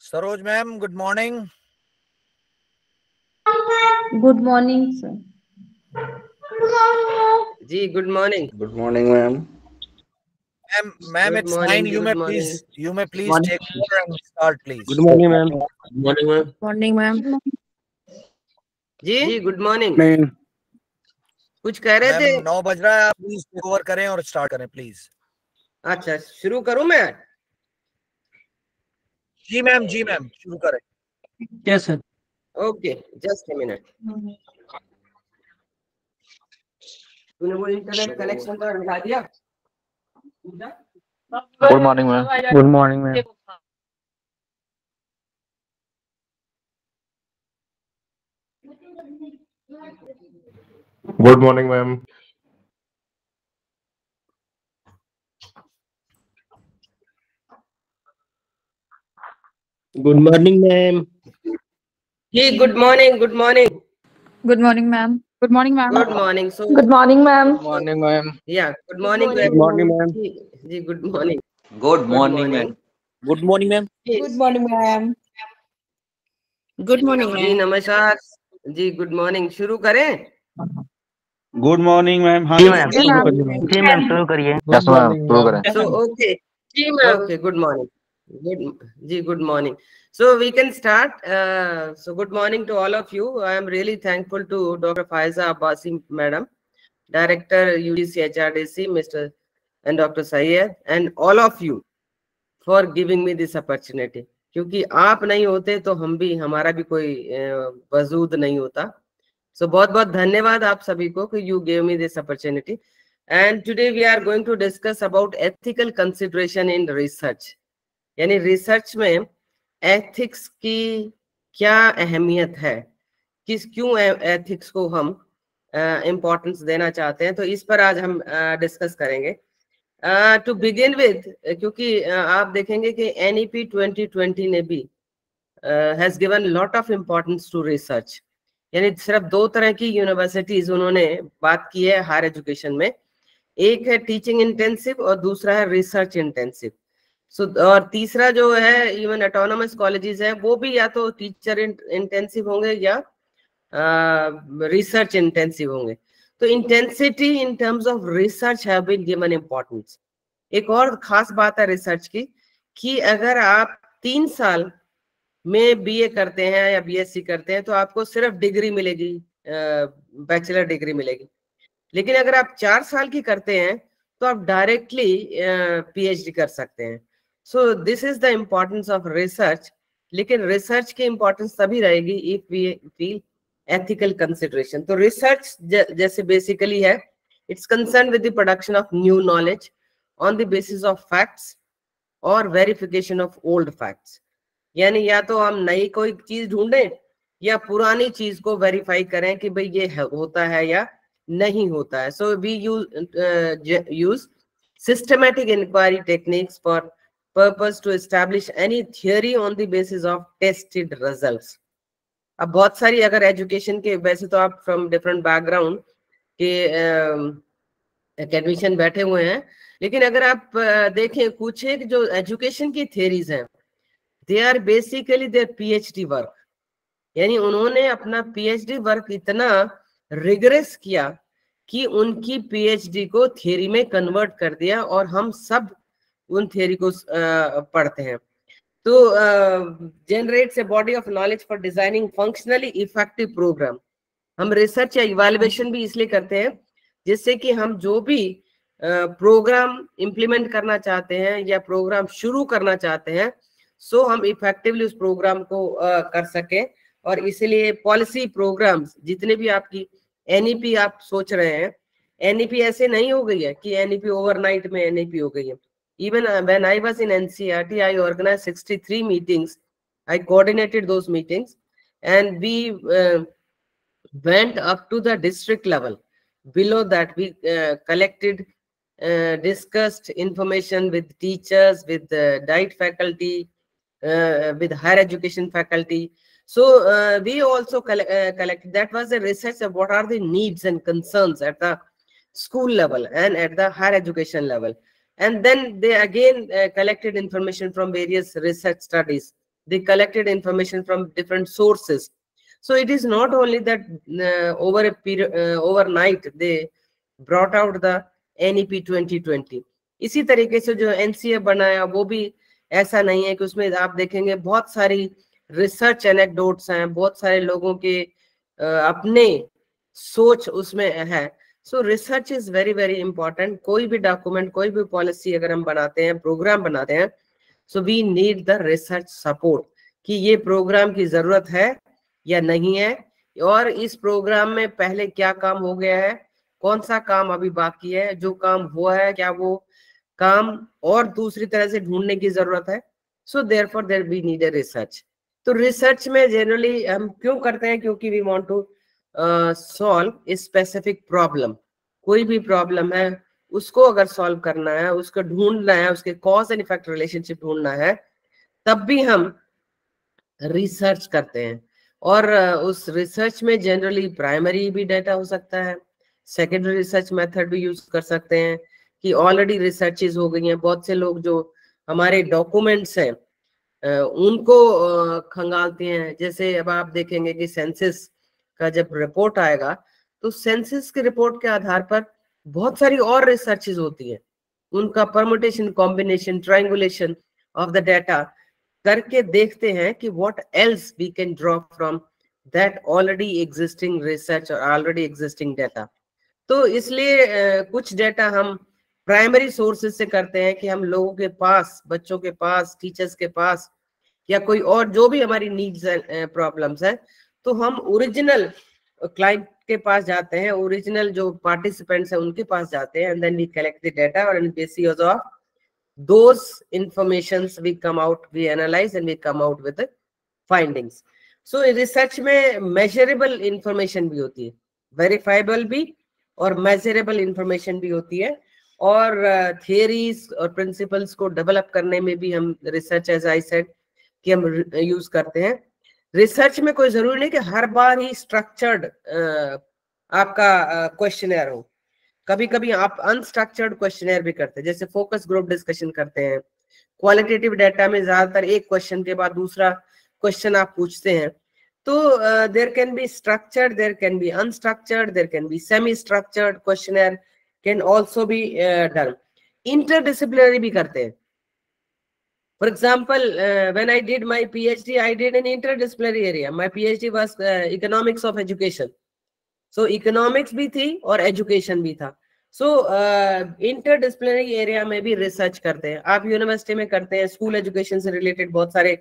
Saroj ma'am, good morning. Good morning sir. जी good morning. Good morning ma'am. Ma'am, good it's morning 9. जी, You good may please, morning. you may please morning. take over and start, please. Good morning ma'am. Good morning ma'am. Morning ma'am. जी good morning. Ma'am कुछ कह रहे ma'am थे? 9 बज रहा है, आप प्लीज टेक ओवर करें और स्टार्ट करें प्लीज। अच्छा शुरू करूं मैं? जी मैम, जी मैम, शुरू करें। Yes sir. Okay just a minute. तूने वो इंटरनेट कनेक्शन का मिला दिया? Good morning ma'am. Good morning ma'am. Good morning ma'am. Good morning ma'am. जी good morning, good morning. Good morning ma'am. Good morning ma'am. Good morning. So good morning ma'am. Morning ma'am. या good morning good morning ma'am. जी good morning. Good good morning. Good morning ma'am. Good morning ma'am. Good morning जी नमस्कार। जी good morning. शुरू करें? Good morning ma'am. हाँ जी जी ma'am. शुरू करिए मैम। जी मैम शुरू करिए। यस मैम, शुरू करें। So okay, okay. Good morning. Good morning. So we can start. So good morning to all of you. I am really thankful to Dr. Faiza Abbasi, Madam, Director UGC HRDC, Mr. and Dr. Syed, and all of you for giving me this opportunity. क्योंकि आप नहीं होते तो हम भी, हमारा भी कोई वजूद नहीं होता. So बहुत बहुत धन्यवाद आप सभी को कि you gave me this opportunity. And today we are going to discuss about ethical consideration in research. यानी रिसर्च में एथिक्स की क्या अहमियत है, क्यों एथिक्स को हम इम्पोर्टेंस देना चाहते हैं, तो इस पर आज हम डिस्कस करेंगे. टू बिगिन विद, क्योंकि आप देखेंगे कि NEP 2020 ने भी has given lot of importance to research. यानी सिर्फ दो तरह की यूनिवर्सिटीज उन्होंने बात की है हायर एजुकेशन में. एक है टीचिंग इंटेंसिव और दूसरा है रिसर्च इंटेंसिव. सो और तीसरा जो है इवन ऑटोनोमस कॉलेजेस है वो भी या तो टीचर इंटेंसिव होंगे या रिसर्च इंटेंसिव होंगे. तो intensity in terms of research have been given importance. एक और खास बात है रिसर्च की कि अगर आप 3 साल में BA करते हैं या BSc करते हैं तो आपको सिर्फ डिग्री मिलेगी, बैचलर डिग्री मिलेगी. लेकिन अगर आप 4 साल की करते हैं तो आप डायरेक्टली PhD कर सकते हैं. So this is the importance of research. लेकिन रिसर्च की इम्पोर्टेंस तभी रहेगी if we feel ethical consideration. तो रिसर्च जैसे बेसिकली है, it's concern with the production of new knowledge on the basis of facts और वेरिफिकेशन ऑफ ओल्ड फैक्ट्स. यानी या तो हम नई कोई चीज ढूंढें या पुरानी चीज को वेरीफाई करें कि भाई ये होता है या नहीं होता है. So we use systematic inquiry techniques for purpose to establish any theory on the basis of tested results. अब बहुत सारी अगर एजुकेशन के, वैसे तो आप फ्रॉम डिफरेंट बैकग्राउंड के एकेडमिशियन बैठे हुए हैं, लेकिन अगर आप देखें कुछ एक जो एजुकेशन की थियरीज हैं, they are basically their PhD work. यानी उन्होंने अपना PhD वर्क इतना रिगरस किया कि उनकी PhD को थियरी में कन्वर्ट कर दिया और हम सब उन थियरी को पढ़ते हैं. तो generates a body of knowledge for designing functionally effective program. हम रिसर्च या इवैल्यूएशन भी इसलिए करते हैं जिससे कि हम जो भी प्रोग्राम इंप्लीमेंट करना चाहते हैं या प्रोग्राम शुरू करना चाहते हैं, सो हम इफेक्टिवली उस प्रोग्राम को कर सकें. और इसीलिए पॉलिसी प्रोग्राम्स जितने भी आपकी NEP आप सोच रहे हैं, NEP ऐसे नहीं हो गई है कि NEP ओवरनाइट में NEP हो गई है. Even when I was in NCERT, I organized 63 meetings. I coordinated those meetings, and we went up to the district level. Below that, we collected, discussed information with teachers, with diet faculty, with higher education faculty. So we also collected. That was the research of what are the needs and concerns at the school level and at the higher education level. And then they again collected information from various research studies they collected information from different sources. So it is not only that over a period overnight they brought out the NEP 2020. इसी तरीके से जो NCA बनाया वो भी ऐसा नहीं है कि उसमें आप देखेंगे बहुत सारी रिसर्च एनेक्डोट्स हैं, बहुत सारे लोगों के अपने सोच उसमें है. So research is very very important. कोई भी डॉक्यूमेंट, कोई भी पॉलिसी अगर हम बनाते हैं, प्रोग्राम बनाते हैं, so we need the research support कि ये प्रोग्राम की जरूरत है या नहीं है, और इस प्रोग्राम में पहले क्या काम हो गया है, कौन सा काम अभी बाकी है, जो काम हुआ है क्या वो काम और दूसरी तरह से ढूंढने की जरूरत है. So therefore there we need a research. तो रिसर्च में जनरली हम क्यों करते हैं, क्योंकि we want to solve a specific problem. कोई भी प्रॉब्लम है उसको अगर सॉल्व करना है, उसको ढूंढना है, उसके कॉज एंड इफेक्ट रिलेशनशिप ढूंढना है, तब भी हम रिसर्च करते हैं. और उस रिसर्च में जनरली प्राइमरी भी डेटा हो सकता है, सेकेंडरी रिसर्च मेथड भी यूज कर सकते हैं कि ऑलरेडी रिसर्चेज हो गई हैं. बहुत से लोग जो हमारे डॉक्यूमेंट्स हैं उनको खंगालते हैं. जैसे अब आप देखेंगे कि सेंसस का जब रिपोर्ट आएगा तो सेंसस के रिपोर्ट के आधार पर बहुत सारी और रिसर्चेज होती है. उनका permutation, combination, triangulation of the data करके देखते हैं कि what else we can draw from that already existing research और ऑलरेडी एग्जिस्टिंग डाटा. तो इसलिए कुछ डाटा हम प्राइमरी सोर्सेज से करते हैं कि हम लोगों के पास, बच्चों के पास, टीचर्स के पास या कोई और जो भी हमारी नीड्स प्रॉब्लम्स हैं, तो हम ओरिजिनल क्लाइंट के पास जाते हैं, ओरिजिनल जो पार्टिसिपेंट्स हैं उनके पास जाते हैं, and then we collect the data और basis of those informations we come out, we analyze and we come out with the findings. So research में measurable information भी होती है, verifiable भी और measurable information भी होती है, और theories और principles को develop करने में भी हम research, as I said, कि हम use करते हैं. रिसर्च में कोई जरूरी नहीं कि हर बार ही स्ट्रक्चर्ड आपका क्वेश्चनर हो. कभी कभी आप अनस्ट्रक्चर्ड क्वेश्चनर भी करते हैं, जैसे फोकस ग्रुप डिस्कशन करते हैं. क्वालिटेटिव डाटा में ज्यादातर एक क्वेश्चन के बाद दूसरा क्वेश्चन आप पूछते हैं. तो there can be structured, there can be unstructured, there can be semi structured questionnaire can also be done. Interdisciplinary भी करते हैं. For example, when I did my PhD, I did an interdisciplinary area. My PhD was economics of education. So economics भी थी और education भी था. So interdisciplinary area में भी research करते हैं. आप यूनिवर्सिटी में करते हैं, school education से related बहुत सारे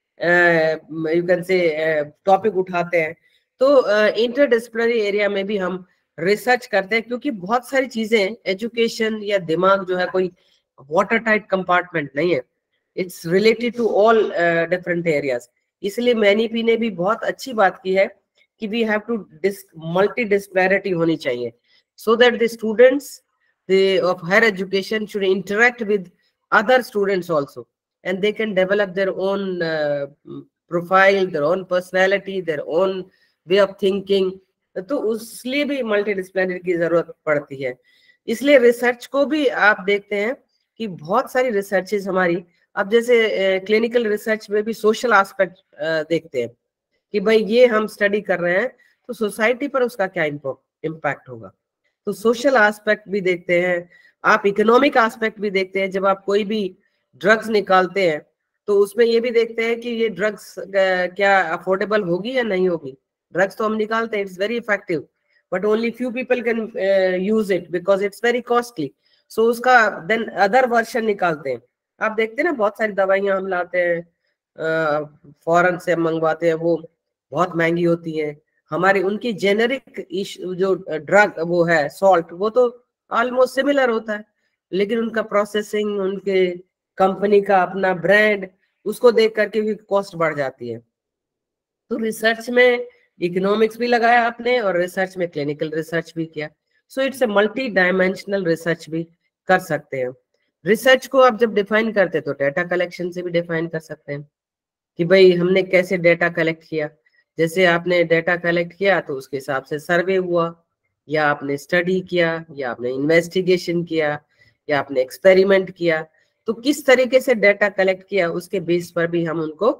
you can say topic उठाते हैं. तो interdisciplinary area में भी हम research करते हैं, क्योंकि बहुत सारी चीजें education या दिमाग जो है कोई watertight compartment नहीं है. It's related to all different areas. इसलिए मैनीपी ने भी बहुत अच्छी बात की है कि we have to multidisciplinarity होनी चाहिए, so that the students of higher education should interact with other students also, and they can develop their own profile, their own personality, their own way of thinking. तो उसलिए भी multidisciplinary की जरूरत पड़ती है. इसलिए research को भी आप देखते हैं कि बहुत सारी रिसर्चेज हमारी, अब जैसे क्लिनिकल रिसर्च में भी सोशल एस्पेक्ट देखते हैं कि भाई ये हम स्टडी कर रहे हैं तो सोसाइटी पर उसका क्या इम्पैक्ट होगा. तो सोशल एस्पेक्ट भी देखते हैं, आप इकोनॉमिक एस्पेक्ट भी देखते हैं. जब आप कोई भी ड्रग्स निकालते हैं तो उसमें ये भी देखते हैं कि ये ड्रग्स क्या अफोर्डेबल होगी या नहीं होगी. ड्रग्स तो हम निकालते हैं, it's very effective, but only few people can use it because it's very costly. So उसका देन अदर वर्जन निकालते हैं. आप देखते हैं ना, बहुत सारी दवाइयां हम लाते हैं, फॉरेन से मंगवाते हैं, वो बहुत महंगी होती है. हमारी उनकी जेनेरिक जो ड्रग वो है सॉल्ट, वो तो ऑलमोस्ट सिमिलर होता है, लेकिन उनका प्रोसेसिंग, उनके कंपनी का अपना ब्रांड, उसको देख करके भी कॉस्ट बढ़ जाती है. तो रिसर्च में इकोनॉमिक्स भी लगाया आपने और रिसर्च में क्लिनिकल रिसर्च भी किया. So it's a multi dimensional research भी कर सकते हैं. रिसर्च को आप जब डिफाइन करते हैं तो डेटा कलेक्शन से भी डिफाइन कर सकते हैं कि भाई हमने कैसे डेटा कलेक्ट किया. जैसे आपने डेटा कलेक्ट किया तो उसके हिसाब से सर्वे हुआ, या आपने स्टडी किया, या आपने इन्वेस्टिगेशन किया, या आपने एक्सपेरिमेंट किया. तो किस तरीके से डेटा कलेक्ट किया उसके बेस पर भी हम उनको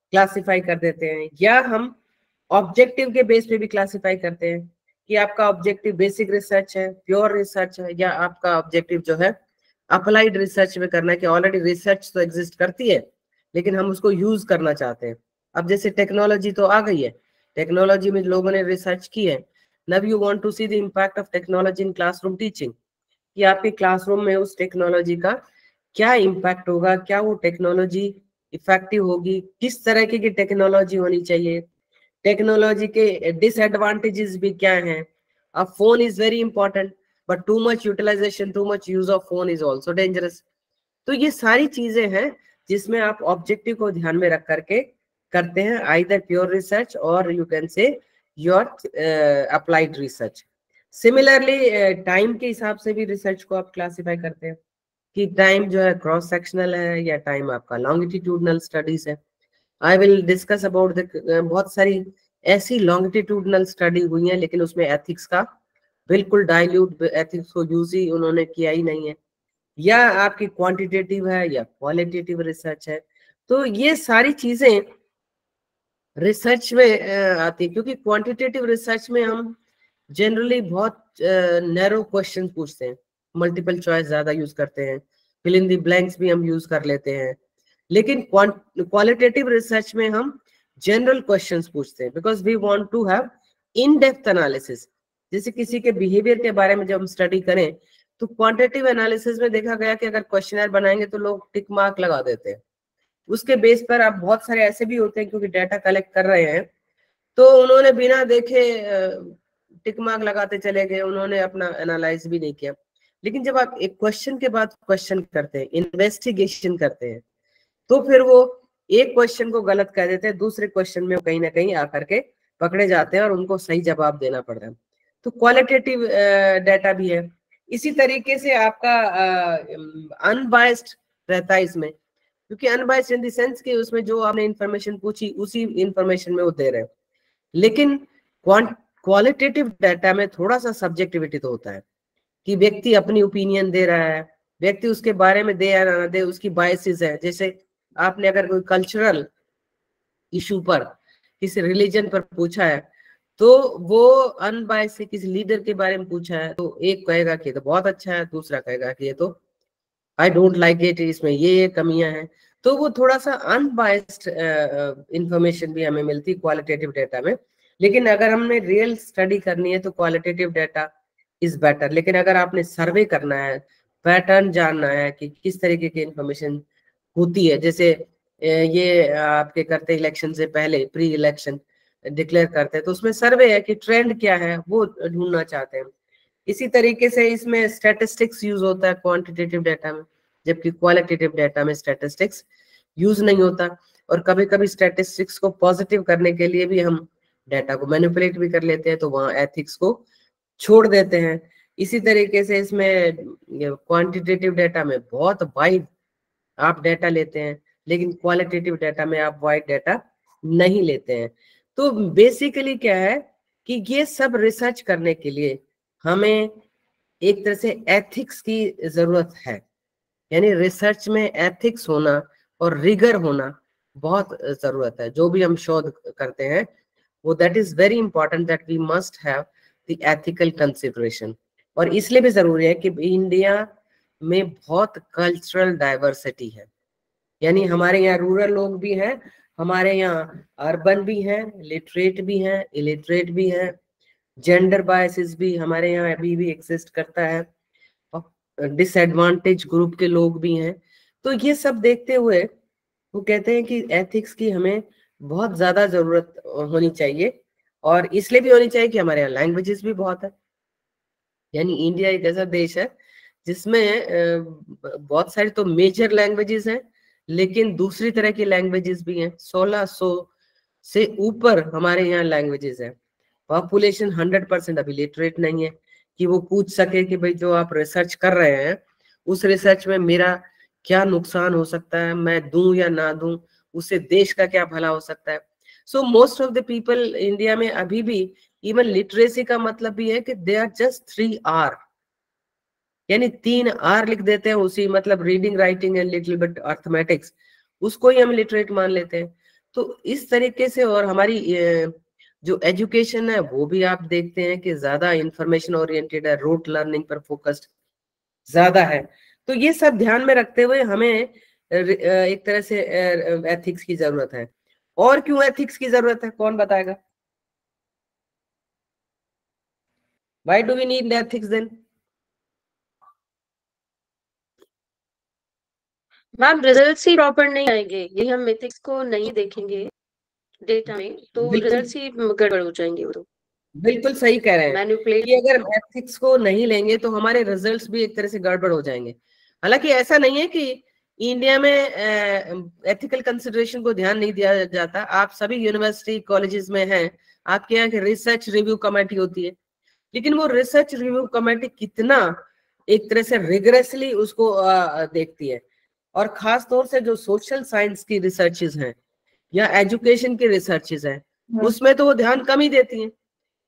क्लासिफाई कर देते हैं, या हम ऑब्जेक्टिव के बेस पे भी क्लासिफाई करते हैं कि आपका ऑब्जेक्टिव बेसिक रिसर्च है, प्योर रिसर्च है, या आपका ऑब्जेक्टिव जो है अप्लाइड रिसर्च में करना है, कि ऑलरेडी रिसर्च तो एग्जिस्ट करती है लेकिन हम उसको यूज करना चाहते हैं। अब जैसे टेक्नोलॉजी तो आ गई है, टेक्नोलॉजी में लोगों ने रिसर्च की है। Now you want to see the impact of technology in classroom teaching, कि आपके क्लासरूम में उस टेक्नोलॉजी का क्या इम्पैक्ट होगा, क्या वो टेक्नोलॉजी इफेक्टिव होगी, किस तरह की टेक्नोलॉजी होनी चाहिए, टेक्नोलॉजी के डिसएडवांटेजेस भी क्या हैं। अब phone is very important, but too much utilization, too much use of phone is also dangerous. तो ये सारी चीजें हैं जिसमें आप ऑब्जेक्टिव को ध्यान में रख करके करते हैं, आइदर प्योर रिसर्च और you can say your applied research. Similarly time के हिसाब से भी रिसर्च को आप क्लासिफाई करते हैं कि टाइम जो है क्रॉस सेक्शनल है या टाइम आपका लॉन्गिट्यूडनल स्टडीज है। I will discuss about the, बहुत सारी ऐसी लॉन्गिट्यूडनल स्टडी हुई है लेकिन उसमें एथिक्स का बिल्कुल डाइल्यूट, एथिक्स को यूज ही उन्होंने किया ही नहीं है, या आपकी क्वांटिटेटिव है या क्वालिटेटिव रिसर्च है। तो ये सारी चीजें रिसर्च में आती है, क्योंकि क्वांटिटेटिव रिसर्च में हम जनरली बहुत नैरो क्वेश्चन पूछते हैं, मल्टीपल चॉइस ज्यादा यूज करते हैं, फिल इन द ब्लैंक्स भी हम यूज कर लेते हैं। लेकिन क्वालिटेटिव रिसर्च में हम जनरल क्वेश्चंस पूछते हैं, because we want to have in depth analysis. जैसे किसी के बिहेवियर के बारे में जब हम स्टडी करें तो क्वांटिटेटिव एनालिसिस में देखा गया कि अगर क्वेश्चनर बनाएंगे तो लोग टिक मार्क लगा देते हैं, उसके बेस पर आप बहुत सारे ऐसे भी होते हैं क्योंकि डाटा कलेक्ट कर रहे हैं तो उन्होंने बिना देखे टिक मार्क लगाते चले गए, उन्होंने अपना एनालाइज भी नहीं किया। लेकिन जब आप एक क्वेश्चन के बाद क्वेश्चन करते हैं, इन्वेस्टिगेशन करते हैं, तो फिर वो एक क्वेश्चन को गलत कह देते हैं, दूसरे क्वेश्चन में कहीं ना कहीं आकर के पकड़े जाते हैं और उनको सही जवाब देना पड़ता है। तो क्वालिटेटिव डाटा भी है। इसी तरीके से आपका अनबायस्ड रहता है इसमें, क्योंकि अनबायस्ड इन द सेंस कि उसमें जो आपने इंफॉर्मेशन पूछी उसी इंफॉर्मेशन में वो दे रहे हैं। लेकिन क्वालिटेटिव डाटा में थोड़ा सा सब्जेक्टिविटी तो होता है कि व्यक्ति अपनी ओपिनियन दे रहा है, व्यक्ति उसके बारे में दे या ना दे, उसकी बायसेस है। जैसे आपने अगर कोई कल्चरल इशू पर, किसी रिलीजन पर पूछा है तो वो अनबायस्ड से किसी लीडर के बारे में पूछा है तो एक कहेगा कि ये तो बहुत अच्छा है, दूसरा कहेगा कि ये तो आई डोंट लाइक इट, इसमें ये कमियां हैं। तो वो थोड़ा सा अनबायस्ड इंफॉर्मेशन भी हमें मिलती है क्वालिटेटिव डाटा में। लेकिन अगर हमने रियल स्टडी करनी है तो क्वालिटेटिव डाटा इज बेटर। लेकिन अगर आपने सर्वे करना है, पैटर्न जानना है कि किस तरीके की इंफॉर्मेशन होती है, जैसे ये आपके करते इलेक्शन से पहले प्री इलेक्शन डिक्लेयर करते हैं तो उसमें सर्वे है कि ट्रेंड क्या है वो ढूंढना चाहते हैं। इसी तरीके से इसमें स्टैटिस्टिक्स यूज होता है क्वांटिटेटिव डाटा में, जबकि क्वालिटेटिव डाटा में स्टैटिस्टिक्स यूज नहीं होता। और कभी कभी स्टैटिस्टिक्स को पॉजिटिव करने के लिए भी हम डाटा को मैनिपुलेट भी कर लेते हैं, तो वहाँ एथिक्स को छोड़ देते हैं। इसी तरीके से इसमें क्वांटिटेटिव डाटा में बहुत वाइड आप डाटा लेते हैं, लेकिन क्वालिटेटिव डाटा में आप वाइड डाटा नहीं लेते हैं। तो बेसिकली क्या है कि ये सब रिसर्च करने के लिए हमें एक तरह से एथिक्स की जरूरत है, यानी रिसर्च में एथिक्स होना और रिगर होना बहुत जरूरत है। जो भी हम शोध करते हैं वो that is very important that we must have the ethical consideration. और इसलिए भी जरूरी है कि इंडिया में बहुत कल्चरल डाइवर्सिटी है, यानी हमारे यहाँ रूरल लोग भी हैं, हमारे यहाँ अर्बन भी हैं, लिटरेट भी हैं, इलिटरेट भी हैं, जेंडर बायसेस भी हमारे यहाँ अभी भी एग्जिस्ट करता है, डिसएडवांटेज ग्रुप के लोग भी हैं। तो ये सब देखते हुए वो कहते हैं कि एथिक्स की हमें बहुत ज्यादा जरूरत होनी चाहिए। और इसलिए भी होनी चाहिए कि हमारे यहाँ लैंग्वेजेस भी बहुत है, यानी इंडिया एक ऐसा देश है जिसमें बहुत सारी तो मेजर लैंग्वेजेस हैं, लेकिन दूसरी तरह की लैंग्वेजेस भी हैं। 1600 से ऊपर हमारे यहाँ लैंग्वेजेस हैं। पॉपुलेशन 100% अभी लिटरेट नहीं है कि वो पूछ सके कि भाई जो आप रिसर्च कर रहे हैं उस रिसर्च में मेरा क्या नुकसान हो सकता है, मैं दूं या ना दूं, उससे देश का क्या भला हो सकता है। So most of the people India में अभी भी इवन लिटरेसी का मतलब भी है कि दे आर जस्ट 3 R, यानी 3 R लिख देते हैं उसी, मतलब reading writing and little bit arithmetics, उसको ही हम लिटरेट मान लेते हैं। तो इस तरीके से, और हमारी जो एजुकेशन है वो भी आप देखते हैं कि ज्यादा इंफॉर्मेशन ओरिएंटेड है, रोट लर्निंग पर फोकस्ड ज्यादा है। तो ये सब ध्यान में रखते हुए हमें एक तरह से एथिक्स की जरूरत है। और क्यों एथिक्स की जरूरत है, कौन बताएगा? Why do we need ethics then? Ma'am results ही प्रॉपर नहीं आएंगे, यही हम एथिक्स को नहीं देखेंगे डेटा में तो बिल्कुल। रिजल्ट्स ही गड़बड़ हो जाएंगे। वो तो बिल्कुल सही कह रहे हैं मैनिपुलेट कि अगर एथिक्स को नहीं लेंगे तो हमारे रिजल्ट्स भी एक तरह से गड़बड़ हो जाएंगे। हालांकि ऐसा नहीं है कि इंडिया में एथिकल कंसिडरेशन को ध्यान नहीं दिया जाता। आप सभी यूनिवर्सिटी कॉलेजेस में हैं, आपके यहाँ की रिसर्च रिव्यू कमेटी होती है, लेकिन वो रिसर्च रिव्यू कमेटी कितना एक तरह से रिगरसली उसको देखती है। और खास तौर से जो सोशल साइंस की रिसर्चेस हैं या एजुकेशन की रिसर्चेस हैं, उसमें तो वो ध्यान कम ही देती हैं।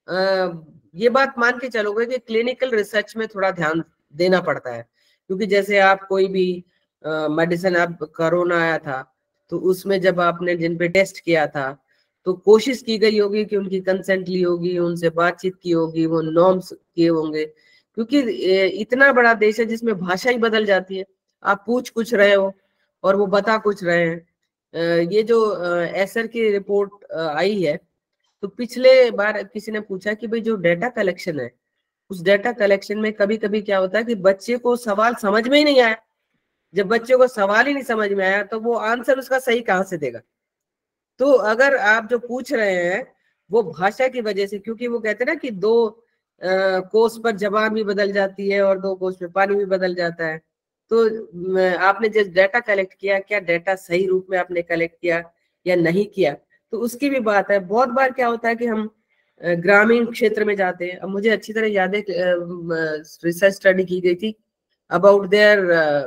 ये बात मान के चलोगे कि क्लिनिकल रिसर्च में थोड़ा ध्यान देना पड़ता है, क्योंकि जैसे आप कोई भी मेडिसिन, आप कोरोना आया था तो उसमें जब आपने जिन पे टेस्ट किया था तो कोशिश की गई होगी कि उनकी कंसेंट ली होगी, उनसे बातचीत की होगी, वो नॉर्म्स किए होंगे, क्योंकि इतना बड़ा देश है जिसमें भाषा ही बदल जाती है। आप पूछ कुछ रहे हो और वो बता कुछ रहे हैं। ये जो एसर की रिपोर्ट आई है, तो पिछले बार किसी ने पूछा कि भाई जो डेटा कलेक्शन है, उस डेटा कलेक्शन में कभी कभी क्या होता है कि बच्चे को सवाल समझ में ही नहीं आया। जब बच्चे को सवाल ही नहीं समझ में आया तो वो आंसर उसका सही कहाँ से देगा? तो अगर आप जो पूछ रहे हैं वो भाषा की वजह से, क्योंकि वो कहते हैं ना कि दो कोस पर जबान भी बदल जाती है और दो कोस पे पानी भी बदल जाता है। तो आपने जो डेटा कलेक्ट किया, क्या डेटा सही रूप में आपने कलेक्ट किया या नहीं किया, तो उसकी भी बात है। बहुत बार क्या होता है कि हम ग्रामीण क्षेत्र में जाते हैं। अब मुझे अच्छी तरह याद है, रिसर्च स्टडी की गई थी अबाउट देयर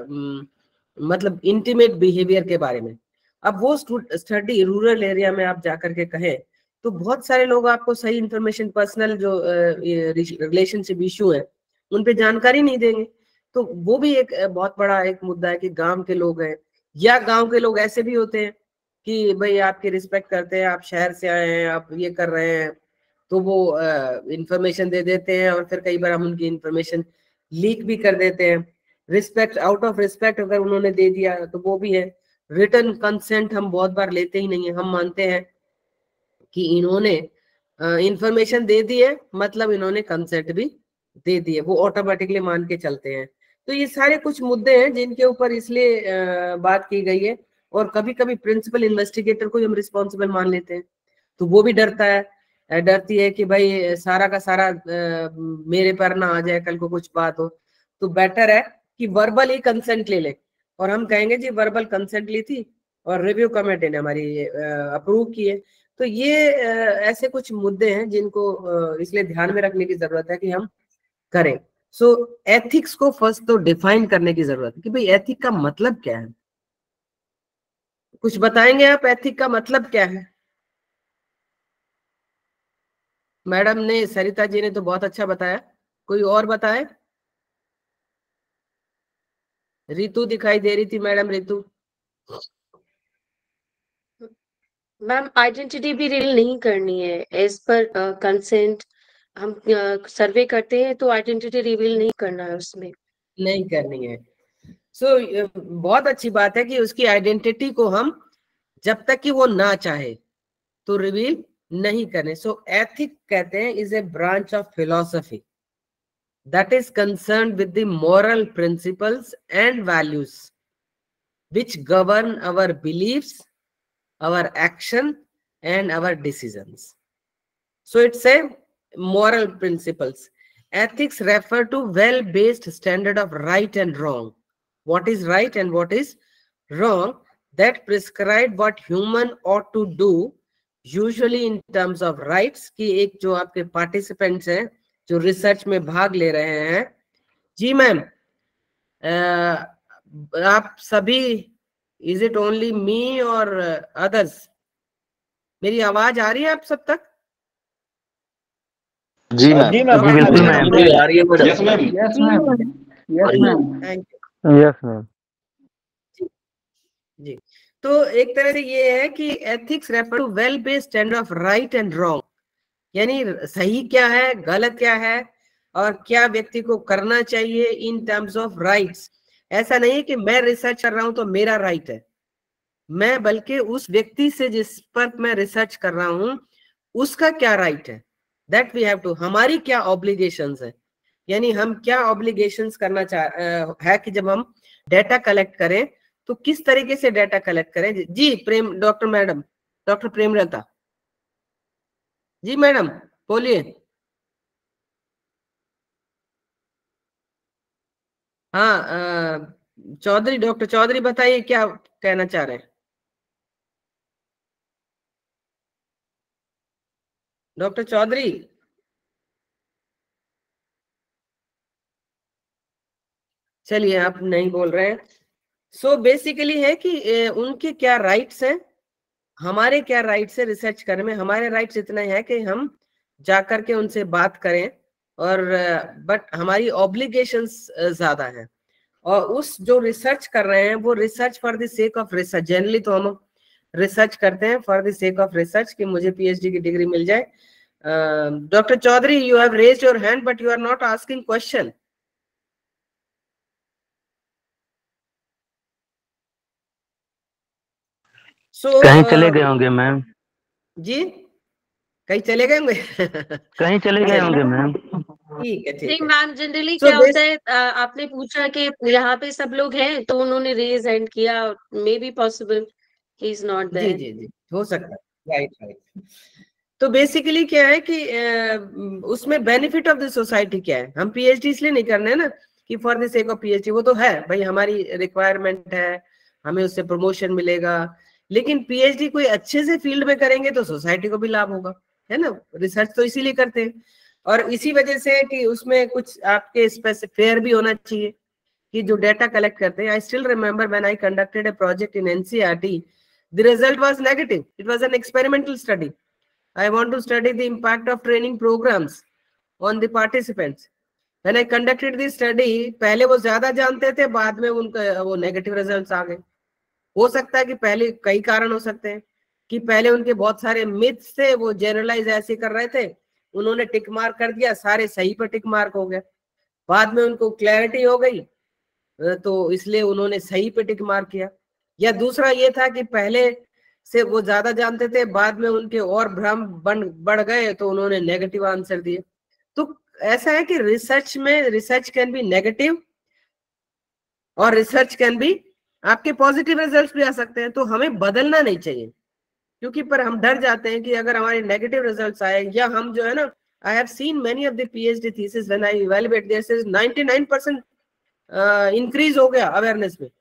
मतलब इंटीमेट बिहेवियर के बारे में। अब वो स्टडी रूरल एरिया में आप जाकर के कहें तो बहुत सारे लोग आपको सही इंफॉर्मेशन, पर्सनल जो रिलेशनशिप इशू है उन पे जानकारी नहीं देंगे। तो वो भी एक बहुत बड़ा एक मुद्दा है कि गांव के लोग हैं, या गांव के लोग ऐसे भी होते हैं कि भाई आपकी रिस्पेक्ट करते हैं, आप शहर से आए हैं, आप ये कर रहे हैं, तो वो इंफॉर्मेशन दे देते हैं और फिर कई बार हम उनकी इंफॉर्मेशन लीक भी कर देते हैं। रिस्पेक्ट, आउट ऑफ रिस्पेक्ट अगर उन्होंने दे दिया तो वो भी है। रिटर्न कंसेंट हम बहुत बार लेते ही नहीं है। हम मानते हैं कि इन्होंने इंफॉर्मेशन दे दी है, मतलब इन्होंने कंसेंट भी दे दी है, वो ऑटोमेटिकली मान के चलते हैं। तो ये सारे कुछ मुद्दे हैं जिनके ऊपर इसलिए बात की गई है। और कभी कभी प्रिंसिपल इन्वेस्टिगेटर को हम रिस्पॉन्सिबल मान लेते हैं, तो वो भी डरती है कि भाई सारा का सारा मेरे पर ना आ जाए, कल को कुछ बात हो। तो बेटर है कि वर्बल ही कंसेंट ले ले और हम कहेंगे जी वर्बल कंसेंट ली थी और रिव्यू कमेटी ने हमारी अप्रूव की है। तो ये ऐसे कुछ मुद्दे हैं जिनको इसलिए ध्यान में रखने की जरूरत है कि हम करें। सो एथिक्स को फर्स्ट तो डिफाइन करने की जरूरत है कि भाई एथिक का मतलब क्या है। कुछ बताएंगे आप, एथिक का मतलब क्या है? मैडम ने, सरिता जी ने तो बहुत अच्छा बताया, कोई और बताए? रितु दिखाई दे रही थी, मैडम रितु। मैम आइडेंटिटी भी रिवील नहीं करनी है एज पर कंसेंट। हम सर्वे करते हैं तो आइडेंटिटी रिवील नहीं करना है, उसमें नहीं करनी है। सो बहुत अच्छी बात है कि उसकी आइडेंटिटी को हम जब तक कि वो ना चाहे तो रिवील नहीं करने। सो एथिक कहते हैं is a branch of philosophy that is concerned with the moral principles and values which govern our beliefs, our action and our decisions. So it's a moral principles. Ethics refer to well-based standard of right and wrong. What is right and what is wrong, that prescribe what human ought to do, usually in terms of rights. कि एक जो आपके participants हैं जो research में भाग ले रहे हैं, जी मैम, आप सभी, इज इट ओनली मी और अदर्स? मेरी आवाज आ रही है आप सब तक? जी मैम, जी मैम, बिल्कुल मैम, आ रही है madam. Yes ma'am, yes ma'am, yes ma'am, thank you. Yes ma'am. जी। तो एक तरह से ये है कि ethics refer to well based standard of right and wrong, यानी सही क्या है, गलत क्या है, और क्या व्यक्ति को करना चाहिए इन टर्म्स ऑफ राइट्स। ऐसा नहीं है कि मैं रिसर्च कर रहा हूं तो मेरा राइट है, मैं बल्कि उस व्यक्ति से जिस पर मैं रिसर्च कर रहा हूं उसका क्या राइट है, दैट वी हैव टू, हमारी क्या ऑब्लिगेशंस है, यानी हम क्या ऑब्लिगेशंस करना है कि जब हम डेटा कलेक्ट करें तो किस तरीके से डेटा कलेक्ट करें। जी Prem doctor madam, doctor Premlata ji madam बोलिए। हाँ चौधरी, डॉक्टर चौधरी बताइए क्या कहना चाह रहे हैं। डॉक्टर चौधरी चलिए आप नहीं बोल रहे हैं। सो बेसिकली है कि उनके क्या राइट्स हैं, हमारे क्या राइट्स है रिसर्च करने में। हमारे राइट्स इतने हैं कि हम जाकर के उनसे बात करें, और बट हमारी ऑब्लिगेशंस ज्यादा हैं। और उस जो रिसर्च कर रहे हैं वो research for the sake of research, generally तो हम रिसर्च करते हैं for the sake of research कि मुझे पीएचडी की डिग्री मिल जाए। Doctor Chaudhary you have raised your hand but you are not asking question. कहीं चले गए होंगे मैम। जी कहीं चले गए होंगे कहीं चले गए होंगे मैम। ठीक है ठीक नहीं है। मैम, जनरली So क्या होता this- है, आपने पूछा कि यहाँ पे सब लोग हैं तो उन्होंने रेज हैंड किया, may be possible he is not जी देयर। जी जी हो सकता है, राइट राइट। तो बेसिकली क्या है कि उसमें बेनिफिट ऑफ द सोसाइटी क्या है। हम पीएचडी इसलिए नहीं करने हैं ना कि for the sake of PhD, वो तो है भाई हमारी रिक्वायरमेंट है, हमें उससे प्रमोशन मिलेगा, लेकिन पीएचडी कोई अच्छे से फील्ड में करेंगे तो सोसाइटी को भी लाभ होगा, है ना। रिसर्च तो इसीलिए करते हैं, और इसी वजह से कि उसमें कुछ आपके स्पेसिफिक फेयर भी होना चाहिए कि जो डेटा कलेक्ट करते हैं। I still remember when I conducted a project in NCERT, the result was negative, it was an experimental study. I want to study the impact of training programs on the participants. When I conducted the study, पहले वो ज्यादा जानते थे, बाद में उनका वो negative results आ गए। हो सकता है कि पहले कई कारण हो सकते हैं कि पहले उनके बहुत सारे मिथ्स थे, वो जनरलाइज ऐसे कर रहे थे, उन्होंने टिक मार्क कर दिया, सारे सही पर टिक मार्क हो गए। बाद में उनको क्लैरिटी हो गई तो इसलिए उन्होंने सही पे टिक मार्क किया। या दूसरा ये था कि पहले से वो ज्यादा जानते थे, बाद में उनके और भ्रम बढ़ गए तो उन्होंने नेगेटिव आंसर दिए। तो ऐसा है कि रिसर्च में रिसर्च कैन बी नेगेटिव और रिसर्च कैन बी आपके पॉजिटिव रिजल्ट्स भी आ सकते हैं। तो हमें बदलना नहीं चाहिए, क्योंकि पर हम डर जाते हैं कि अगर हमारे नेगेटिव रिजल्ट्स आए, या हम जो है ना, I have seen many of the PhD thesis when I evaluate this is 99% increase हो गया अवेयरनेस में,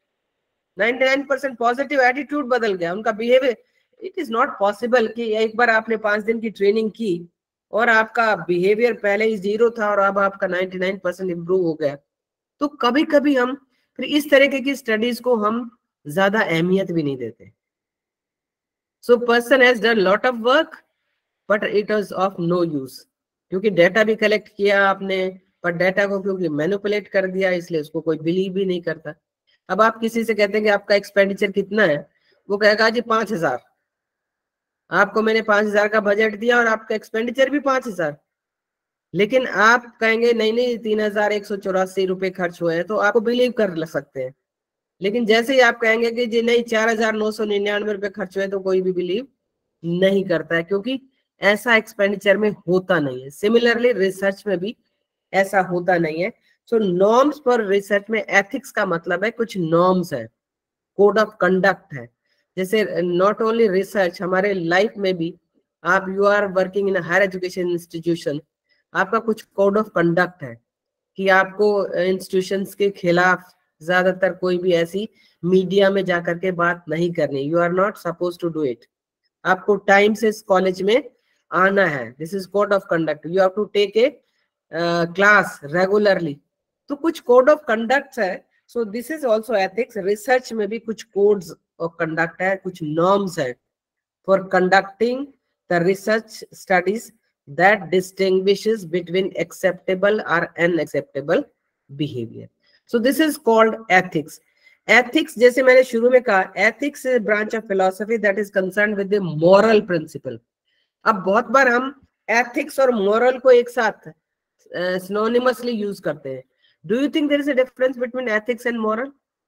99% पॉजिटिव एटीट्यूड बदल गया उनका behaviour. It is not possible कि एक बार आपने 5 दिन की ट्रेनिंग की और आपका बिहेवियर पहले ही 0 था और अब आपका 99% इंप्रूव हो गया। तो कभी कभी हम फिर इस तरीके की स्टडीज को हम ज्यादा अहमियत भी नहीं देते। So person has done lot of work but it was of no use, क्योंकि डेटा भी कलेक्ट किया आपने, पर डेटा को क्योंकि मैनिपुलेट कर दिया इसलिए उसको कोई बिलीव भी नहीं करता। अब आप किसी से कहते हैं कि आपका एक्सपेंडिचर कितना है, वो कहेगा जी 5,000। आपको मैंने 5,000 का बजट दिया और आपका एक्सपेंडिचर भी 5,000, लेकिन आप कहेंगे नहीं नहीं 3,184 रुपए खर्च हुए हैं, तो आपको बिलीव कर सकते हैं। लेकिन जैसे ही आप कहेंगे कि जी नहीं 4,999 रुपए खर्च हुए, तो कोई भी बिलीव नहीं करता है, क्योंकि ऐसा एक्सपेंडिचर में होता नहीं है। सिमिलरली रिसर्च में भी ऐसा होता नहीं है। सो नॉर्म्स फॉर रिसर्च में एथिक्स का मतलब है कुछ नॉर्म्स है, कोड ऑफ कंडक्ट है। जैसे नॉट ओनली रिसर्च, हमारे लाइफ में भी आप you are working in higher education institution, आपका कुछ कोड ऑफ कंडक्ट है कि आपको इंस्टीट्यूशंस के खिलाफ ज्यादातर कोई भी ऐसी मीडिया में जाकर के बात नहीं करनी। You are not suppose to do it. आपको टाइम से कॉलेज में आना है, this is code of conduct. You have to take a class regularly. तो कुछ कोड ऑफ कंडक्ट है। So this is also ethics. Research में भी कुछ कोड्स ऑफ कंडक्ट है, कुछ नॉर्म्स है for conducting the research studies that distinguishes between acceptable or unacceptable behavior. So this is called ethics. Ethics, जैसे मैंने शुरू में कहा, ethics branch of philosophy that is concern with the moral principle. अब बहुत बार हम एथिक्स और मॉरल को एक साथ सिनोनिमसली यूज करते हैं। Do you think there is a difference between ethics and moral?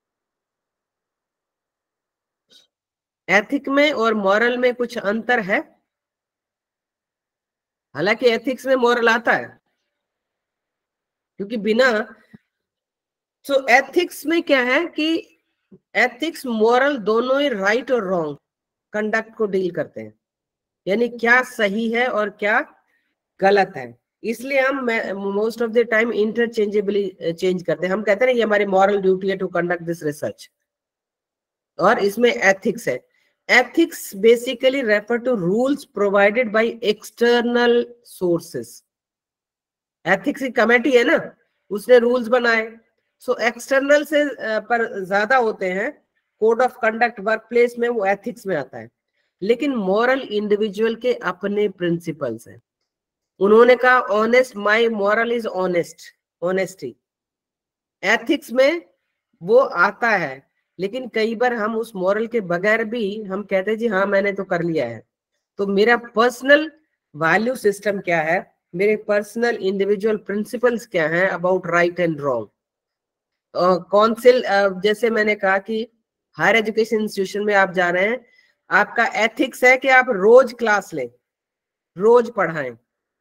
Ethic में और मॉरल में कुछ अंतर है? हालांकि एथिक्स में मॉरल आता है, क्योंकि बिना, सो एथिक्स में क्या है कि एथिक्स मॉरल दोनों ही राइट और रॉन्ग कंडक्ट को डील करते हैं, यानी क्या सही है और क्या गलत है। इसलिए हम most of the time interchangeably change करते हैं। हम कहते हैं ना ये हमारी मॉरल ड्यूटी है टू कंडक्ट दिस रिसर्च, और इसमें एथिक्स है। Ethics basically refer to rules provided by external sources. Ethics की कमेटी है ना, उसने रूल्स बनाए, सो एक्सटर्नल से पर ज्यादा होते हैं। Code of conduct work place में वो एथिक्स में आता है, लेकिन मॉरल इंडिविजुअल के अपने प्रिंसिपल्स हैं। उन्होंने कहा honest, my moral is honest, honesty. Ethics में वो आता है, लेकिन कई बार हम उस मॉरल के बगैर भी हम कहते हैं जी हाँ मैंने तो कर लिया है। तो मेरा पर्सनल वैल्यू सिस्टम क्या है, मेरे पर्सनल इंडिविजुअल प्रिंसिपल्स क्या हैं about right and wrong. Council, जैसे मैंने कहा कि हायर एजुकेशन इंस्टीट्यूशन में आप जा रहे हैं, आपका एथिक्स है कि आप रोज क्लास लें, रोज पढ़ाएं।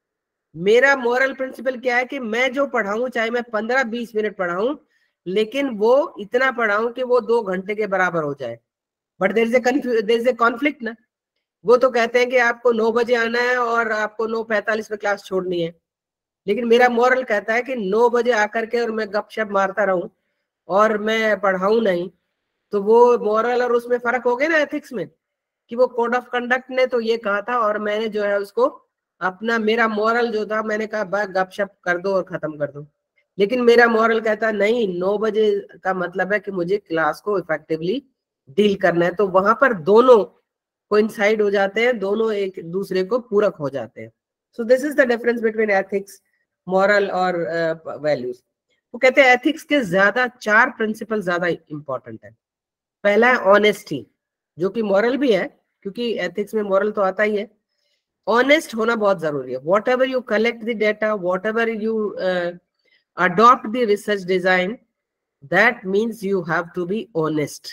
मेरा मॉरल प्रिंसिपल क्या है कि मैं जो पढ़ाऊं, चाहे मैं 15-20 मिनट पढ़ाऊं, लेकिन वो इतना पढ़ाऊं कि वो 2 घंटे के बराबर हो जाए। But there is a conflict ना। वो तो कहते हैं कि आपको 9 बजे आना है और आपको 9:45 में क्लास छोड़नी है, लेकिन मेरा मॉरल कहता है कि 9 बजे आकर के और मैं गपशप मारता रहूं और मैं पढ़ाऊं नहीं। तो वो मॉरल और उसमें फर्क हो गया ना एथिक्स में, कि वो कोड ऑफ कंडक्ट ने तो ये कहा था और मैंने जो है उसको अपना, मेरा मॉरल जो था मैंने कहा गपशप कर दो और खत्म कर दो। लेकिन मेरा मॉरल कहता नहीं, 9 बजे का मतलब है कि मुझे क्लास को इफेक्टिवली डील करना है। तो वहां पर दोनों कोइंसाइड हो जाते हैं, दोनों एक दूसरे को पूरक हो जाते हैं। So this is the difference between ethics, moral और वैल्यूज। वो कहते हैं एथिक्स के ज्यादा 4 प्रिंसिपल ज्यादा इंपॉर्टेंट है। पहला है ऑनेस्टी, जो कि मॉरल भी है, क्योंकि एथिक्स में मॉरल तो आता ही है। ऑनेस्ट होना बहुत जरूरी है। Whatever you collect the data, whatever you adopt the research design, that means you have to be honest.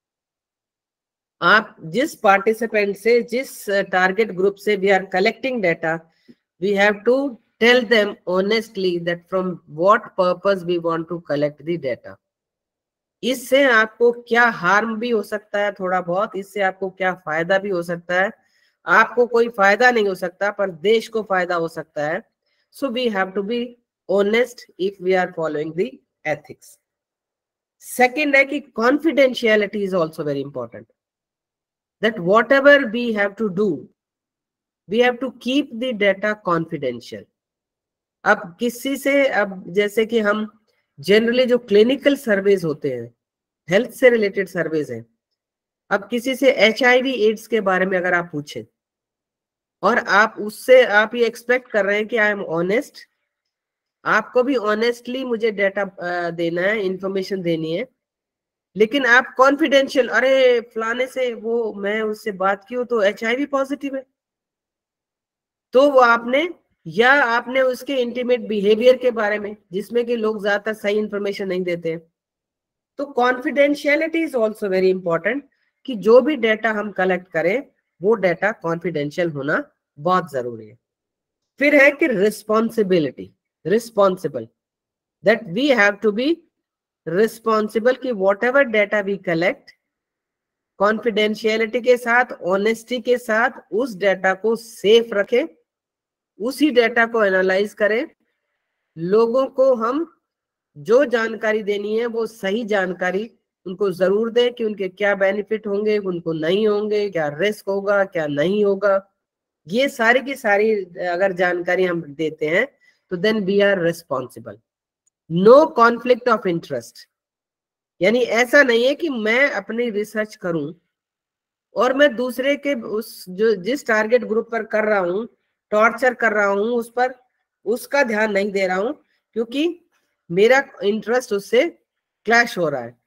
आप जिस पार्टिसिपेंट से, जिस टारगेट ग्रुप से we are collecting data, we have to tell them honestly that from what purpose we want to collect the data. इससे आपको क्या harm भी हो सकता है थोड़ा बहुत, इससे आपको क्या फायदा भी हो सकता है। आपको कोई फायदा नहीं हो सकता, पर देश को फायदा हो सकता है। So we have to be honest if we are following the ethics. Second है कि confidentiality is also very important, that whatever we have to do, we have to keep the data confidential. अब किसी से, अब जैसे कि हम generally जो क्लिनिकल सर्वेज होते हैं, हेल्थ से रिलेटेड सर्वेज हैं, अब किसी से HIV एड्स के बारे में अगर आप पूछें और आप उससे आप ये एक्सपेक्ट कर रहे हैं कि आई एम ऑनेस्ट, आपको भी ऑनेस्टली मुझे डेटा देना है, इंफॉर्मेशन देनी है, लेकिन आप कॉन्फिडेंशियल, अरे फलाने से वो मैं उससे बात की तो HIV पॉजिटिव है, तो वो आपने, या आपने उसके इंटीमेट बिहेवियर के बारे में, जिसमें कि लोग ज्यादातर सही इंफॉर्मेशन नहीं देते हैं। तो confidentiality is also very important, कि जो भी डेटा हम कलेक्ट करें वो डेटा कॉन्फिडेंशियल होना बहुत जरूरी है। फिर है कि responsibility, responsible, that we have to be responsible कि whatever data we collect, confidentiality के साथ, ऑनेस्टी के साथ उस डेटा को सेफ रखें, उसी डेटा को एनालाइज करें, लोगों को हम जो जानकारी देनी है वो सही जानकारी उनको जरूर दें, कि उनके क्या बेनिफिट होंगे, उनको नहीं होंगे, क्या रिस्क होगा, क्या नहीं होगा। ये सारी की सारी अगर जानकारी हम देते हैं तो then we are responsible. No conflict of interest, यानी ऐसा नहीं है कि मैं अपनी रिसर्च करूं और मैं दूसरे के उस जो जिस टारगेट ग्रुप पर कर रहा हूं, टॉर्चर कर रहा हूं, उस पर उसका ध्यान नहीं दे रहा हूं, क्योंकि मेरा इंटरेस्ट उससे क्लैश हो रहा है।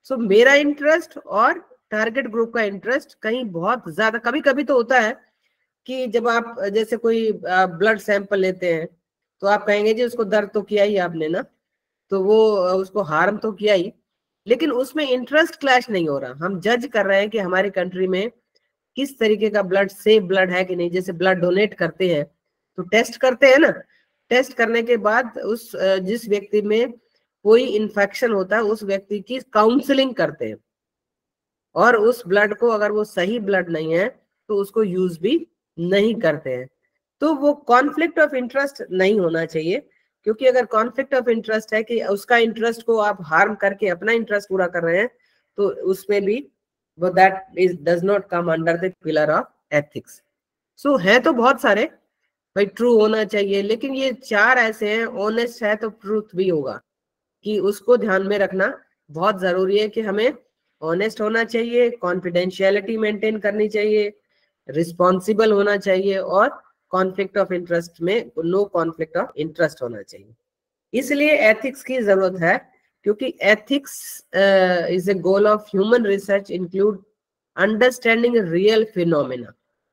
सो मेरा इंटरेस्ट और टारगेट ग्रुप का इंटरेस्ट कहीं बहुत ज्यादा, कभी कभी तो होता है कि जब आप जैसे कोई ब्लड सैंपल लेते हैं तो आप कहेंगे जी उसको दर्द तो किया ही आपने ना, तो वो उसको हार्म तो किया ही, लेकिन उसमें इंटरेस्ट क्लैश नहीं हो रहा। हम जज कर रहे हैं कि हमारी कंट्री में किस तरीके का ब्लड सेफ ब्लड है कि नहीं। जैसे ब्लड डोनेट करते हैं तो टेस्ट करते हैं ना, टेस्ट करने के बाद उस जिस व्यक्ति में कोई इन्फेक्शन होता है उस व्यक्ति की काउंसलिंग करते हैं, और उस ब्लड को अगर वो सही ब्लड नहीं है तो उसको यूज भी नहीं करते हैं। तो वो कॉन्फ्लिक्ट ऑफ इंटरेस्ट नहीं होना चाहिए, क्योंकि अगर कॉन्फ्लिक्ट ऑफ इंटरेस्ट है कि उसका इंटरेस्ट को आप हार्म करके अपना इंटरेस्ट पूरा कर रहे हैं, तो उसमें भी वो that is does not come under the pillar of ethics. So है तो बहुत सारे, भाई ट्रू होना चाहिए, लेकिन ये 4 ऐसे हैं। ऑनेस्ट है तो ट्रूथ भी होगा, कि उसको ध्यान में रखना बहुत जरूरी है कि हमें ऑनेस्ट होना चाहिए, कॉन्फिडेंशियलिटी मेंटेन करनी चाहिए, रिस्पॉन्सिबल होना चाहिए, और कॉन्फ्लिक्ट ऑफ इंटरेस्ट में नो कॉन्फ्लिक्ट ऑफ इंटरेस्ट होना चाहिए। इसलिए एथिक्स की जरूरत है, क्योंकि ethics is a goal of human research include understanding real phenomena.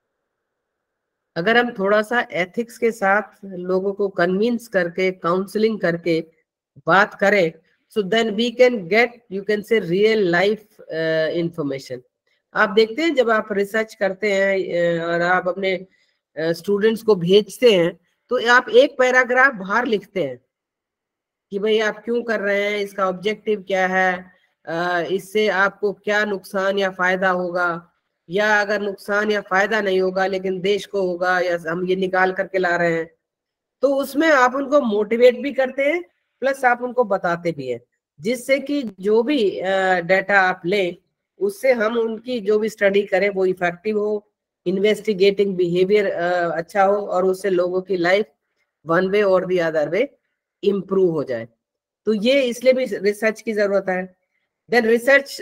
अगर हम थोड़ा सा एथिक्स के साथ लोगों को कन्विंस करके, काउंसलिंग करके बात करें, so then we can get, you can say, real life information। आप देखते हैं जब आप रिसर्च करते हैं और आप अपने स्टूडेंट्स को भेजते हैं, तो आप एक पैराग्राफ बाहर लिखते हैं कि भाई आप क्यों कर रहे हैं, इसका ऑब्जेक्टिव क्या है, इससे आपको क्या नुकसान या फायदा होगा, या अगर नुकसान या फायदा नहीं होगा लेकिन देश को होगा, या हम ये निकाल करके ला रहे हैं, तो उसमें आप उनको मोटिवेट भी करते हैं, प्लस आप उनको बताते भी हैं, जिससे कि जो भी डाटा आप लें उससे हम उनकी जो भी स्टडी करें वो इफेक्टिव हो, इन्वेस्टिगेटिंग बिहेवियर अच्छा हो, और उससे लोगों की लाइफ वन वे और दी अदर वे इम्प्रूव हो जाए। तो ये इसलिए भी रिसर्च की जरूरत है। देन रिसर्च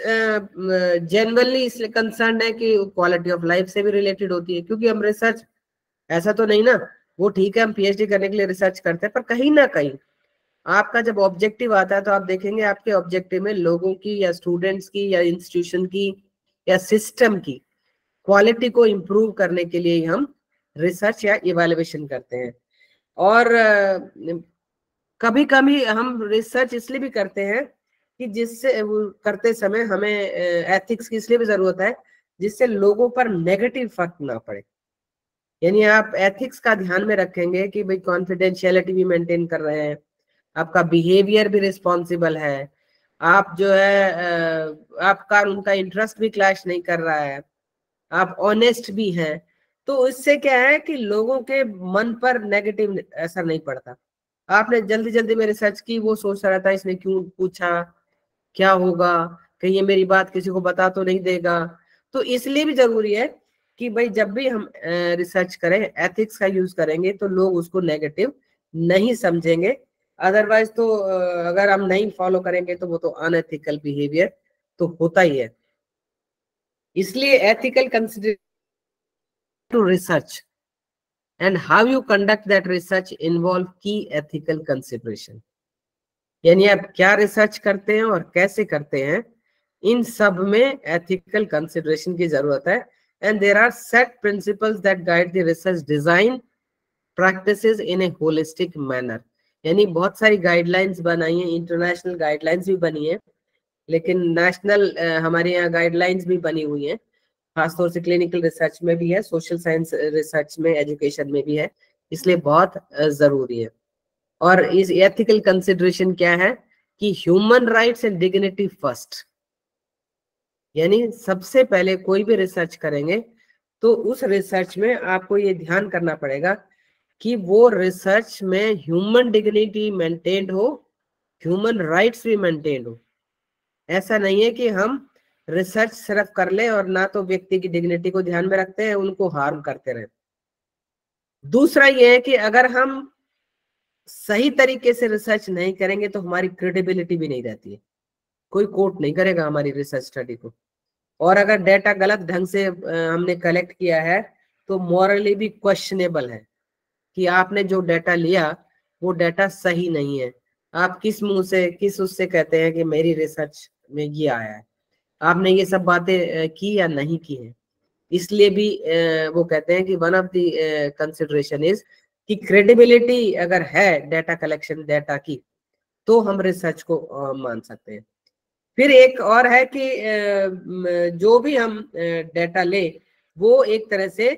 जनरली इसलिए कंसर्न है कि क्वालिटी ऑफ लाइफ से भी रिलेटेड होती है, क्योंकि हम रिसर्च ऐसा तो नहीं ना, वो ठीक है हम पीएचडी करने के लिए रिसर्च करते हैं, पर कहीं ना कहीं आपका जब ऑब्जेक्टिव आता है तो आप देखेंगे आपके ऑब्जेक्टिव में लोगों की या स्टूडेंट्स की या इंस्टीट्यूशन की या सिस्टम की क्वालिटी को इम्प्रूव करने के लिए हम रिसर्च या इवैल्यूएशन करते हैं। और कभी कभी हम रिसर्च इसलिए भी करते हैं कि जिससे करते समय हमें एथिक्स की इसलिए भी जरूरत है जिससे लोगों पर नेगेटिव फर्क ना पड़े। यानी आप एथिक्स का ध्यान में रखेंगे कि भाई कॉन्फिडेंशियलिटी भी मेंटेन कर रहे हैं, आपका बिहेवियर भी रिस्पॉन्सिबल है, आप जो है आपका उनका इंटरेस्ट भी क्लैश नहीं कर रहा है, आप ऑनेस्ट भी हैं, तो इससे क्या है कि लोगों के मन पर नेगेटिव असर नहीं पड़ता। आपने जल्दी जल्दी में रिसर्च की, वो सोच रहा था इसने क्यों पूछा, क्या होगा, कहीं ये मेरी बात किसी को बता तो नहीं देगा। तो इसलिए भी जरूरी है कि भाई जब भी हम रिसर्च करें एथिक्स का यूज करेंगे तो लोग उसको नेगेटिव नहीं समझेंगे। अदरवाइज तो अगर हम नहीं फॉलो करेंगे तो वो तो अनएथिकल बिहेवियर तो होता ही है। इसलिए ethical consideration to research and how you conduct that research involve की एथिकल कंसिडरेशन। यानी आप क्या रिसर्च करते हैं और कैसे करते हैं, इन सब में एथिकल कंसिडरेशन की जरूरत है। And there are set principles that guide the research design practices in a holistic manner. यानी बहुत सारी गाइडलाइंस बनाई हैं, इंटरनेशनल गाइडलाइंस भी बनी है, लेकिन नेशनल हमारे यहाँ गाइडलाइंस भी बनी हुई हैं, खासतौर से क्लिनिकल रिसर्च में भी है, सोशल साइंस रिसर्च में, एजुकेशन में भी है, इसलिए बहुत जरूरी है। और इस एथिकल कंसिडरेशन क्या है कि human rights and dignity first. यानी सबसे पहले कोई भी रिसर्च करेंगे तो उस रिसर्च में आपको ये ध्यान करना पड़ेगा कि वो रिसर्च में ह्यूमन डिग्निटी मेंटेन्ड हो, ह्यूमन राइट्स भी मेंटेन्ड हो। ऐसा नहीं है कि हम रिसर्च सिर्फ कर ले और ना तो व्यक्ति की डिग्निटी को ध्यान में रखते हैं, उनको हार्म करते रहे। दूसरा ये है कि अगर हम सही तरीके से रिसर्च नहीं करेंगे तो हमारी क्रेडिबिलिटी भी नहीं रहती है, कोई कोट नहीं करेगा हमारी रिसर्च स्टडी को। और अगर डेटा गलत ढंग से हमने कलेक्ट किया है तो मॉरली भी क्वेश्चनेबल है कि आपने जो डेटा लिया वो डेटा सही नहीं है। आप किस मुंह से, किस उससे कहते हैं कि मेरी रिसर्च में ये आया है। आपने ये सब बातें की या नहीं की है। इसलिए भी वो कहते हैं कि one of the consideration is कि क्रेडिबिलिटी अगर है डेटा कलेक्शन डेटा की, तो हम रिसर्च को मान सकते हैं। फिर एक और है कि जो भी हम डेटा ले वो एक तरह से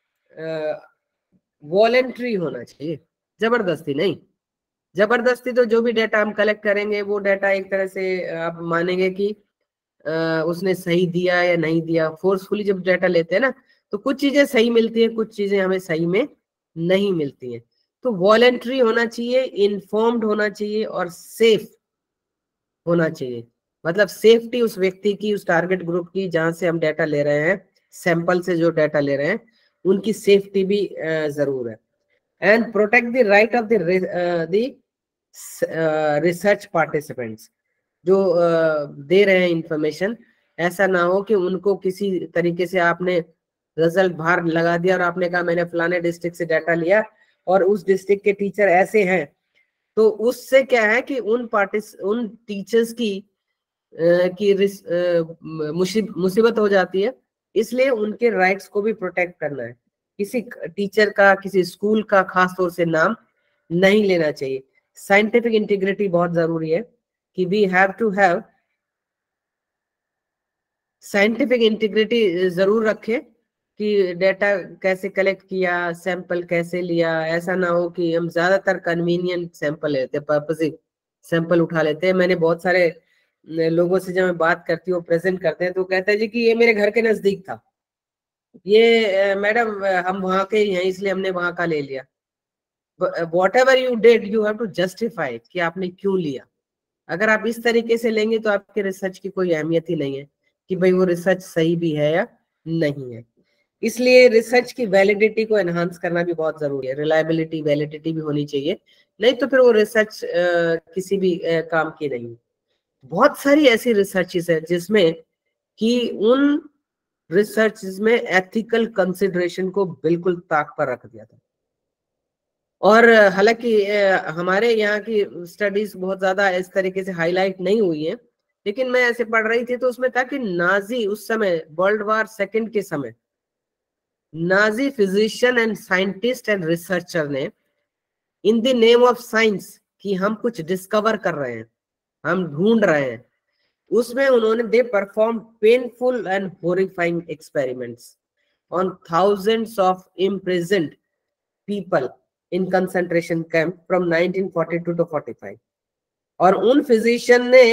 वॉलेंट्री होना चाहिए, जबरदस्ती नहीं। जबरदस्ती तो जो भी डेटा हम कलेक्ट करेंगे वो डेटा एक तरह से आप मानेंगे कि उसने सही दिया या नहीं दिया। फोर्सफुली जब डेटा लेते हैं ना, तो कुछ चीजें सही मिलती है, कुछ चीजें हमें सही में नहीं मिलती हैं। तो वॉलेंट्री होना चाहिए, इन्फॉर्म्ड होना चाहिए और सेफ होना चाहिए। मतलब सेफ्टी उस व्यक्ति की, उस टारगेट ग्रुप की जहां से हम डेटा ले रहे हैं, सैंपल से जो डेटा ले रहे हैं, उनकी सेफ्टी भी जरूर है। And protect the right of the research participants जो दे रहे हैं इंफॉर्मेशन। ऐसा ना हो कि उनको किसी तरीके से आपने रिजल्ट बाहर लगा दिया और आपने कहा मैंने फलाने डिस्ट्रिक्ट से डाटा लिया और उस डिस्ट्रिक्ट के टीचर ऐसे हैं, तो उससे क्या है कि उन टीचर्स की मुसीबत हो जाती है। इसलिए उनके राइट्स को भी प्रोटेक्ट करना है। किसी टीचर का, किसी स्कूल का खास तौर से नाम नहीं लेना चाहिए। साइंटिफिक इंटीग्रिटी बहुत जरूरी है कि we have to have scientific integrity जरूर रखें कि डेटा कैसे कलेक्ट किया, सैंपल कैसे लिया। ऐसा ना हो कि हम ज्यादातर कन्वीनियंट सैंपल लेते हैं, पर्पसिव सैंपल उठा लेते हैं। मैंने बहुत सारे लोगों से जब मैं बात करती हूँ, प्रेजेंट करते हैं, तो कहते हैं जी कि ये मेरे घर के नजदीक था, ये मैडम हम वहां के ही हैं इसलिए हमने वहां का ले लिया। whatever you did you have to justify कि आपने क्यों लिया। अगर आप इस तरीके से लेंगे तो आपके रिसर्च की कोई अहमियत ही नहीं है कि भाई वो रिसर्च सही भी है या नहीं है। इसलिए रिसर्च की वैलिडिटी को एनहांस करना भी बहुत जरूरी है। रिलायबिलिटी, वैलिडिटी भी होनी चाहिए, नहीं तो फिर वो रिसर्च किसी भी काम की नहीं। बहुत सारी ऐसी रिसर्चेस है जिसमें कि उन रिसर्चेस में एथिकल कंसिडरेशन को बिल्कुल ताक पर रख दिया था। और हालांकि हमारे यहाँ की स्टडीज बहुत ज्यादा इस तरीके से हाईलाइट नहीं हुई है, लेकिन मैं ऐसे पढ़ रही थी तो उसमें था कि नाजी उस समय वर्ल्ड वार सेकंड के समय Nazi physician and scientist and researcher ने in the name of science कि हम कुछ डिस्कवर कर रहे हैं, हम ढूंढ रहे हैं, उसमें उन्होंने they perform painful and horrifying experiments on thousands of imprisoned people in concentration camp from 1942 to 45। और उन फिजिशियन ने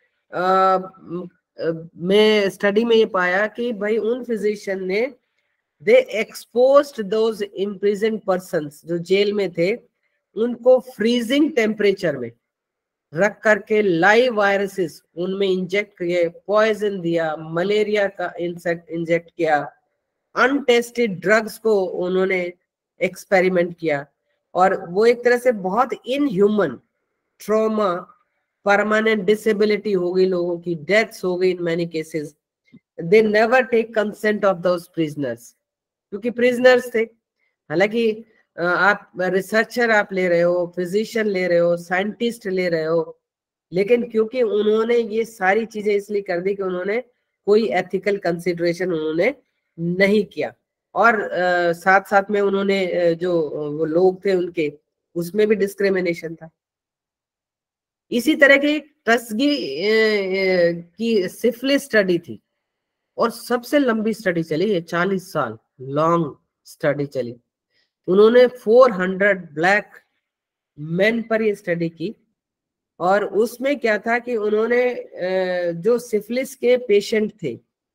मैं स्टडी में ये पाया कि भाई उन फिजिशियन ने they exposed those imprisoned persons जो जेल में थे, उनको फ्रीजिंग टेम्परेचर में रख करके लाइव वायरसेस उनमें इंजेक्ट किए, पॉइजन दिया, मलेरिया का इंजेक्ट किया, अनटेस्टेड ड्रग्स को उन्होंने एक्सपेरिमेंट किया। और वो एक तरह से बहुत इनह्यूमन ट्रॉमा, परमानेंट डिसेबिलिटी हो गई, लोगों की डेथ्स हो गई in many cases. They never take consent of those prisoners, क्योंकि प्रिजनर्स थे। हालांकि आप रिसर्चर आप ले रहे हो, फिजिशियन ले रहे हो, साइंटिस्ट ले रहे हो, लेकिन क्योंकि उन्होंने ये सारी चीजें इसलिए कर दी कि उन्होंने कोई एथिकल कंसिडरेशन उन्होंने नहीं किया। और साथ साथ में उन्होंने जो वो लोग थे उनके, उसमें भी डिस्क्रिमिनेशन था। इसी तरह की टस्गी की सिफिलिस स्टडी थी और सबसे लंबी स्टडी चली, ये 40 साल लॉन्ग स्टडी चली। उन्होंने 400 ब्लैक मेन पर ये स्टडी की और उसमें क्या था कि उन्होंने जो सिफिलिस के पेशेंट थे,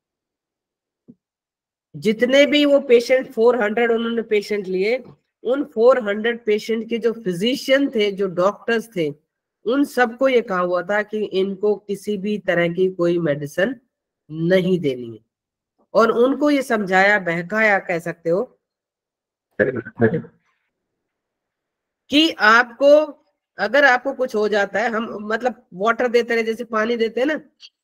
जितने भी वो पेशेंट 400 उन्होंने पेशेंट लिए, उन 400 पेशेंट के जो फिजिशियन थे, जो डॉक्टर्स थे, उन सबको ये कहा हुआ था कि इनको किसी भी तरह की कोई मेडिसिन नहीं देनी है। और उनको ये समझाया, बहकाया कह सकते हो, कि आपको अगर आपको कुछ हो जाता है, हम मतलब वाटर देते रहे, जैसे पानी देते हैं ना,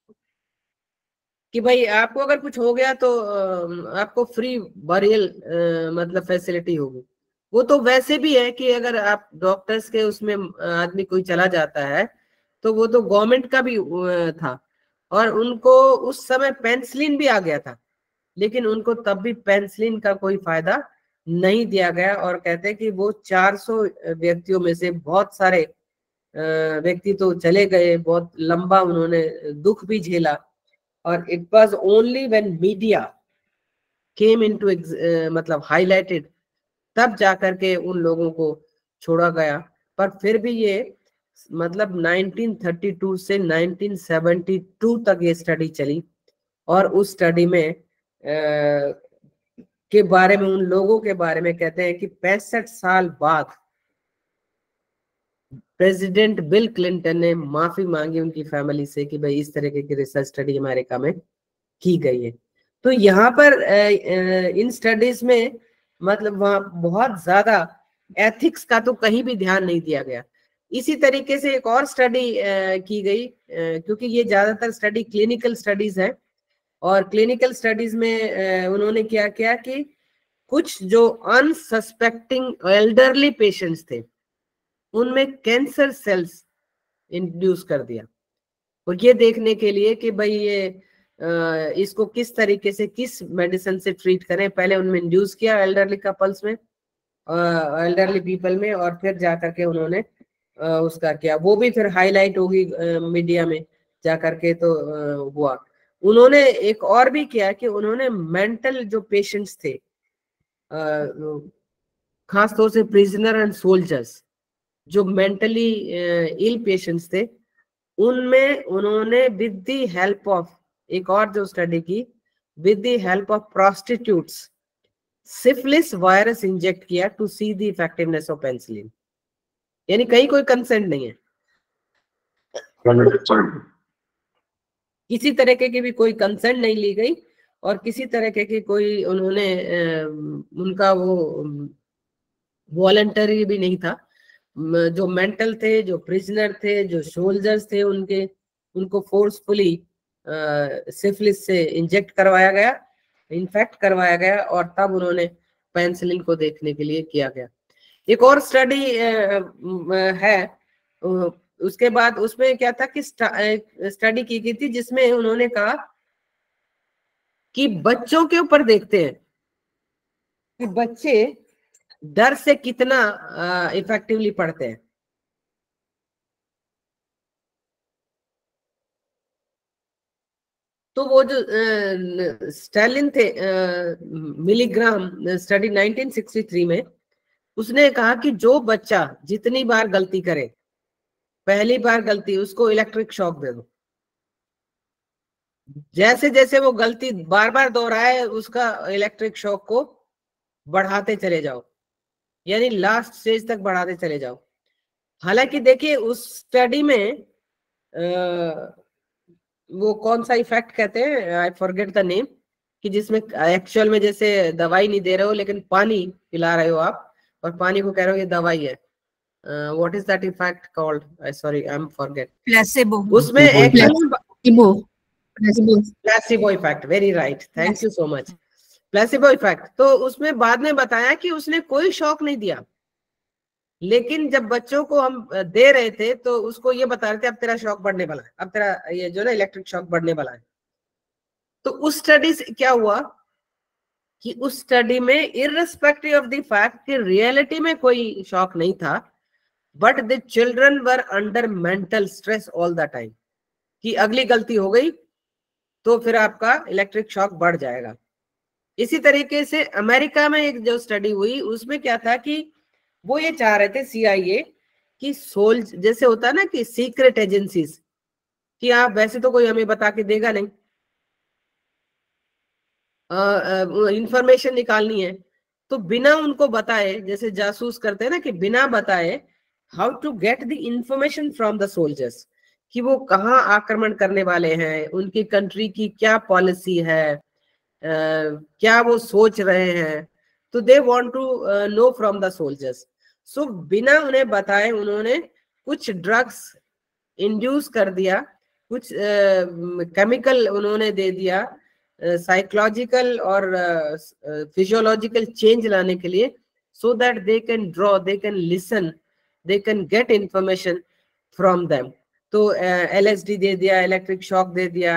कि भाई आपको अगर कुछ हो गया तो आपको फ्री बरियल मतलब फैसिलिटी होगी। वो तो वैसे भी है कि अगर आप डॉक्टर्स के उसमें आदमी कोई चला जाता है तो वो तो गवर्नमेंट का भी था। और उनको उस समय पेनिसिलिन भी आ गया था, लेकिन उनको तब भी पेनिसिलिन का कोई फायदा नहीं दिया गया। और कहते हैं कि वो 400 व्यक्तियों में से बहुत सारे व्यक्ति तो चले गए, बहुत लंबा उन्होंने दुख भी झेला। और it was only when media came into मतलब हाईलाइटेड, तब जाकर के उन लोगों को छोड़ा गया। पर फिर भी ये मतलब 1932 से 1972 तक ये स्टडी चली। और उस स्टडी में के बारे में, उन लोगों के बारे में कहते हैं कि 65 साल बाद प्रेसिडेंट बिल क्लिंटन ने माफी मांगी उनकी फैमिली से कि भाई इस तरह की रिसर्च स्टडी अमेरिका में की गई है। तो यहाँ पर इन स्टडीज में मतलब वहाँ बहुत ज्यादा एथिक्स का तो कहीं भी ध्यान नहीं दिया गया। इसी तरीके से एक और स्टडी की गई, क्योंकि ये ज्यादातर स्टडी क्लिनिकल स्टडीज है। और क्लिनिकल स्टडीज में उन्होंने क्या किया कि कुछ जो अनसस्पेक्टिंग एल्डरली पेशेंट्स थे उनमें कैंसर सेल्स इंड्यूस कर दिया, और ये देखने के लिए कि भाई ये इसको किस तरीके से, किस मेडिसिन से ट्रीट करें। पहले उनमें इंड्यूस किया एल्डरली कपल्स में, एल्डरली पीपल में, और फिर जाकर के उन्होंने उसका किया। वो भी फिर हाईलाइट होगी मीडिया में जाकर के, तो हुआ। उन्होंने एक और भी किया कि उन्होंने मेंटल जो पेशेंट्स थे, खासतौर से प्रिजनर एंड सोल्जर्स, जो मेंटली इल पेशेंट्स थे, उनमें उन्होंने विद द हेल्प ऑफ, एक और जो स्टडी की, with the help of prostitutes syphilis virus inject किया to see the effectiveness of penicillin. यानी कहीं कोई कंसेंट नहीं है, किसी तरह की भी कोई कंसेंट नहीं ली गई, और किसी तरह की कोई उन्होंने उनका वो वॉलंटरी भी नहीं था। जो मेंटल थे, जो प्रिजनर थे, जो सोल्जर्स थे, उनको फोर्सफुली सिफिलिस से इंजेक्ट करवाया गया, इन्फेक्ट करवाया गया, और तब उन्होंने पेनिसिलिन को देखने के लिए किया गया। एक और स्टडी है, उसके बाद उसमें क्या था कि स्टडी की गई थी जिसमें उन्होंने कहा कि बच्चों के ऊपर देखते हैं कि बच्चे डर से कितना इफेक्टिवली पढ़ते हैं। तो वो जो स्टैलिन थे, मिलीग्राम स्टडी 1963 में, उसने कहा कि जो बच्चा जितनी बार गलती करे, पहली बार गलती, उसको इलेक्ट्रिक शॉक दे दो। जैसे जैसे वो गलती बार बार दोहराए, उसका इलेक्ट्रिक शॉक को बढ़ाते चले जाओ, यानी लास्ट स्टेज तक बढ़ाते चले जाओ। हालांकि देखिए उस स्टडी में वो कौन सा इफेक्ट कहते हैं, आई फॉरगेट द नेम, कि जिसमें एक्चुअल में जैसे दवाई नहीं दे रहे हो लेकिन पानी पिला रहे हो आप, और पानी को कह रहे हो ये दवाई है। What is that effect called, sorry I am forget. Placebo. उसमें placebo effect, very right, thank you so much. Placebo effect, तो उसमें बाद में बताया कि उसने कोई शॉक नहीं दिया, लेकिन जब बच्चों को हम दे रहे थे तो उसको ये बता रहे थे अब तेरा शॉक बढ़ने वाला है, अब तेरा ये जो ना इलेक्ट्रिक शॉक बढ़ने वाला है। तो उस स्टडी से क्या हुआ कि उस स्टडी में इररिस्पेक्टिव ऑफ द फैक्ट कि रियलिटी में कोई शॉक नहीं था, but the children were under mental stress all the time, कि अगली गलती हो गई तो फिर आपका इलेक्ट्रिक शॉक बढ़ जाएगा। इसी तरीके से अमेरिका में एक जो स्टडी हुई, उसमें क्या था कि वो ये चाह रहे थे CIA कि जैसे होता है ना कि सीक्रेट एजेंसीज, कि आप वैसे तो कोई हमें बता के देगा नहीं, इंफॉर्मेशन निकालनी है तो बिना उनको बताए, जैसे जासूस करते हैं ना कि बिना बताए, how to get the information from the soldiers, कि वो कहाँ आक्रमण करने वाले हैं, उनकी कंट्री की क्या पॉलिसी है, क्या वो सोच रहे हैं, तो they want to know from the soldiers. So बिना उन्हें बताए उन्होंने कुछ ड्रग्स इंड्यूस कर दिया, कुछ केमिकल उन्होंने दे दिया साइकोलॉजिकल और फिजियोलॉजिकल चेंज लाने के लिए, so that they can draw, they can listen, they can get information from them. तो LSD दे दिया, इलेक्ट्रिक शॉक दे दिया,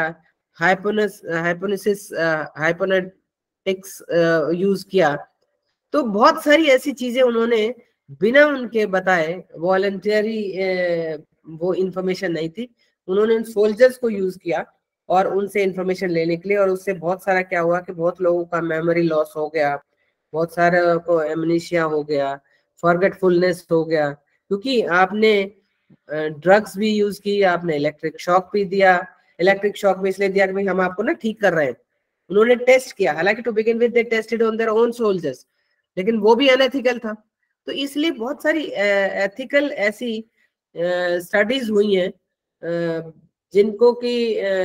हाइपोनेसिस हाइपोनेटिक्स यूज किया। तो बहुत सारी ऐसी चीजें उन्होंने बिना उनके बताए, वॉलंटियरी वो इंफॉर्मेशन नहीं थी, उन्होंने उन सोल्जर्स को यूज किया और उनसे इंफॉर्मेशन लेने के लिए। और उससे बहुत सारा क्या हुआ कि बहुत लोगों का मेमोरी लॉस हो गया, बहुत सारे को एमनीशिया हो गया, फॉरगेटफुलनेस हो गया, क्योंकि आपने ड्रग्स भी यूज की, आपने इलेक्ट्रिक शॉक भी दिया। इलेक्ट्रिक शॉक भी इसलिए दिया कि भाई हम आपको ना ठीक कर रहे हैं। उन्होंने टेस्ट किया, हालांकि to begin with they tested on their own soldiers, लेकिन वो भी अनएथिकल था। तो इसलिए बहुत सारी एथिकल ऐसी स्टडीज हुई हैं जिनको कि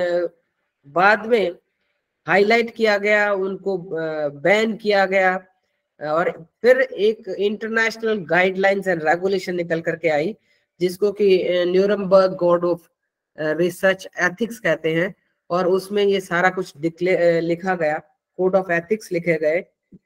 बाद में हाईलाइट किया गया, उनको बैन किया गया, और फिर एक इंटरनेशनल गाइडलाइंस एंड रेगुलेशन निकल करके आई, जिसको कि Nuremberg code of research ethics कहते हैं। और उसमें ये सारा कुछ लिखा गया, कोड ऑफ एथिक्स लिखे गए।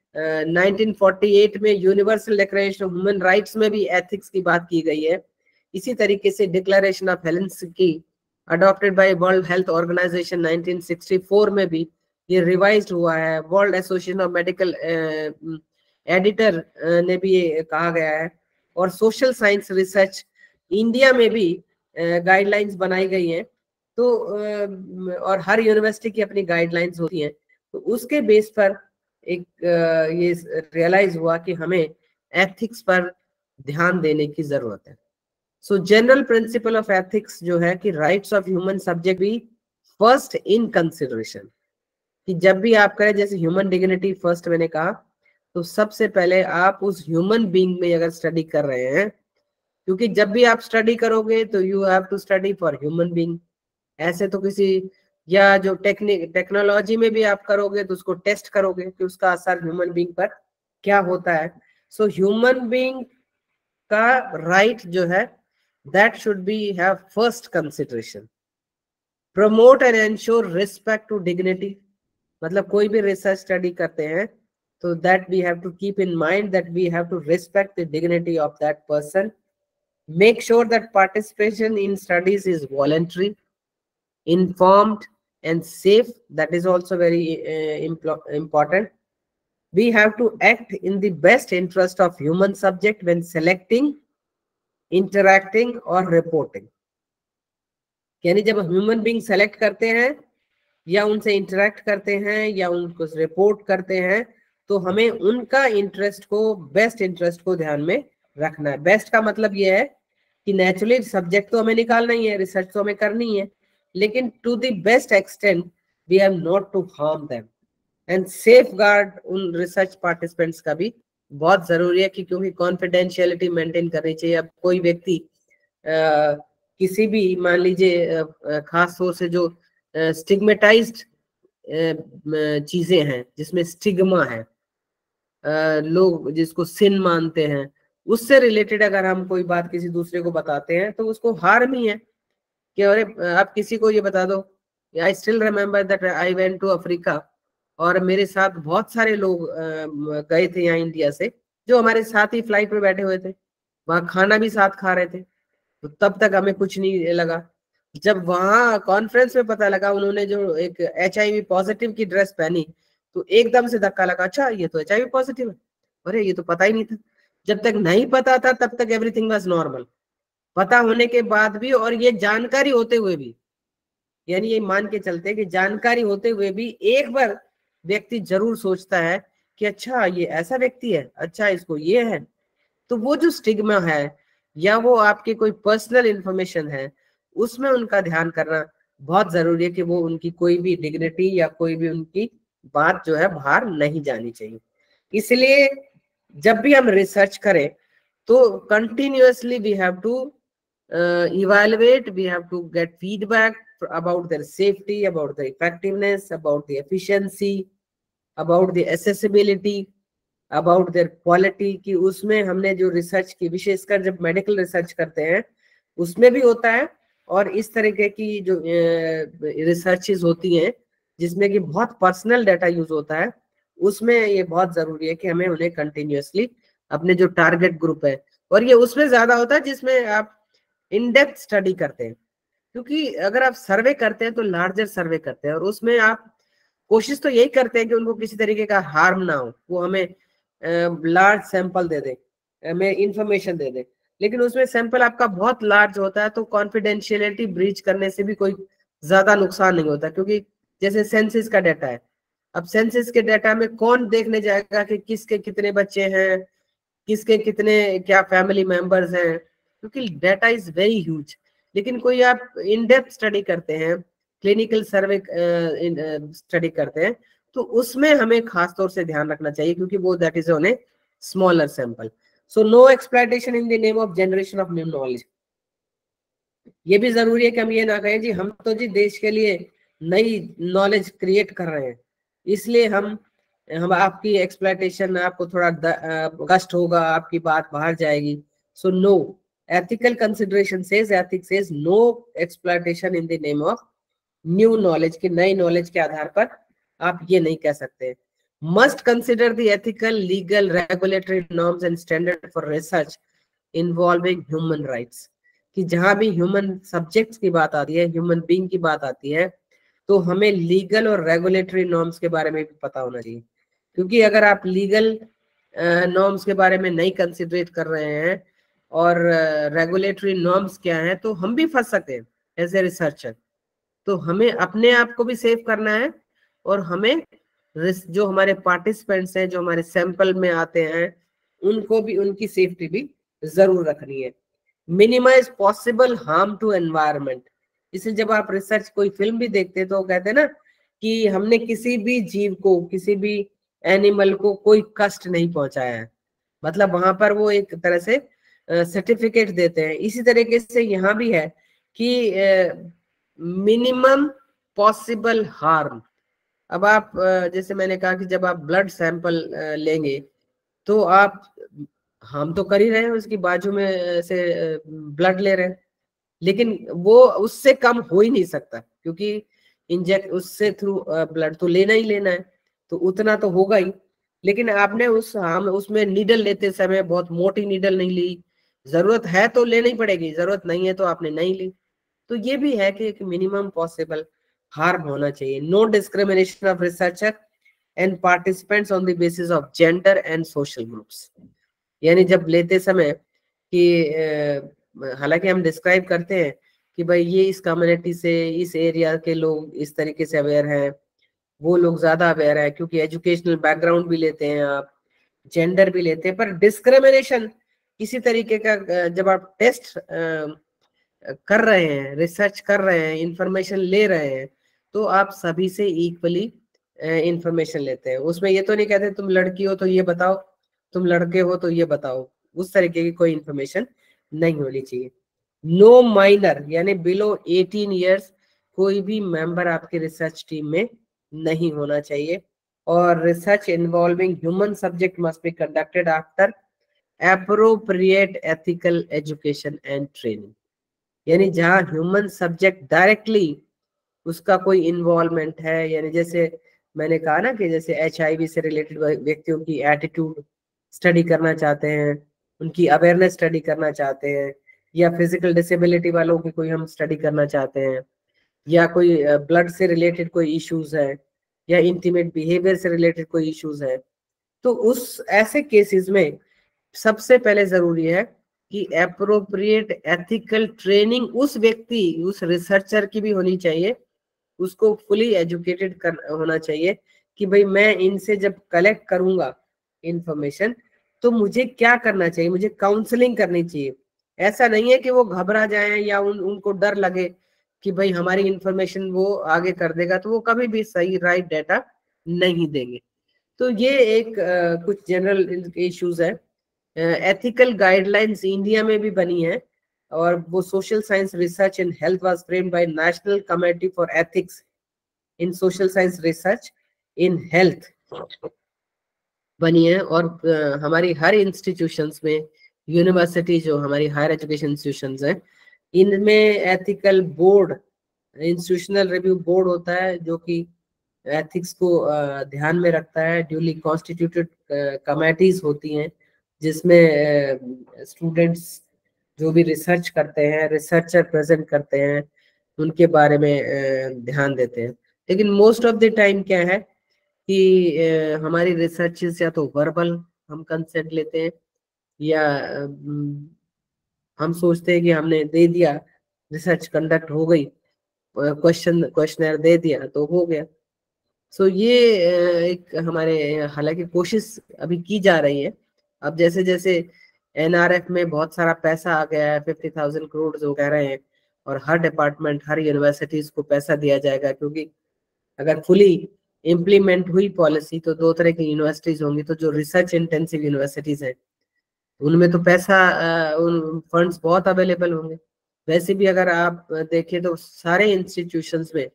1948 में universal declaration of human rights में भी एथिक्स की बात की गई है। इसी तरीके से declaration of Helsinki adopted by World Health Organization 1964 में भी ये रिवाइज्ड हुआ है। World Association of Medical editor ने भी ये कहा गया है। और सोशल साइंस रिसर्च इंडिया में भी गाइडलाइंस बनाई गई हैं। तो और हर यूनिवर्सिटी की अपनी गाइडलाइंस होती हैं। तो उसके बेस पर एक ये रियलाइज हुआ कि हमें एथिक्स पर ध्यान देने की जरूरत है। So general principle of ethics जो है कि rights of human subject be first in consideration, कि जब भी आप करें, जैसे ह्यूमन डिग्निटी फर्स्ट मैंने कहा, तो सबसे पहले आप उस ह्यूमन बीइंग में अगर स्टडी कर रहे हैं, क्योंकि जब भी आप स्टडी करोगे तो you have to study for human being. ऐसे तो किसी, या जो टेक्नोलॉजी में भी आप करोगे तो उसको टेस्ट करोगे कि उसका असर ह्यूमन बीइंग पर क्या होता है। सो ह्यूमन बीइंग का राइट जो है, that should be have first consideration. Promote and ensure respect to dignity, मतलब कोई भी रिसर्च स्टडी करते हैं तो that we have to keep in mind that we have to respect the dignity of that person. Make sure that participation in studies is voluntary, informed and safe. That is also very important. We have to act in the best interest of human subject when selecting, interacting or reporting. यानी जब human being select करते हैं या उनसे interact करते हैं या उनको रिपोर्ट करते हैं, तो हमें उनका इंटरेस्ट को, बेस्ट इंटरेस्ट को ध्यान में रखना है। बेस्ट का मतलब ये है कि नेचुरली सब्जेक्ट तो हमें निकालना ही है, रिसर्च तो हमें करनी है, लेकिन to the best extent we have not to harm them and safeguard उन रिसर्च पार्टिसिपेंट्स का भी बहुत जरूरी है, क्योंकि कॉन्फिडेंशियलिटी मेंटेन करनी चाहिए। अब कोई व्यक्ति किसी भी, मान लीजिए खास तौर से जो स्टिग्मेटाइज्ड चीजें हैं, जिसमें स्टिग्मा है, लोग जिसको सिन मानते हैं, उससे रिलेटेड अगर हम कोई बात किसी दूसरे को बताते हैं तो उसको हार्म ही है। कि अरे आप किसी को ये बता दो, I still remember that I went to Africa, और मेरे साथ बहुत सारे लोग गए थे यहाँ इंडिया से, जो हमारे साथ ही फ्लाइट पे बैठे हुए थे, वहाँ खाना भी साथ खा रहे थे, तो तब तक हमें कुछ नहीं लगा। जब वहाँ कॉन्फ्रेंस में पता लगा उन्होंने जो एक HIV पॉजिटिव की ड्रेस पहनी, तो एकदम से धक्का लगा, अच्छा ये तो HIV पॉजिटिव है, अरे ये तो पता ही नहीं था। जब तक नहीं पता था तब तक एवरीथिंग वाज नॉर्मल, पता होने के बाद भी और ये जानकारी होते हुए भी, यानी ये मान के चलते कि जानकारी होते हुए भी एक बार व्यक्ति जरूर सोचता है कि अच्छा ये ऐसा व्यक्ति है, अच्छा इसको ये है। तो वो जो स्टिग्मा है या वो आपके कोई पर्सनल इंफॉर्मेशन है, उसमें उनका ध्यान करना बहुत जरूरी है कि वो उनकी कोई भी डिग्निटी या कोई भी उनकी बात जो है बाहर नहीं जानी चाहिए। इसलिए जब भी हम रिसर्च करें तो continuously we have to evaluate, we have to get feedback about their safety, about the effectiveness, about the efficiency, about the accessibility, about their quality, कि उसमें हमने जो रिसर्च की, विशेषकर जब मेडिकल रिसर्च करते हैं उसमें भी होता है, और इस तरीके की जो रिसर्चेस होती हैं जिसमें कि बहुत पर्सनल डाटा यूज होता है, उसमें ये बहुत जरूरी है कि हमें उन्हें कंटिन्यूअसली अपने जो टारगेट ग्रुप है, और ये उसमें ज्यादा होता है जिसमें आप इन डेप्थ स्टडी करते हैं। क्योंकि अगर आप सर्वे करते हैं तो लार्जर सर्वे करते हैं, और उसमें आप कोशिश तो यही करते हैं कि उनको किसी तरीके का हार्म ना हो, वो हमें लार्ज सैंपल दे दे, हमें इंफॉर्मेशन दे दे। लेकिन उसमें सैंपल आपका बहुत लार्ज होता है तो कॉन्फिडेंशियलिटी ब्रीच करने से भी कोई ज्यादा नुकसान नहीं होता, क्योंकि जैसे सेंसस का डाटा है, अब सेंसस के डाटा में कौन देखने जाएगा कि किसके कितने बच्चे हैं, किसके कितने क्या फैमिली मेंबर्स हैं, क्योंकि डाटा इज वेरी ह्यूज। लेकिन कोई आप इन डेप्थ स्टडी करते हैं, क्लिनिकल सर्वे स्टडी करते हैं, तो उसमें हमें खास तौर से ध्यान रखना चाहिए, क्योंकि वो that is on a smaller sample. So no exploitation in the name of generation of new knowledge. ये भी जरूरी है कि हम ये ना कहें जी हम तो जी देश के लिए नई नॉलेज क्रिएट कर रहे हैं, इसलिए हम आपकी एक्सप्लॉइटेशन, आपको थोड़ा कष्ट होगा, आपकी बात बाहर जाएगी। So no, ethical consideration says, ethics says no exploitation in the name of new knowledge, कि नई नॉलेज के आधार पर आप ये नहीं कह सकते। must consider the ethical, legal, regulatory norms and standard for research involving human rights, कि जहां भी ह्यूमन सब्जेक्ट्स की बात आती है, ह्यूमन बीइंग की बात आती है, तो हमें लीगल और रेगुलेटरी नॉर्म्स के बारे में भी पता होना चाहिए। क्योंकि अगर आप लीगल नॉर्म्स के बारे में नहीं कंसिडरेट कर रहे हैं और रेगुलेटरी नॉर्म्स क्या हैं, तो हम भी फंस सकते हैं एज ए रिसर्चर। तो हमें अपने आप को भी सेव करना है, और हमें जो हमारे पार्टिसिपेंट्स हैं, जो हमारे सैंपल में आते हैं, उनको भी, उनकी सेफ्टी भी जरूर रखनी है। Minimise possible harm to environment. इसलिए जब आप रिसर्च कोई फिल्म भी देखते हैं तो कहते हैं ना कि हमने किसी भी जीव को, किसी भी एनिमल को कोई कष्ट नहीं पहुंचाया है, मतलब वहां पर वो एक तरह से सर्टिफिकेट देते हैं। इसी तरीके से यहाँ भी है कि मिनिमम पॉसिबल हार्म। अब आप जैसे मैंने कहा कि जब आप ब्लड सैंपल लेंगे तो आप, हम तो कर ही रहे हैं, उसकी बाजू में से ब्लड ले रहे हैं, लेकिन वो उससे कम हो ही नहीं सकता, क्योंकि इंजेक्ट उससे थ्रू ब्लड तो लेना ही लेना है, तो उतना तो होगा ही। लेकिन आपने हम उसमें नीडल लेते समय बहुत मोटी नीडल नहीं ली, जरूरत है तो लेनी पड़ेगी, जरूरत नहीं है तो आपने नहीं ली। तो ये भी है कि मिनिमम पॉसिबल हार्म होना चाहिए। No discrimination of researcher and participants on the basis of gender and social groups. यानी जब लेते समय कि हालांकि हम डिस्क्राइब करते हैं कि भाई ये इस कम्युनिटी से, इस एरिया के लोग इस तरीके से अवेयर हैं, वो लोग ज्यादा अवेयर है, क्योंकि एजुकेशनल बैकग्राउंड भी लेते हैं आप, जेंडर भी लेते हैं, पर डिस्क्रिमिनेशन किसी तरीके का जब आप टेस्ट कर रहे हैं, रिसर्च कर रहे हैं, इंफॉर्मेशन ले रहे हैं, तो आप सभी से इक्वली इंफॉर्मेशन लेते हैं। उसमें ये तो नहीं कहते तुम लड़की हो तो ये बताओ, तुम लड़के हो तो ये बताओ, उस तरीके की कोई इंफॉर्मेशन नहीं होनी चाहिए। नो माइनर, यानी बिलो 18 ईयर्स कोई भी मेंबर आपके रिसर्च टीम में नहीं होना चाहिए। और research involving human subject must be conducted after appropriate ethical education and training. यानी जहां ह्यूमन सब्जेक्ट डायरेक्टली उसका कोई इन्वॉल्वमेंट है, यानी जैसे मैंने कहा ना कि जैसे HIV से रिलेटेड व्यक्तियों की एटीट्यूड स्टडी करना चाहते हैं, उनकी अवेयरनेस स्टडी करना चाहते हैं, या फिजिकल डिसेबिलिटी वालों की कोई हम स्टडी करना चाहते हैं, या कोई ब्लड से रिलेटेड कोई इश्यूज है, या इंटीमेट बिहेवियर से रिलेटेड कोई इश्यूज है, तो उस ऐसे केसेस में सबसे पहले जरूरी है कि एप्रोप्रिएट एथिकल ट्रेनिंग उस व्यक्ति, उस रिसर्चर की भी होनी चाहिए, उसको फुली एजुकेटेड होना चाहिए कि भाई मैं इनसे जब कलेक्ट करूंगा इंफॉर्मेशन तो मुझे क्या करना चाहिए, मुझे काउंसलिंग करनी चाहिए। ऐसा नहीं है कि वो घबरा जाएं या उनको डर लगे कि भाई हमारी इंफॉर्मेशन वो आगे कर देगा, तो वो कभी भी सही राइट डाटा नहीं देंगे। तो ये एक कुछ जनरल इश्यूज है। एथिकल गाइडलाइंस इंडिया में भी बनी है, और वो social science research in health was framed by national committee for ethics in social science research in health बनी है। और हमारी हर इंस्टीट्यूशंस में, यूनिवर्सिटी जो हमारी हायर एजुकेशन इंस्टीट्यूशंस हैं, इनमें ethical board, institutional review board होता है जो कि एथिक्स को ध्यान में रखता है। ड्यूली कॉन्स्टिट्यूटेड कमेटीज होती हैं जिसमें स्टूडेंट्स जो भी रिसर्च करते हैं, रिसर्चर प्रेजेंट करते हैं, उनके बारे में ध्यान देते हैं। लेकिन मोस्ट ऑफ द टाइम क्या है कि हमारी रिसर्चेस या तो वर्बल हम कंसेंट लेते हैं, या हम सोचते हैं कि हमने दे दिया, रिसर्च कंडक्ट हो गई, क्वेश्चनर दे दिया तो हो गया। सो ये एक हमारे, हालांकि कोशिश अभी की जा रही है। अब जैसे जैसे एनआरएफ में बहुत सारा पैसा आ गया है, 50,000 करोड़ जो कह रहे हैं, और हर डिपार्टमेंट, हर यूनिवर्सिटीज को पैसा दिया जाएगा, क्योंकि अगर फुली इम्प्लीमेंट हुई पॉलिसी तो 2 तरह की यूनिवर्सिटीज होंगी। तो जो रिसर्च इंटेंसिव यूनिवर्सिटीज हैं उनमें तो पैसा, उन फंड्स बहुत अवेलेबल होंगे। वैसे भी अगर आप देखें तो सारे इंस्टीट्यूशंस में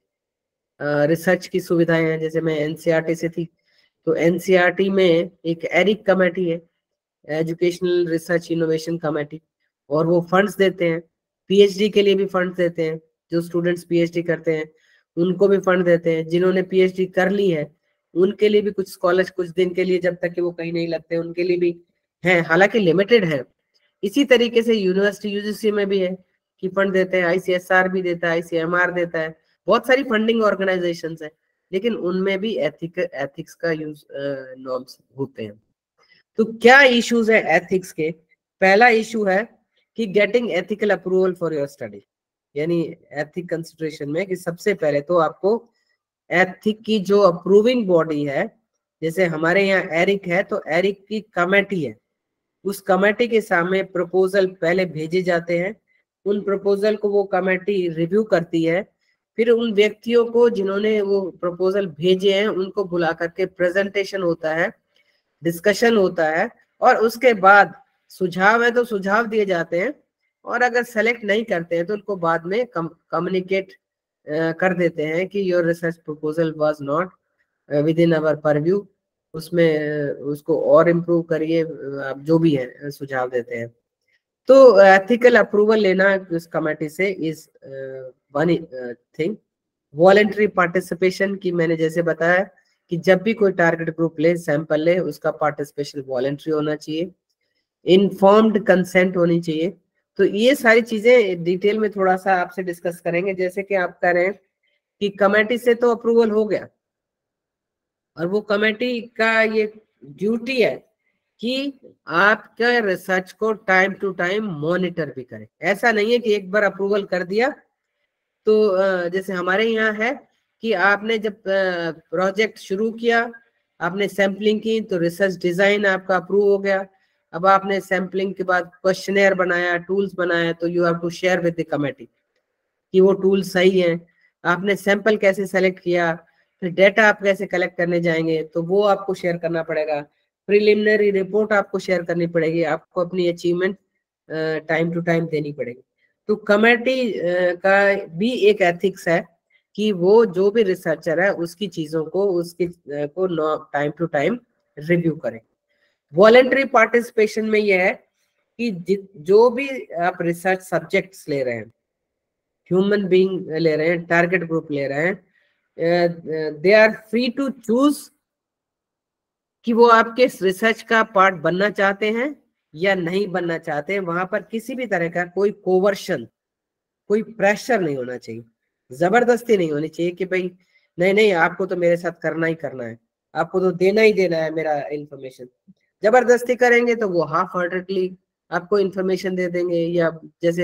रिसर्च की सुविधाएं हैं। जैसे मैं एनसीईआरटी से थी, तो एनसीईआरटी में एक एरिक कमेटी है, एजुकेशनल रिसर्च इनोवेशन कमेटी, और वो फंड्स देते हैं। पीएचडी के लिए भी फंड्स देते हैं, जो स्टूडेंट्स पीएचडी करते हैं उनको भी फंड देते हैं। जिन्होंने पीएचडी कर ली है उनके लिए भी कुछ स्कॉलर्स, कुछ दिन के लिए, जब तक कि वो कहीं नहीं लगते, उनके लिए भी है, हालांकि लिमिटेड है। इसी तरीके से यूनिवर्सिटी यूजीसी में भी है कि फंड देते हैं, आईसीएसआर भी देता है, आईसीएमआर देता है, बहुत सारी फंडिंग ऑर्गेनाइजेशंस है, लेकिन उनमें भी एथिक्स का यूज नॉर्म्स होते हैं। तो क्या इश्यूज है एथिक्स के? पहला इशू है कि getting ethical approval for your study, यानी एथिक कंसिडरेशन में कि सबसे पहले तो आपको एथिक की जो अप्रूविंग बॉडी है, जैसे हमारे यहाँ एरिक है तो एरिक की कमेटी है, उस कमेटी के सामने प्रपोजल पहले भेजे जाते हैं। उन प्रपोजल को वो कमेटी रिव्यू करती है, फिर उन व्यक्तियों को जिन्होंने वो प्रपोजल भेजे हैं उनको बुला करके प्रेजेंटेशन होता है, डिस्कशन होता है, और उसके बाद सुझाव है तो सुझाव दिए जाते हैं, और अगर सेलेक्ट नहीं करते हैं तो उनको बाद में कम्युनिकेट कर देते हैं कि your research proposal was not within our purview, उसमें उसको और इम्प्रूव करिए, आप जो भी है सुझाव देते हैं। तो एथिकल अप्रूवल लेना इस कमेटी से is one thing. Voluntary participation की मैंने जैसे बताया कि जब भी कोई टारगेट ग्रुप ले, सैंपल ले, उसका पार्टिसिपेशन वॉलेंटरी होना चाहिए, इन्फॉर्म्ड कंसेंट होनी चाहिए। तो ये सारी चीजें डिटेल में थोड़ा सा आपसे डिस्कस करेंगे। जैसे कि आप कह रहे हैं कि कमेटी से तो अप्रूवल हो गया, और वो कमेटी का ये ड्यूटी है कि आपका रिसर्च को टाइम टू टाइम मॉनिटर भी करें। ऐसा नहीं है कि एक बार अप्रूवल कर दिया तो जैसे हमारे यहाँ है कि आपने जब प्रोजेक्ट शुरू किया, आपने सैम्पलिंग की, तो रिसर्च डिजाइन आपका अप्रूव हो गया। अब आपने सैम्पलिंग के बाद क्वेश्चनेयर बनाया, टूल्स बनाया, तो you have to share with the committee कि वो टूल सही है। आपने सैंपल कैसे सेलेक्ट किया, फिर डेटा आप कैसे कलेक्ट करने जाएंगे, तो वो आपको शेयर करना पड़ेगा। प्रिलिमिनरी रिपोर्ट आपको शेयर करनी पड़ेगी, आपको अपनी अचीवमेंट टाइम टू टाइम देनी पड़ेगी। तो कमेटी का भी एक एथिक्स है कि वो जो भी रिसर्चर है उसकी चीजों को, उसकी को टाइम टू टाइम रिव्यू करें। वॉलेंटरी पार्टिसिपेशन में यह है कि जो भी आप रिसर्च सब्जेक्ट्स ले रहे हैं, ह्यूमन बीइंग ले रहे हैं, टारगेट ग्रुप ले रहे हैं, they are free to choose कि वो आपके रिसर्च का पार्ट बनना चाहते हैं या नहीं बनना चाहते हैं। वहां पर किसी भी तरह का कोई कोवर्शन, कोई प्रेशर नहीं होना चाहिए, जबरदस्ती नहीं होनी चाहिए कि भाई नहीं नहीं आपको तो मेरे साथ करना ही करना है, आपको तो देना ही देना है मेरा इंफॉर्मेशन। जबरदस्ती करेंगे तो वो हाफ हार्टेडली आपको इंफॉर्मेशन दे देंगे। या जैसे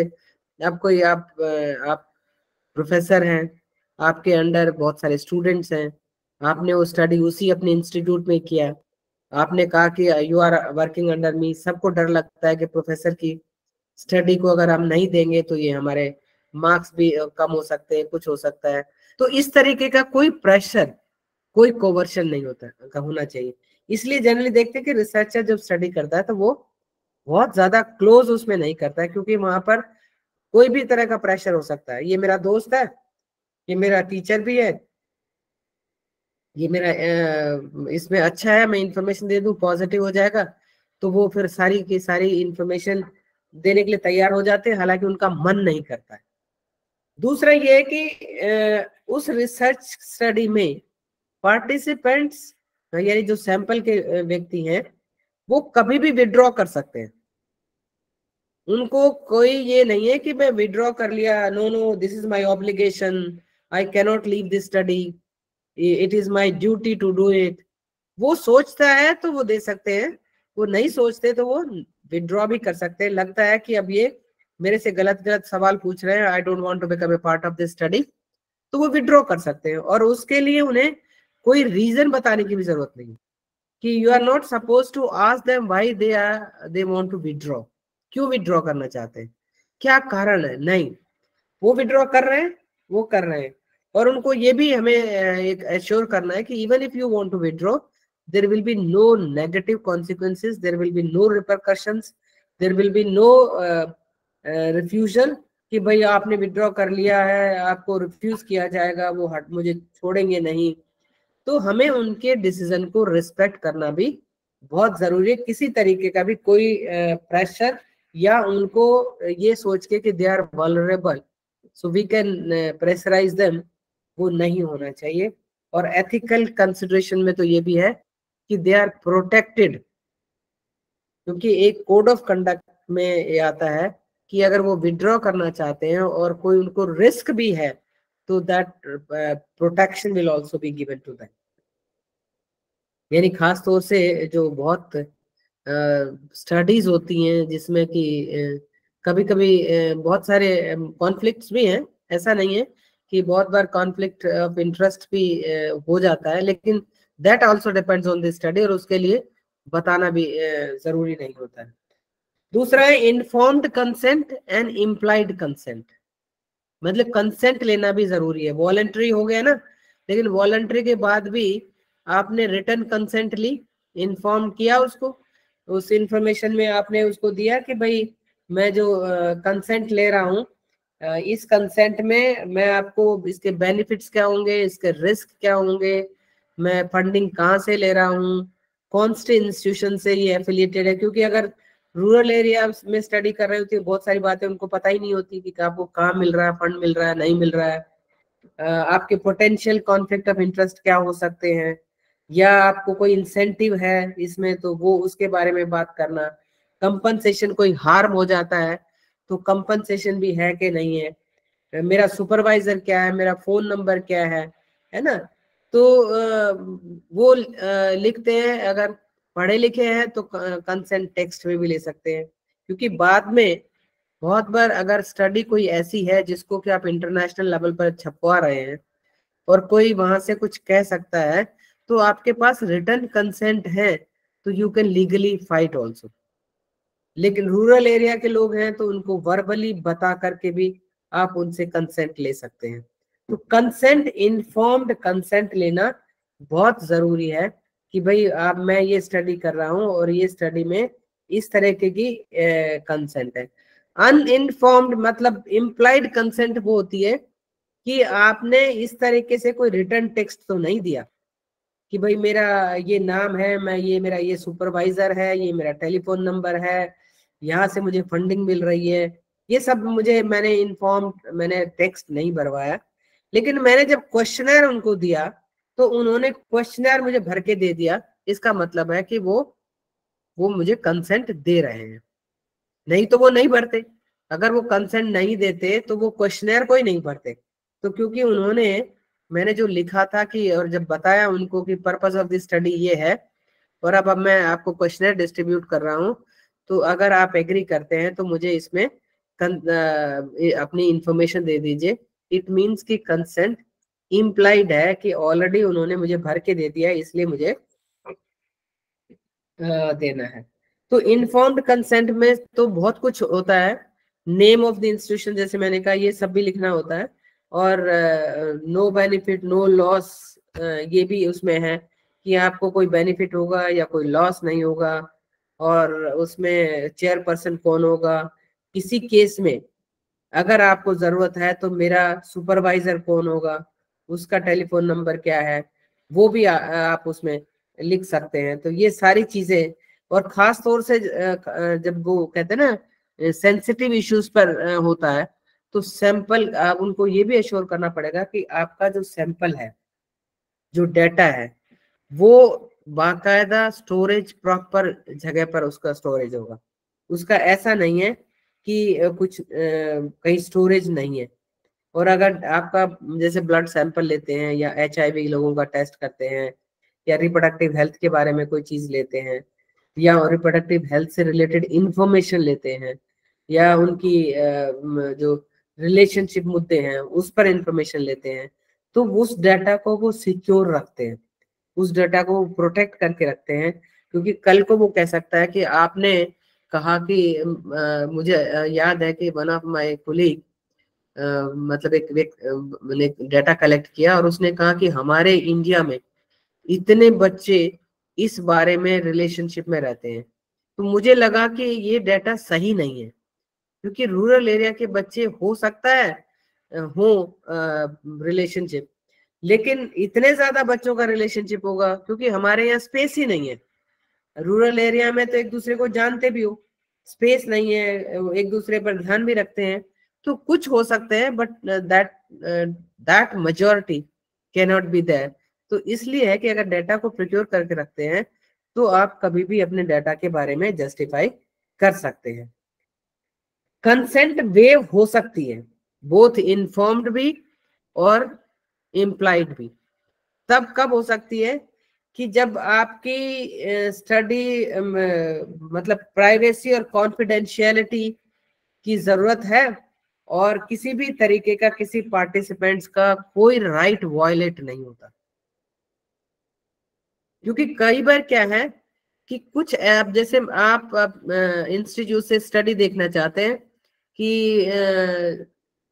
आप प्रोफेसर हैं, आपके अंडर बहुत सारे स्टूडेंट्स हैं, आपने वो स्टडी उसी अपने इंस्टीट्यूट में किया, आपने कहा कि you are working under me. सबको डर लगता है कि प्रोफेसर की स्टडी को अगर हम नहीं देंगे तो ये हमारे मार्क्स भी कम हो सकते हैं, कुछ हो सकता है। तो इस तरीके का कोई प्रेशर, कोई कोवर्शन नहीं होना चाहिए। इसलिए जनरली देखते हैं कि रिसर्चर जब स्टडी करता है तो वो बहुत ज्यादा क्लोज उसमें नहीं करता है, क्योंकि वहां पर कोई भी तरह का प्रेशर हो सकता है। ये मेरा दोस्त है, ये मेरा टीचर भी है, ये मेरा इसमें अच्छा है, मैं इंफॉर्मेशन दे दूं पॉजिटिव हो जाएगा, तो वो फिर सारी की सारी इंफॉर्मेशन देने के लिए तैयार हो जाते हैं, हालांकि उनका मन नहीं करता है। दूसरा ये है कि उस रिसर्च स्टडी में पार्टिसिपेंट्स, यानी जो सैंपल के व्यक्ति हैं, वो कभी भी विड्रॉ कर सकते हैं। उनको कोई ये नहीं है कि मैं विड्रॉ कर लिया, no no this is my obligation, I can not leave this study, it is my duty to do it. वो सोचता है तो वो दे सकते हैं, वो नहीं सोचते तो वो विड्रॉ भी कर सकते हैं। लगता है कि अब ये मेरे से गलत गलत सवाल पूछ रहे हैं, I don't want to become a part of this study, तो वो विड्रॉ कर सकते हैं। और उसके लिए उन्हें कोई रीजन बताने की भी जरूरत नहीं कि you are not suppose to ask them why they want to withdraw, क्यों विड्रॉ करना चाहते हैं, क्या कारण है, नहीं, वो विड्रॉ कर रहे हैं, वो कर रहे हैं। और उनको ये भी हमें एक एश्योर करना है कि even if you want to withdraw, there will be no negative consequences, there will be no repercussions, there will be no refusal कि भाई आपने विड्रॉ कर लिया है, आपको रिफ्यूज किया जाएगा, वो मुझे छोड़ेंगे नहीं। तो हमें उनके डिसीजन को रिस्पेक्ट करना भी बहुत जरूरी है। किसी तरीके का भी कोई प्रेशर या उनको ये सोच के कि they are vulnerable so we can pressurise them, वो नहीं होना चाहिए। और एथिकल कंसिडरेशन में तो ये भी है कि दे आर प्रोटेक्टेड, क्योंकि एक कोड ऑफ कंडक्ट में ये आता है कि अगर वो विड्रॉ करना चाहते हैं और कोई उनको रिस्क भी है तो that protection will also be given to them. यानी खास तौर से जो बहुत स्टडीज होती हैं जिसमें कि कभी कभी बहुत सारे कॉन्फ्लिक्ट्स भी हैं, ऐसा नहीं है कि बहुत बार कॉन्फ्लिक्ट ऑफ इंटरेस्ट भी हो जाता है, लेकिन that also depends on the study, और उसके लिए बताना भी जरूरी नहीं होता है। दूसरा है informed consent and implied consent, मतलब कंसेंट लेना भी जरूरी है। वॉलंटरी हो गया ना, लेकिन वॉलंटरी के बाद भी आपने रिटर्न कंसेंट ली, इन्फॉर्म किया उसको, उस इंफॉर्मेशन में आपने उसको दिया कि भाई मैं जो कंसेंट ले रहा हूँ, इस कंसेंट में मैं आपको इसके बेनिफिट्स क्या होंगे, इसके रिस्क क्या होंगे, मैं फंडिंग कहाँ से ले रहा हूँ, कौन से इंस्टीट्यूशन से ये एफिलिएटेड है। क्योंकि अगर रूरल एरिया में स्टडी कर रहे होती है, बहुत सारी बातें उनको पता ही नहीं होती कि आपको कहाँ मिल रहा है, फंड मिल रहा है, नहीं मिल रहा है, आपके पोटेंशियल कॉन्फ्लिक्ट ऑफ इंटरेस्ट क्या हो सकते हैं, या आपको कोई इंसेंटिव है इसमें तो वो उसके बारे में बात करना, कंपनसेशन कोई हार्म हो जाता है तो कंपनसेशन भी है कि नहीं है, मेरा सुपरवाइजर क्या है, मेरा फोन नंबर क्या है ना। तो वो लिखते हैं, अगर पढ़े लिखे हैं तो कंसेंट टेक्स्ट में भी ले सकते हैं। क्योंकि बाद में बहुत बार अगर स्टडी कोई ऐसी है जिसको कि आप इंटरनेशनल लेवल पर छपवा रहे हैं और कोई वहां से कुछ कह सकता है, तो आपके पास रिटर्न कंसेंट है तो you can legally fight also. लेकिन रूरल एरिया के लोग हैं तो उनको वर्बली बता करके भी आप उनसे कंसेंट ले सकते हैं। तो कंसेंट, इन्फॉर्म्ड कंसेंट लेना बहुत जरूरी है कि भाई आप, मैं ये स्टडी कर रहा हूँ और ये स्टडी में इस तरह की कंसेंट है। अनइन्फॉर्म्ड मतलब इम्प्लाइड कंसेंट वो होती है कि आपने इस तरीके से कोई रिटर्न टेक्स्ट तो नहीं दिया कि भाई मेरा ये नाम है, मैं ये मेरा ये सुपरवाइजर है, ये मेरा टेलीफोन नंबर है, यहाँ से मुझे फंडिंग मिल रही है, ये सब मैंने टेक्स्ट नहीं भरवाया। लेकिन मैंने जब क्वेश्चनर उनको दिया तो उन्होंने क्वेश्चनर मुझे भर के दे दिया, इसका मतलब है कि वो मुझे कंसेंट दे रहे हैं। नहीं तो वो नहीं भरते, अगर वो कंसेंट नहीं देते तो वो क्वेश्चनर को ही नहीं भरते। तो क्योंकि उन्होंने, मैंने जो लिखा था कि, और जब बताया उनको कि पर्पस ऑफ दिस स्टडी ये है और अब मैं आपको क्वेश्चनर डिस्ट्रीब्यूट कर रहा हूँ, तो अगर आप एग्री करते हैं तो मुझे इसमें अपनी इंफॉर्मेशन दे दीजिए। इट मीन्स कि कंसेंट इम्प्लाइड है कि ऑलरेडी उन्होंने मुझे भर के दे दिया है, इसलिए मुझे देना है। तो इन्फॉर्म्ड कंसेंट में तो बहुत कुछ होता है, नेम ऑफ द इंस्टीट्यूशन जैसे मैंने कहा, ये सब भी लिखना होता है, और नो बेनिफिट नो लॉस ये भी उसमें है कि आपको कोई बेनिफिट होगा या कोई लॉस नहीं होगा, और उसमें चेयरपर्सन कौन होगा, किसी केस में अगर आपको जरूरत है तो मेरा सुपरवाइजर कौन होगा, उसका टेलीफोन नंबर क्या है, वो भी आप उसमें लिख सकते हैं। तो ये सारी चीजें, और खास तौर से जब वो कहते हैं ना सेंसिटिव इश्यूज पर होता है, तो सैंपल उनको ये भी एश्योर करना पड़ेगा कि आपका जो सैंपल है, जो डेटा है, वो बाकायदा स्टोरेज, प्रॉपर जगह पर उसका स्टोरेज होगा। उसका ऐसा नहीं है कि कुछ कहीं स्टोरेज नहीं है। और अगर आपका जैसे ब्लड सैंपल लेते हैं या HIV लोगों का टेस्ट करते हैं या रिप्रोडक्टिव हेल्थ के बारे में कोई चीज लेते हैं या रिप्रोडक्टिव हेल्थ से रिलेटेड इंफॉर्मेशन लेते हैं या उनकी जो रिलेशनशिप मुद्दे हैं उस पर इंफॉर्मेशन लेते हैं, तो उस डाटा को वो सिक्योर रखते हैं, उस डाटा को प्रोटेक्ट करके रखते हैं। क्योंकि कल को वो कह सकता है कि आपने कहा कि मुझे याद है कि वन ऑफ माय कोलीग मतलब मैंने डाटा कलेक्ट किया और उसने कहा कि हमारे इंडिया में इतने बच्चे इस बारे में रिलेशनशिप में रहते हैं। तो मुझे लगा कि ये डाटा सही नहीं है, क्योंकि रूरल एरिया के बच्चे हो सकता है हो रिलेशनशिप, लेकिन इतने ज्यादा बच्चों का रिलेशनशिप होगा क्योंकि हमारे यहाँ स्पेस ही नहीं है। रूरल एरिया में तो एक दूसरे को जानते भी हो, स्पेस नहीं है, एक दूसरे पर ध्यान भी रखते हैं, तो कुछ हो सकते हैं, but that majority can not be there. तो इसलिए है कि अगर डाटा को प्रिक्योर करके रखते हैं तो आप कभी भी अपने डाटा के बारे में जस्टिफाई कर सकते हैं। कंसेंट वेव हो सकती है, बोथ इन्फॉर्म्ड भी और इम्प्लाइड भी। तब कब हो सकती है कि जब आपकी स्टडी मतलब प्राइवेसी और कॉन्फिडेंशियलिटी की जरूरत है और किसी भी तरीके का किसी पार्टिसिपेंट्स का कोई राइट वायलेट नहीं होता। क्योंकि कई बार क्या है कि कुछ ऐप, जैसे आप इंस्टीट्यूट से स्टडी देखना चाहते हैं कि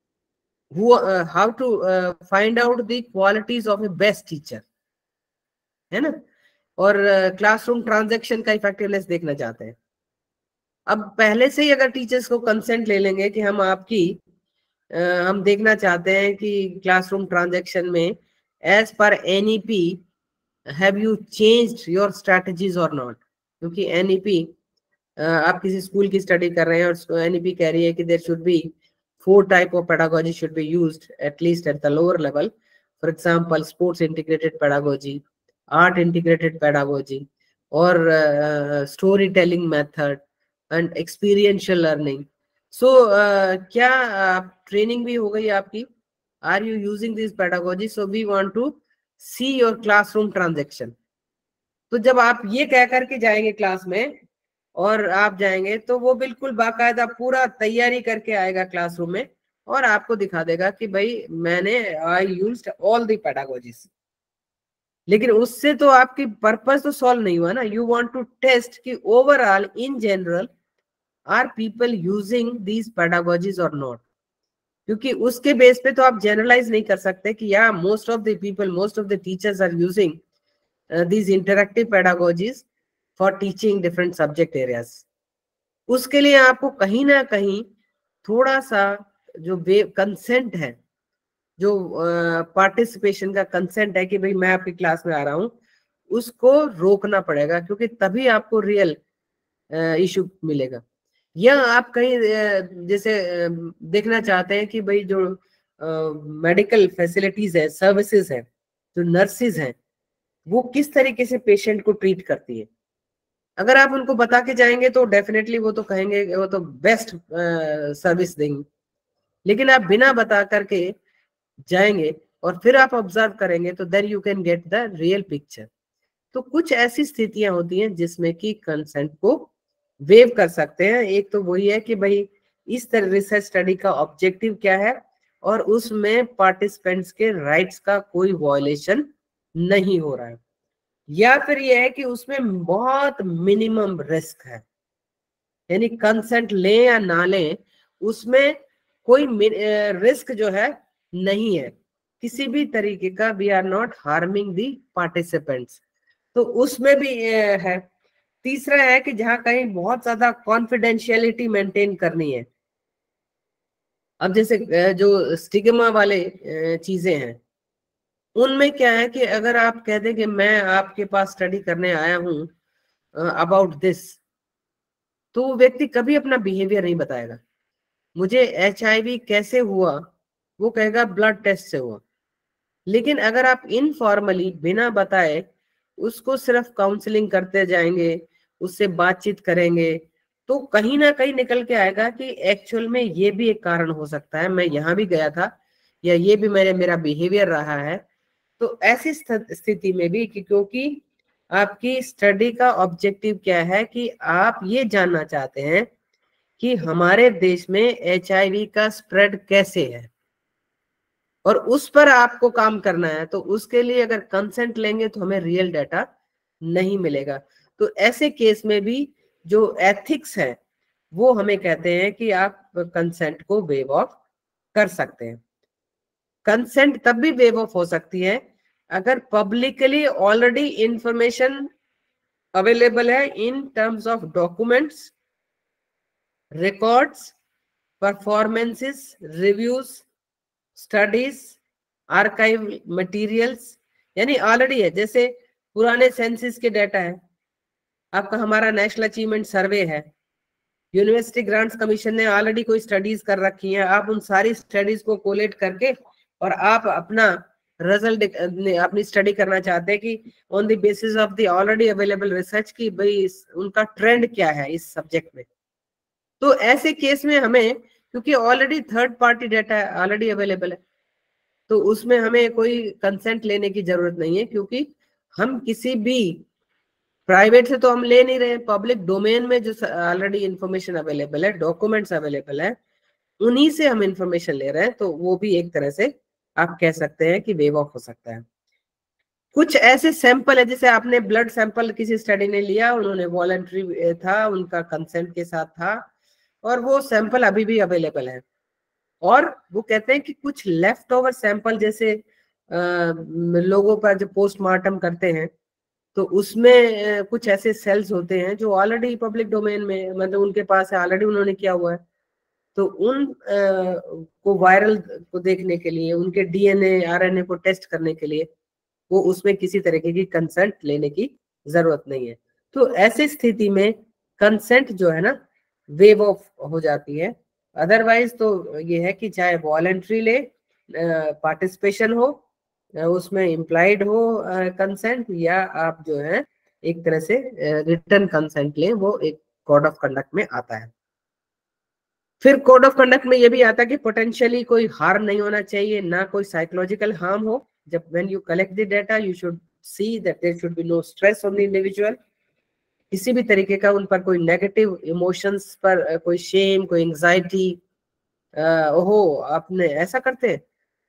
how to find out the qualities of a best teacher, है ना, और क्लासरूम ट्रांजैक्शन का इफेक्टिवनेस देखना चाहते हैं। अब पहले से ही अगर टीचर्स को कंसेंट ले लेंगे कि हम आपकी हम देखना चाहते हैं कि क्लासरूम ट्रांजैक्शन में as per NEP have you changed your strategies और नॉट, क्योंकि NEP आप किसी स्कूल की स्टडी कर रहे हैं और NEP कह रही है कि there should be 4 type of pedagogy should be used at least at the lower level. For example, sports integrated pedagogy, art integrated pedagogy, or storytelling method and experiential learning. So क्या training भी हो गई आपकी? Are you using this pedagogy? So we want to see your classroom transaction. तो जब आप ये कह करके जाएंगे क्लास में और आप जाएंगे तो वो बिल्कुल बाकायदा पूरा तैयारी करके आएगा क्लासरूम में और आपको दिखा देगा कि भाई मैंने I used all the pedagogies. लेकिन उससे तो आपकी पर्पस तो सॉल्व नहीं हुआ ना। यू वांट टू टेस्ट कि overall in general are people using these pedagogies और नॉट, क्योंकि उसके बेस पे तो आप जनरलाइज नहीं कर सकते कि या most of the people, most of the teachers are using these interactive pedagogies for teaching different subject areas. उसके लिए आपको कहीं ना कहीं थोड़ा सा जो कंसेंट है, जो पार्टिसिपेशन का कंसेंट है कि भाई मैं आपकी क्लास में आ रहा हूं, उसको रोकना पड़ेगा, क्योंकि तभी आपको रियल इशू मिलेगा। या आप कहीं जैसे देखना चाहते हैं कि भाई जो मेडिकल फैसिलिटीज है, सर्विसेज है, जो नर्सिस हैं, वो किस तरीके से पेशेंट को ट्रीट करती है। अगर आप उनको बता के जाएंगे तो डेफिनेटली वो तो कहेंगे वो तो बेस्ट सर्विस देंगे। लेकिन आप बिना बता करके जाएंगे और फिर आप ऑब्जर्व करेंगे तो then you can get the real picture. तो कुछ ऐसी स्थितियां होती हैं जिसमें कि कंसेंट को वेव कर सकते हैं। एक तो वही है कि भाई इस तरह रिसर्च स्टडी का ऑब्जेक्टिव क्या है और उसमें पार्टिसिपेंट्स के राइट्स का कोई वायलेशन नहीं हो रहा है, या फिर यह है कि उसमें बहुत मिनिमम रिस्क है, यानी कंसेंट लें या ना लें उसमें कोई रिस्क जो है नहीं है किसी भी तरीके का। We are not harming the participants, तो उसमें भी है। तीसरा है कि जहां कहीं बहुत ज्यादा कॉन्फिडेंशियलिटी मेंटेन करनी है। अब जैसे जो स्टिग्मा वाले चीजें हैं, उनमें क्या है कि अगर आप कह दें कि मैं आपके पास स्टडी करने आया हूं अबाउट दिस, तो वो व्यक्ति कभी अपना बिहेवियर नहीं बताएगा। मुझे HIV कैसे हुआ, वो कहेगा ब्लड टेस्ट से हुआ। लेकिन अगर आप इनफॉर्मली बिना बताए उसको सिर्फ काउंसलिंग करते जाएंगे, उससे बातचीत करेंगे, तो तो कहीं ना कहीं निकल के आएगा कि एक्चुअल में ये भी एक कारण हो सकता है, मैं यहाँ भी गया था या ये भी मेरा बिहेवियर रहा है। तो ऐसी स्थिति में भी क्योंकि आपकी स्टडी का ऑब्जेक्टिव क्या है कि आप ये जानना चाहते हैं कि हमारे देश में HIV का स्प्रेड कैसे है और उस पर आपको काम करना है, तो उसके लिए अगर कंसेंट लेंगे तो हमें रियल डाटा नहीं मिलेगा। तो ऐसे केस में भी जो एथिक्स है वो हमें कहते हैं कि आप कंसेंट को वेव ऑफ कर सकते हैं। कंसेंट तब भी वेव ऑफ हो सकती है अगर पब्लिकली ऑलरेडी इंफॉर्मेशन अवेलेबल है in terms of documents, records, performances, reviews, studies, archive materials, यानी ऑलरेडी है। जैसे पुराने सेंसस के डाटा है, आपका हमारा नेशनल अचीवमेंट सर्वे है, यूनिवर्सिटी ग्रांट्स कमीशन ने ऑलरेडी कोई स्टडीज कर रखी है, आप उन सारी स्टडीज को कोलेट करके और आप अपना रिजल्ट अपनी स्टडी करना चाहते हैं कि on the basis of the already available research की भाई उनका ट्रेंड क्या है इस सब्जेक्ट में। तो ऐसे केस में हमें, क्योंकि already third party data already available है, तो उसमें हमें कोई कंसेंट लेने की जरूरत नहीं है, क्योंकि हम किसी भी प्राइवेट से तो हम ले नहीं रहे, पब्लिक डोमेन में जो ऑलरेडी इंफॉर्मेशन अवेलेबल है, डॉक्यूमेंट्स अवेलेबल है, उन्हीं से हम इंफॉर्मेशन ले रहे हैं। तो वो भी एक तरह से आप कह सकते हैं कि वेव ऑफ हो सकता है। कुछ ऐसे सैंपल है, जैसे आपने ब्लड सैंपल किसी स्टडी ने लिया, उन्होंने वॉलंटरी था, उनका कंसेंट के साथ था, और वो सैंपल अभी भी अवेलेबल है। और वो कहते हैं कि कुछ लेफ्ट ओवर सैंपल, जैसे लोगों पर जो पोस्टमार्टम करते हैं, तो उसमें कुछ ऐसे सेल्स होते हैं जो ऑलरेडी पब्लिक डोमेन में, मतलब उनके पास है, ऑलरेडी उन्होंने किया हुआ है। तो उन को वायरल को देखने के लिए, उनके DNA RNA को टेस्ट करने के लिए वो उसमें किसी तरीके की कंसेंट लेने की जरूरत नहीं है। तो ऐसी स्थिति में कंसेंट जो है ना वेव ऑफ हो जाती है। अदरवाइज तो ये है कि चाहे वॉलंटरी ले, पार्टिसिपेशन हो, उसमें इम्प्लाइड हो कंसेंट, या आप जो है एक तरह से रिटर्न कंसेंट लें, वो एक कोड ऑफ कंडक्ट में आता है। फिर कोड ऑफ कंडक्ट में ये भी आता है कि पोटेंशियली कोई हार्म नहीं होना चाहिए, ना कोई साइकोलॉजिकल हार्म हो। जब when you collect the data you should see that there should be no stress on the individual, किसी भी तरीके का उन पर कोई नेगेटिव इमोशंस पर कोई शेम, कोई एंजाइटी, ओहो आपने ऐसा करते हैं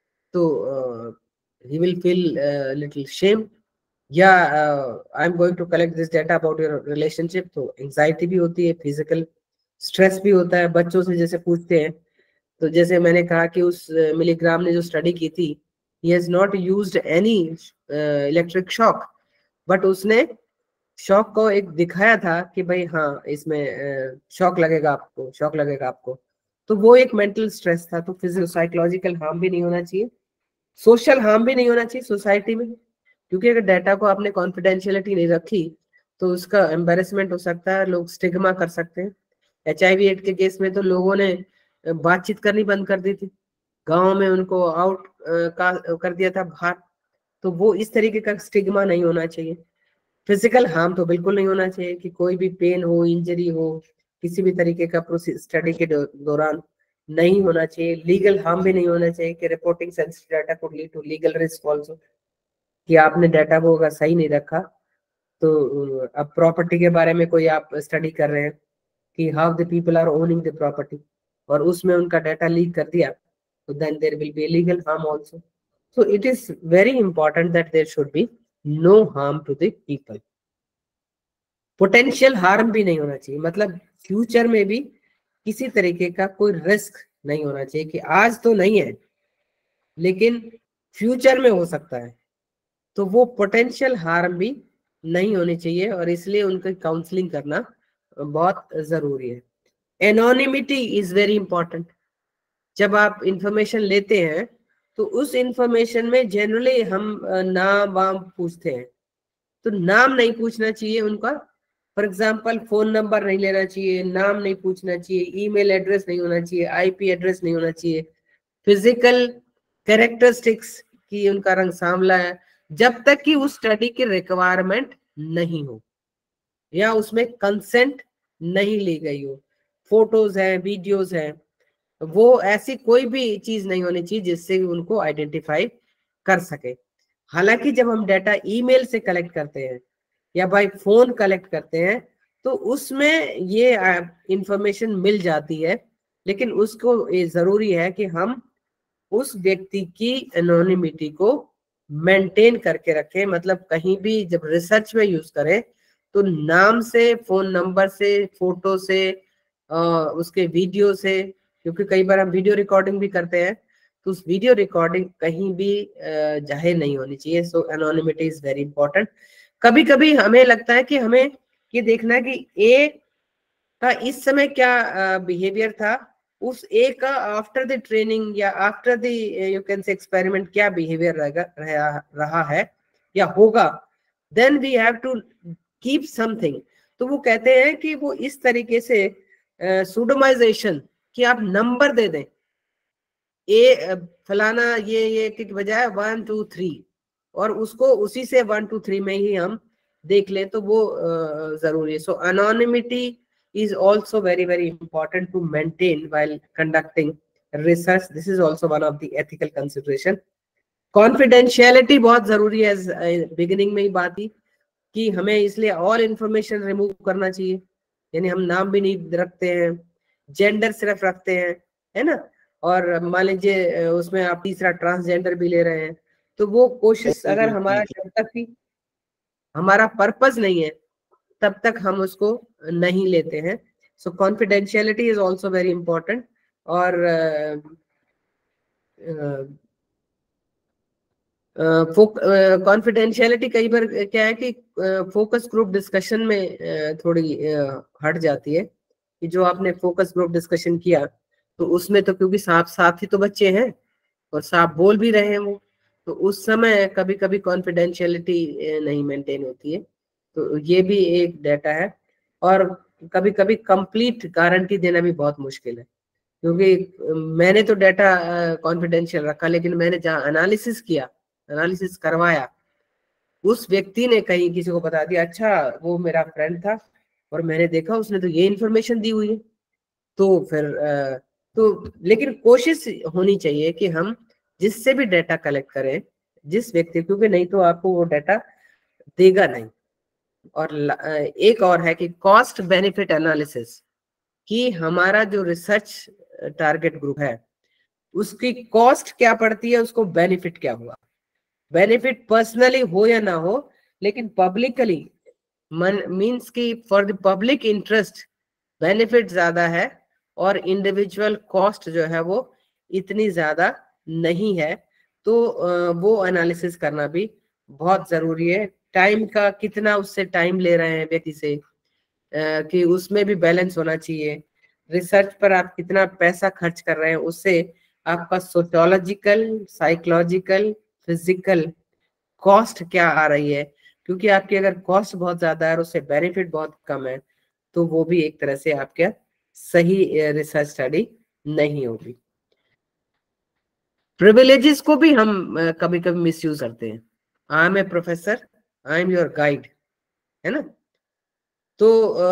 तो he will feel little shame, या I'm going to collect this data about your relationship। तो एंजाइटी भी होती है, फिजिकल स्ट्रेस भी होता है। बच्चों से जैसे पूछते हैं, तो जैसे मैंने कहा कि उस मिलीग्राम ने जो स्टडी की थी, he has not used any electric shock, but उसने शॉक को एक दिखाया था कि भाई हाँ इसमें शॉक लगेगा आपको, शॉक लगेगा आपको। तो वो एक मेंटल स्ट्रेस था। तो फिजिकल साइकोलॉजिकल हार्म भी नहीं होना चाहिए, सोशल हार्म भी नहीं होना चाहिए सोसाइटी में, क्योंकि अगर डाटा को आपने कॉन्फिडेंशियलिटी नहीं रखी तो उसका एम्बेरसमेंट हो सकता है, लोग स्टिग्मा कर सकते हैं। HIV एड के केस में तो लोगों ने बातचीत करनी बंद कर दी थी, गांव में उनको आउट कर दिया था बाहर। तो वो इस तरीके का स्टिग्मा नहीं होना चाहिए। फिजिकल हार्म तो बिल्कुल नहीं होना चाहिए कि कोई भी पेन हो, इंजरी हो, किसी भी तरीके का स्टडी के दौरान नहीं होना चाहिए। लीगल हार्म भी नहीं होना चाहिए कि reporting sensitive data could lead to legal risk also, कि आपने डाटा को अगर सही नहीं रखा तो अब प्रॉपर्टी के बारे में कोई आप स्टडी कर रहे हैं कि how the people are owning the property, और उसमें उनका डाटा लीक कर दिया, तो then there will be legal harm also. So it is very important that there should be no harm to the people. Potential harm भी नहीं होना चाहिए, मतलब फ्यूचर में भी किसी तरीके का कोई रिस्क नहीं होना चाहिए कि आज तो नहीं है लेकिन फ्यूचर में हो सकता है। तो वो पोटेंशियल हार्म भी नहीं होनी चाहिए, और इसलिए उनकी काउंसलिंग करना बहुत जरूरी है। Anonymity is very important. जब आप इंफॉर्मेशन लेते हैं तो उस इंफॉर्मेशन में जनरली हम नाम वाम पूछते हैं, तो नाम नहीं पूछना चाहिए उनका। फॉर एग्जाम्पल फोन नंबर नहीं लेना चाहिए, नाम नहीं पूछना चाहिए, ईमेल एड्रेस नहीं होना चाहिए, IP एड्रेस नहीं होना चाहिए, फिजिकल कैरेक्टरिस्टिक्स की उनका रंग सांवला है, जब तक कि उस स्टडी की रिक्वायरमेंट नहीं हो या उसमें कंसेंट नहीं ली गई हो, फोटोज हैं, वीडियोज हैं, वो ऐसी कोई भी चीज नहीं होनी चाहिए जिससे उनको आइडेंटिफाई कर सके। हालांकि जब हम डाटा ईमेल से कलेक्ट करते हैं या बाय फोन कलेक्ट करते हैं तो उसमें ये इंफॉर्मेशन मिल जाती है, लेकिन उसको ये जरूरी है कि हम उस व्यक्ति की एनोनिमिटी को मेंटेन करके रखें। मतलब कहीं भी जब रिसर्च में यूज करें तो नाम से, फोन नंबर से, फोटो से, उसके वीडियो से, क्योंकि कई बार हम वीडियो रिकॉर्डिंग भी करते हैं तो उस वीडियो रिकॉर्डिंग कहीं भी जाहिर नहीं होनी चाहिए। So anonymity is very important. कभी कभी हमें लगता है कि हमें ये देखना है कि ए का इस समय क्या बिहेवियर था, उस ए का आफ्टर द ट्रेनिंग या after the you can say experiment क्या बिहेवियर रहा है या होगा, then we have to keep something. तो वो कहते हैं कि वो इस तरीके से सूडोमाइजेशन कि आप नंबर दे दें, ए फलाना ये के बजाय 1 2 3 और उसको उसी से 1 2 3 में ही हम देख लें, तो वो जरूरी है। So anonymity is also very very important to maintain while conducting research. This is also one of the ethical consideration. Confidentiality बहुत जरूरी है। बिगिनिंग में ही बात की कि हमें इसलिए ऑल इंफॉर्मेशन रिमूव करना चाहिए, यानी हम नाम भी नहीं रखते हैं, जेंडर सिर्फ रखते हैं, है ना। और मान लीजिए उसमें आप तीसरा ट्रांसजेंडर भी ले रहे हैं, तो वो कोशिश अगर हमारा जब तक भी हमारा पर्पस नहीं है तब तक हम उसको नहीं लेते हैं। So confidentiality is also very important. और कॉन्फिडेंशियलिटी कई बार क्या है कि फोकस ग्रुप डिस्कशन में थोड़ी हट जाती है कि जो आपने फोकस ग्रुप डिस्कशन किया तो उसमें तो क्योंकि साथ ही तो बच्चे हैं और साथ बोल भी रहे हैं वो, तो उस समय कभी कभी कॉन्फिडेंशियलिटी नहीं मेंटेन होती है। तो ये भी एक डाटा है। और कभी कभी कंप्लीट गारंटी देना भी बहुत मुश्किल है, क्योंकि मैंने तो डाटा कॉन्फिडेंशियल रखा, लेकिन मैंने जहाँ एनालिसिस किया, एनालिसिस करवाया, उस व्यक्ति ने कहीं किसी को बता दिया, अच्छा वो मेरा फ्रेंड था और मैंने देखा उसने तो ये इन्फॉर्मेशन दी हुई है। तो फिर तो लेकिन कोशिश होनी चाहिए कि हम जिससे भी डाटा कलेक्ट करें, जिस व्यक्ति, क्योंकि नहीं तो आपको वो डाटा देगा नहीं। और एक और है कि कॉस्ट बेनिफिट एनालिसिस, कि हमारा जो रिसर्च टारगेट ग्रुप है उसकी कॉस्ट क्या पड़ती है, उसको बेनिफिट क्या हुआ। बेनिफिट पर्सनली हो या ना हो, लेकिन पब्लिकली मींस कि for the public interest benefit ज्यादा है और इंडिविजुअल कॉस्ट जो है वो इतनी ज्यादा नहीं है। तो वो एनालिसिस करना भी बहुत जरूरी है। टाइम का कितना उससे टाइम ले रहे हैं व्यक्ति से, कि उसमें भी बैलेंस होना चाहिए। रिसर्च पर आप कितना पैसा खर्च कर रहे हैं, उससे आपका सोशियोलॉजिकल, साइकोलॉजिकल, फिजिकल कॉस्ट क्या आ रही है। क्योंकि आपकी अगर कॉस्ट बहुत ज्यादा है और उससे बेनिफिट बहुत कम है तो वो भी एक तरह से आपके सही रिसर्च स्टडी नहीं होगी। प्रिविलेजेस को भी हम कभी कभी मिसयूज करते हैं। I am a professor, I am your guide, है ना। तो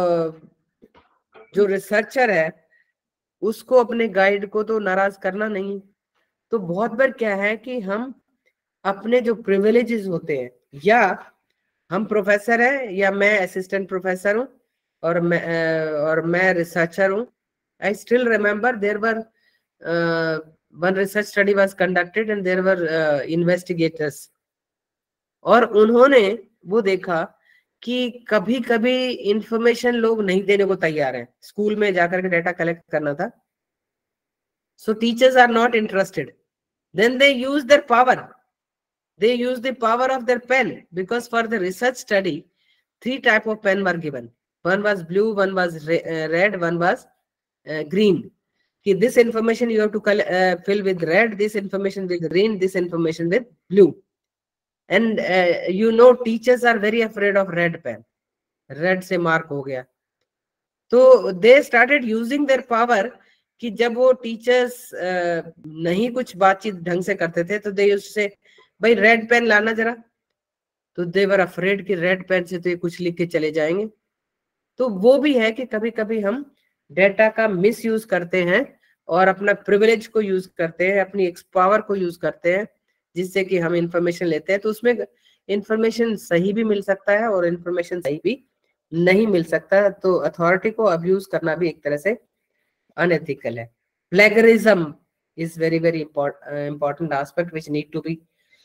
जो रिसर्चर है उसको अपने गाइड को तो नाराज करना नहीं। तो बहुत बार क्या है कि हम अपने जो प्रिविलेजेस होते हैं, या हम प्रोफेसर है या मैं असिस्टेंट प्रोफेसर हूँ और मैं रिसर्चर हूँ। I still remember there were one research study was conducted and there were investigators, और उन्होंने वो देखा कि कभी कभी इंफॉर्मेशन लोग नहीं देने को तैयार हैं। स्कूल में जाकर के डाटा कलेक्ट करना था, so teachers are not interested, then they use their power, they use the power of their pen, because for the research study 3 type of pen were given. One was blue, one was red, one was green. Ki this information you have to fill with red, this information with green, this information with blue. And you know teachers are very afraid of red pen. Red से mark हो गया, तो they started using their power कि जब वो teachers नहीं कुछ बातचीत ढंग से करते थे तो दे यूज्ड टू से, भाई रेड पेन लाना जरा। तो दे वर अफ्रेड कि रेड पेन से तो ये कुछ लिख के चले जाएंगे, तो वो भी है कि कभी कभी हम डेटा का मिस यूज करते हैं और अपना प्रिविलेज को यूज करते हैं, अपनी पावर को यूज करते हैं, जिससे कि हम इंफॉर्मेशन लेते हैं। तो उसमें इंफॉर्मेशन सही भी मिल सकता है और इंफॉर्मेशन सही भी नहीं मिल सकता। तो अथॉरिटी को अब्यूज करना भी एक तरह से अनएथिकल है। Plagiarism is very important aspect which need to be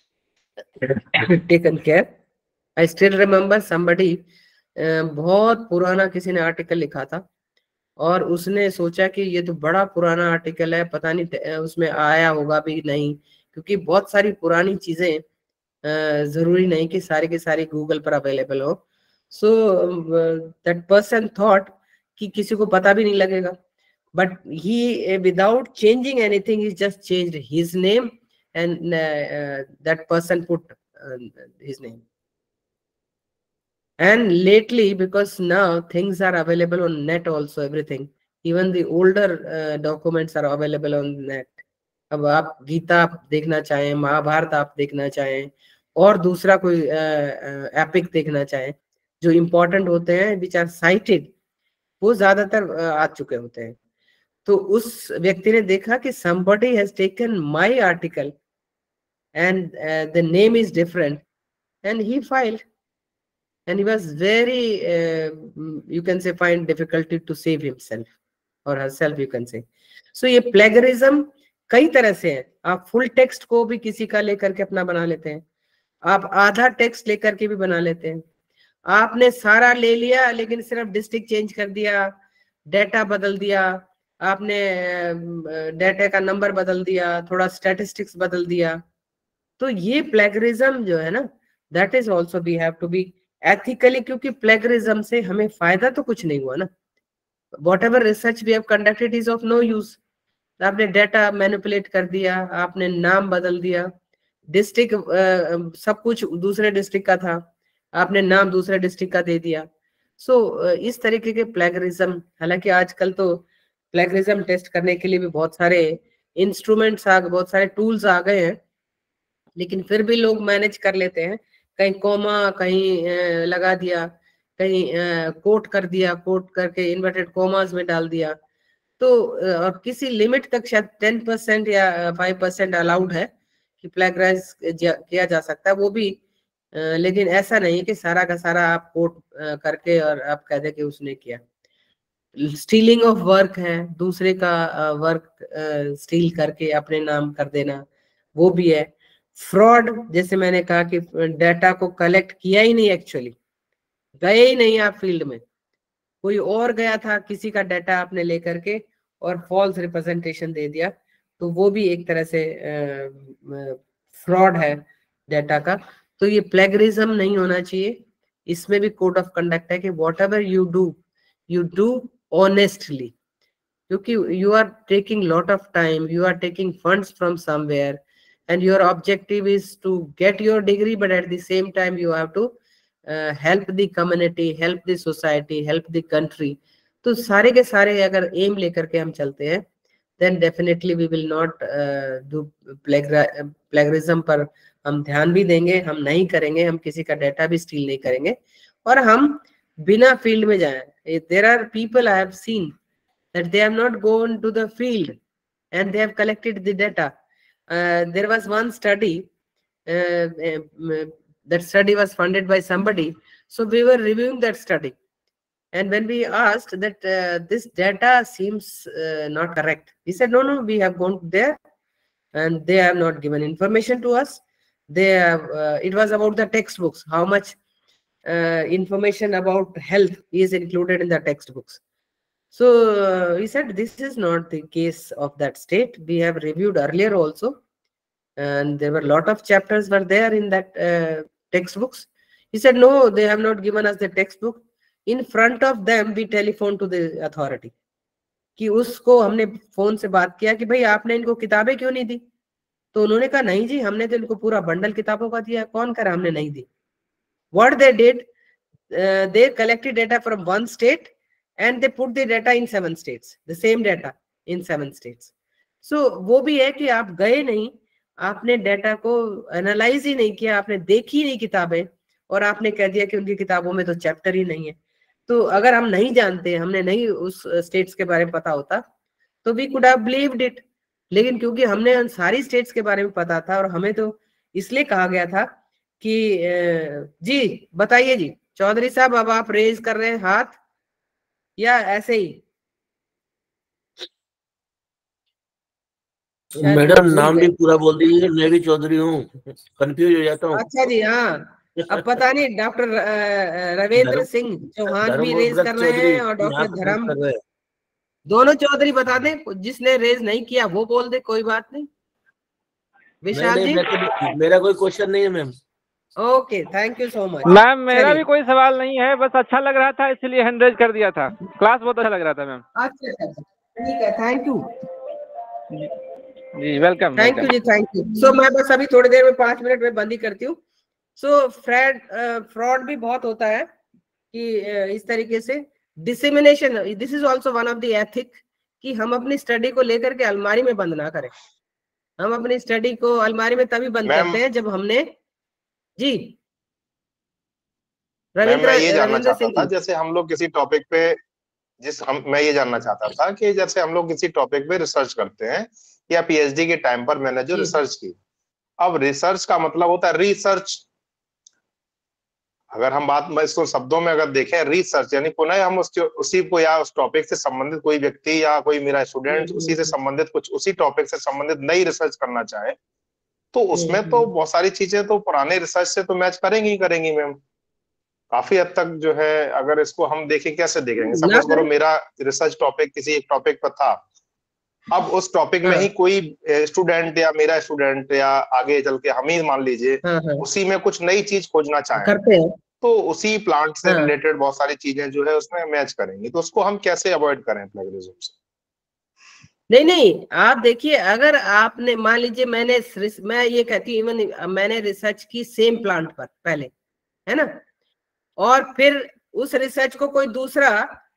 taken care. I still remember somebody, बहुत पुराना किसी ने आर्टिकल लिखा था और उसने सोचा कि ये तो बड़ा पुराना आर्टिकल है, पता नहीं उसमें आया होगा भी नहीं, क्योंकि बहुत सारी पुरानी चीजें जरूरी नहीं कि सारी की सारी गूगल पर अवेलेबल हो। सो दैट पर्सन थॉट कि किसी को पता भी नहीं लगेगा, but he without changing anything, he just changed his name and that person put his name. And lately, because now things are available on net also, everything, even the older documents are available on net. अब आप गीता आप देखना चाहें, महाभारत आप देखना चाहें, और दूसरा कोई एपिक देखना चाहें, जो इम्पोर्टेंट होते हैं विच आर साइटेड, वो ज्यादातर आ चुके होते हैं। तो उस व्यक्ति ने देखा कि somebody has taken my article and the name is different, and he filed, and he was very you can say find difficulty to save himself or herself, you can say. So ये plagiarism कई तरह से है। आप full text को भी किसी का लेकर के अपना बना लेते हैं, आप आधा टेक्स्ट लेकर के भी बना लेते हैं, आपने सारा ले लिया लेकिन सिर्फ डिस्ट्रिक्ट चेंज कर दिया, डेटा बदल दिया, आपने डेटा का नंबर बदल दिया, थोड़ा स्टैटिस्टिक्स बदल दिया। तो ये प्लेगरिज्म जो है ना, that is also we have to be ethically, क्योंकि प्लेगरिज्म से हमें फायदा तो कुछ नहीं हुआ ना। Whatever research we have conducted is of no use. आपने डेटा मैनिपुलेट कर दिया, आपने नाम बदल दिया, डिस्ट्रिक्ट सब कुछ दूसरे डिस्ट्रिक्ट का था, आपने नाम दूसरे डिस्ट्रिक्ट का दे दिया। सो इस तरीके के प्लेगरिज्म, हालांकि आजकल तो प्लेगरिज्म टेस्ट करने के लिए भी बहुत सारे इंस्ट्रूमेंट्स आ गए, बहुत सारे टूल्स आ गए हैं, लेकिन फिर भी लोग मैनेज कर लेते हैं। कहीं कॉमा कहीं लगा दिया, कहीं कोट कर दिया, कोट करके इन्वर्टेड कॉमास में डाल दिया। तो और किसी लिमिट तक शायद 10% या 5% अलाउड है कि प्लेगराइज किया जा सकता है, वो भी लेकिन ऐसा नहीं कि सारा का सारा आप कोट करके और आप कह दे कि उसने किया। स्टीलिंग ऑफ वर्क है, दूसरे का वर्क स्टील करके अपने नाम कर देना, वो भी है। फ्रॉड, जैसे मैंने कहा कि डेटा को कलेक्ट किया ही नहीं, एक्चुअली गए ही नहीं आप फील्ड में, कोई और गया था, किसी का डाटा आपने लेकर के और फॉल्स रिप्रेजेंटेशन दे दिया, तो वो भी एक तरह से फ्रॉड है डाटा का। तो ये प्लेगरिज्म नहीं होना चाहिए। इसमें भी कोड ऑफ कंडक्ट है कि whatever you do honestly, क्योंकि you are taking lot of time, you are taking funds from somewhere and your objective is to get your degree, but at the same time you have to help the community, help the society, help the country. तो सारे के सारे अगर M लेकर के हम चलते हैं, then definitely we will not do plagiarism पर हम ध्यान भी देंगे, हम नहीं करेंगे, हम किसी का डाटा भी स्टील नहीं करेंगे, और हम बिना फील्ड में जाएं। There are people I have seen that they have not gone to the field and they have collected the data. There was one study, that study was funded by somebody, so we were reviewing that study, and when we asked that this data seems not correct, he said no, we have gone there and they have not given information to us. They have it was about the textbooks, how much information about health is included in the textbooks. So he said this is not the case of that state. We have reviewed earlier also, and there were a lot of chapters were there in that textbooks. He said no, they have not given us the textbook. In front of them we telephoned to the authority, कि उसको हमने phone से बात किया कि भाई आपने इनको किताबें क्यों नहीं दी? तो उन्होंने कहा नहीं जी, हमने तो इनको पूरा बंडल किताबों का दिया। कौन करा हमने नहीं दी? What they did, they collected data from one state and they put the data in 7 states, the same data in 7 states. So वो भी है कि आप गए नहीं, आपने डेटा को एनालाइज ही नहीं किया, आपने देखी नहीं किताबें, और आपने कह दिया कि उनकी किताबों में तो चैप्टर ही नहीं है। तो अगर हम नहीं जानते, हमने नहीं उस स्टेट्स के बारे में पता होता तो we could have believed it, लेकिन क्योंकि हमने उन सारी स्टेट्स के बारे में पता था और हमें तो इसलिए कहा गया था कि जी बताइए जी चौधरी साहब, अब आप रेज कर रहे हैं हाथ या ऐसे ही? मैडम नाम भी पूरा बोल दीजिए, मैं भी चौधरी हूँ, कंफ्यूज हो जाता हूँ। अच्छा जी, हाँ, अब पता नहीं डॉक्टर रविंद्र सिंह चौहान भी रेज कर रहे हैं और डॉक्टर धर्म, दोनों चौधरी बता दें, जिसने रेज नहीं किया वो बोल दे, कोई बात नहीं। विशाल जी, मेरा कोई क्वेश्चन नहीं है ma'am. Okay, thank you so much ma'am. मेरा भी कोई सवाल नहीं है, बस अच्छा लग रहा था इसलिए हैंड रेज कर दिया था, क्लास बहुत अच्छा लग रहा था मैम। अच्छा, ठीक है, थैंक यू जी, वेलकम। थैंक यू जी, थैंक यू। सो मैं बस अभी थोड़ी देर में 5 मिनट में बंद ही करती हूँ। सो फ्रॉड भी बहुत होता है कि इस तरीके से dissemination, this is also one of the ethic कि हम अपनी स्टडी को लेकर के अलमारी में बंद ना करें। हम अपनी स्टडी को अलमारी में तभी बंद करते हैं जब हमने, जी मैं ये जानना चाहता था, जैसे हम लोग किसी टॉपिक पे मैं ये जानना चाहता था कि जैसे हम लोग किसी टॉपिक पे रिसर्च करते हैं या पीएचडी के टाइम पर मैंने जो रिसर्च की, अब रिसर्च का मतलब होता है रिसर्च। अगर हम बात इसको शब्दों में अगर देखें, रिसर्च यानी पुनः हम उसी को या उस टॉपिक से संबंधित कोई व्यक्ति या कोई मेरा स्टूडेंट उसी से संबंधित कुछ उसी टॉपिक से संबंधित नई रिसर्च करना चाहे तो उसमें तो बहुत सारी चीजें तो पुराने रिसर्च से तो मैच करेंगी ही करेंगी मैम, काफी हद तक जो है। अगर इसको हम देखें, कैसे देखेंगे? सपोज करो मेरा रिसर्च टॉपिक किसी एक टॉपिक पर था, अब उस टॉपिक में ही कोई स्टूडेंट या मेरा स्टूडेंट या आगे चल के हम ही मान लीजिए उसी में कुछ नई चीज खोजना चाहें तो उसी प्लांट से रिलेटेड बहुत सारी चीजें जो है उसमें मैच करेंगी, तो उसको हम कैसे अवॉइड करें प्लेगरिज्म से? नहीं, आप देखिए, अगर आपने मान लीजिए मैं ये कहती हूँ, इवन मैंने रिसर्च की सेम प्लांट पर पहले, है ना, और फिर उस रिसर्च को कोई दूसरा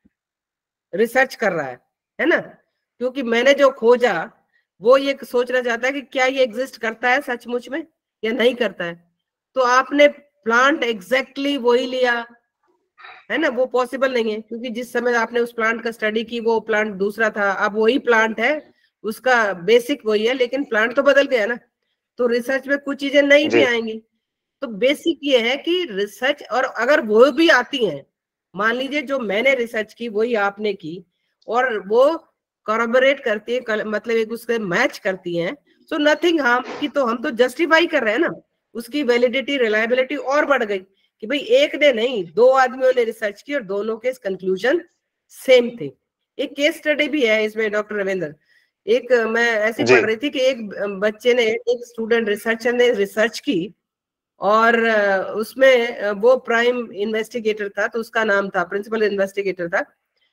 रिसर्च कर रहा है ना, क्योंकि मैंने जो खोजा वो ये सोचना चाहता है कि क्या ये एग्जिस्ट करता है सचमुच में या नहीं करता है, तो आपने प्लांट एग्जैक्टली वही लिया, है ना, वो पॉसिबल नहीं है, क्योंकि जिस समय आपने उस प्लांट का स्टडी की वो प्लांट दूसरा था, अब वही प्लांट है, उसका बेसिक वही है, लेकिन प्लांट तो बदल गया ना, तो रिसर्च में कुछ चीजें नई भी आएंगी। तो बेसिक ये है कि रिसर्च, और अगर वो भी आती हैं, मान लीजिए जो मैंने रिसर्च की वही आपने की और वो कॉरबोरेट करती है, मतलब एक उसके मैच करती हैं, सो नथिंग हार्म की, तो हम तो जस्टिफाई कर रहे हैं ना, उसकी वैलिडिटी, रिलायबिलिटी और बढ़ गई कि भाई एक ने नहीं 2 आदमियों ने रिसर्च की और दोनों के कंक्लूजन सेम थे। एक केस स्टडी भी है इसमें डॉक्टर रविंद्र, एक मैं ऐसे पढ़ रही थी कि एक बच्चे ने, एक स्टूडेंट रिसर्चर ने रिसर्च की और उसमें वो प्राइम इन्वेस्टिगेटर था, तो उसका नाम था, प्रिंसिपल इन्वेस्टिगेटर था,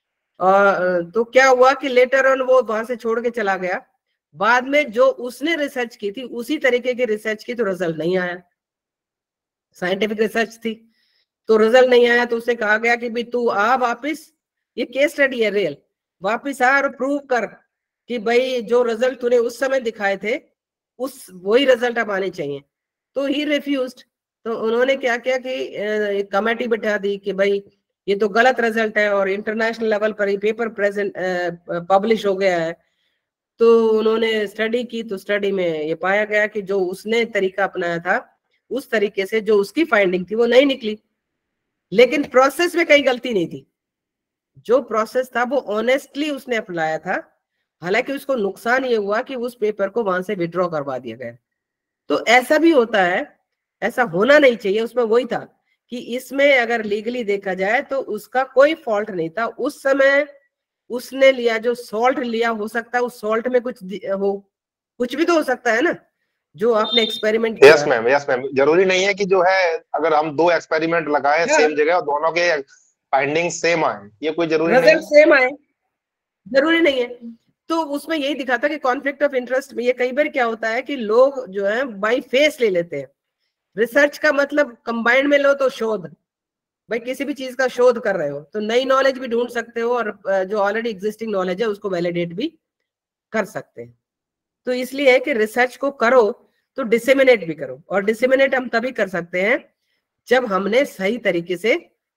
और तो क्या हुआ कि लेटर ऑन वो वहां से छोड़ के चला गया, बाद में जो उसने रिसर्च की थी उसी तरीके की रिसर्च की तो रिजल्ट नहीं आया, साइंटिफिक रिसर्च थी तो रिजल्ट नहीं आया, तो उसे कहा गया कि भाई तू आ वापिस, ये केस स्टडी है रियल, वापिस आ और प्रूव कर कि भाई जो रिजल्ट तूने उस समय दिखाए थे उस वही रिजल्ट अब आने चाहिए। तो ही रिफ्यूज्ड, तो उन्होंने क्या किया कि कमेटी बैठा दी कि भाई ये तो गलत रिजल्ट है और इंटरनेशनल लेवल पर ही पेपर प्रेजेंट पब्लिश हो गया है। तो उन्होंने स्टडी की, तो स्टडी में ये पाया गया कि जो उसने तरीका अपनाया था उस तरीके से जो उसकी फाइंडिंग थी वो नहीं निकली, लेकिन प्रोसेस में कहीं गलती नहीं थी, जो प्रोसेस था वो ऑनेस्टली उसने अपनाया था, हालांकि उसको नुकसान ये हुआ कि उस पेपर को वहां से विड्रॉ करवा दिया गया। तो ऐसा भी होता है, ऐसा होना नहीं चाहिए। उसमें वही था कि इसमें अगर लीगली देखा जाए तो उसका कोई फॉल्ट नहीं था, उस समय उसने लिया जो सॉल्ट लिया, हो सकता है उस सॉल्ट में कुछ हो, कुछ भी तो हो सकता है ना, जो आपने एक्सपेरिमेंट किया। यस मैम, यस मैम, जरूरी नहीं है कि जो है अगर हम 2 एक्सपेरिमेंट लगाए सेम जगह और दोनों के फाइंडिंग सेम आए, ये कोई जरूरी नहीं है, सेम आए, जरूरी नहीं है। तो उसमें यही दिखा था कि कॉन्फ्लिक्ट ऑफ इंटरेस्ट में ये कई बार क्या होता है कि लोग जो है बाई फेस ले लेते हैं। रिसर्च का मतलब कंबाइंड में लो तो शोध, भाई किसी भी चीज का शोध कर रहे हो तो नई नॉलेज भी ढूंढ सकते हो और जो ऑलरेडी एग्जिस्टिंग नॉलेज है उसको वैलिडेट भी कर सकते हैं। तो इसलिए है कि रिसर्च को करो तो डिसेमिनेट भी करो, और डिसेमिनेट हम तभी कर सकते हैं जब हमने सही तरीके से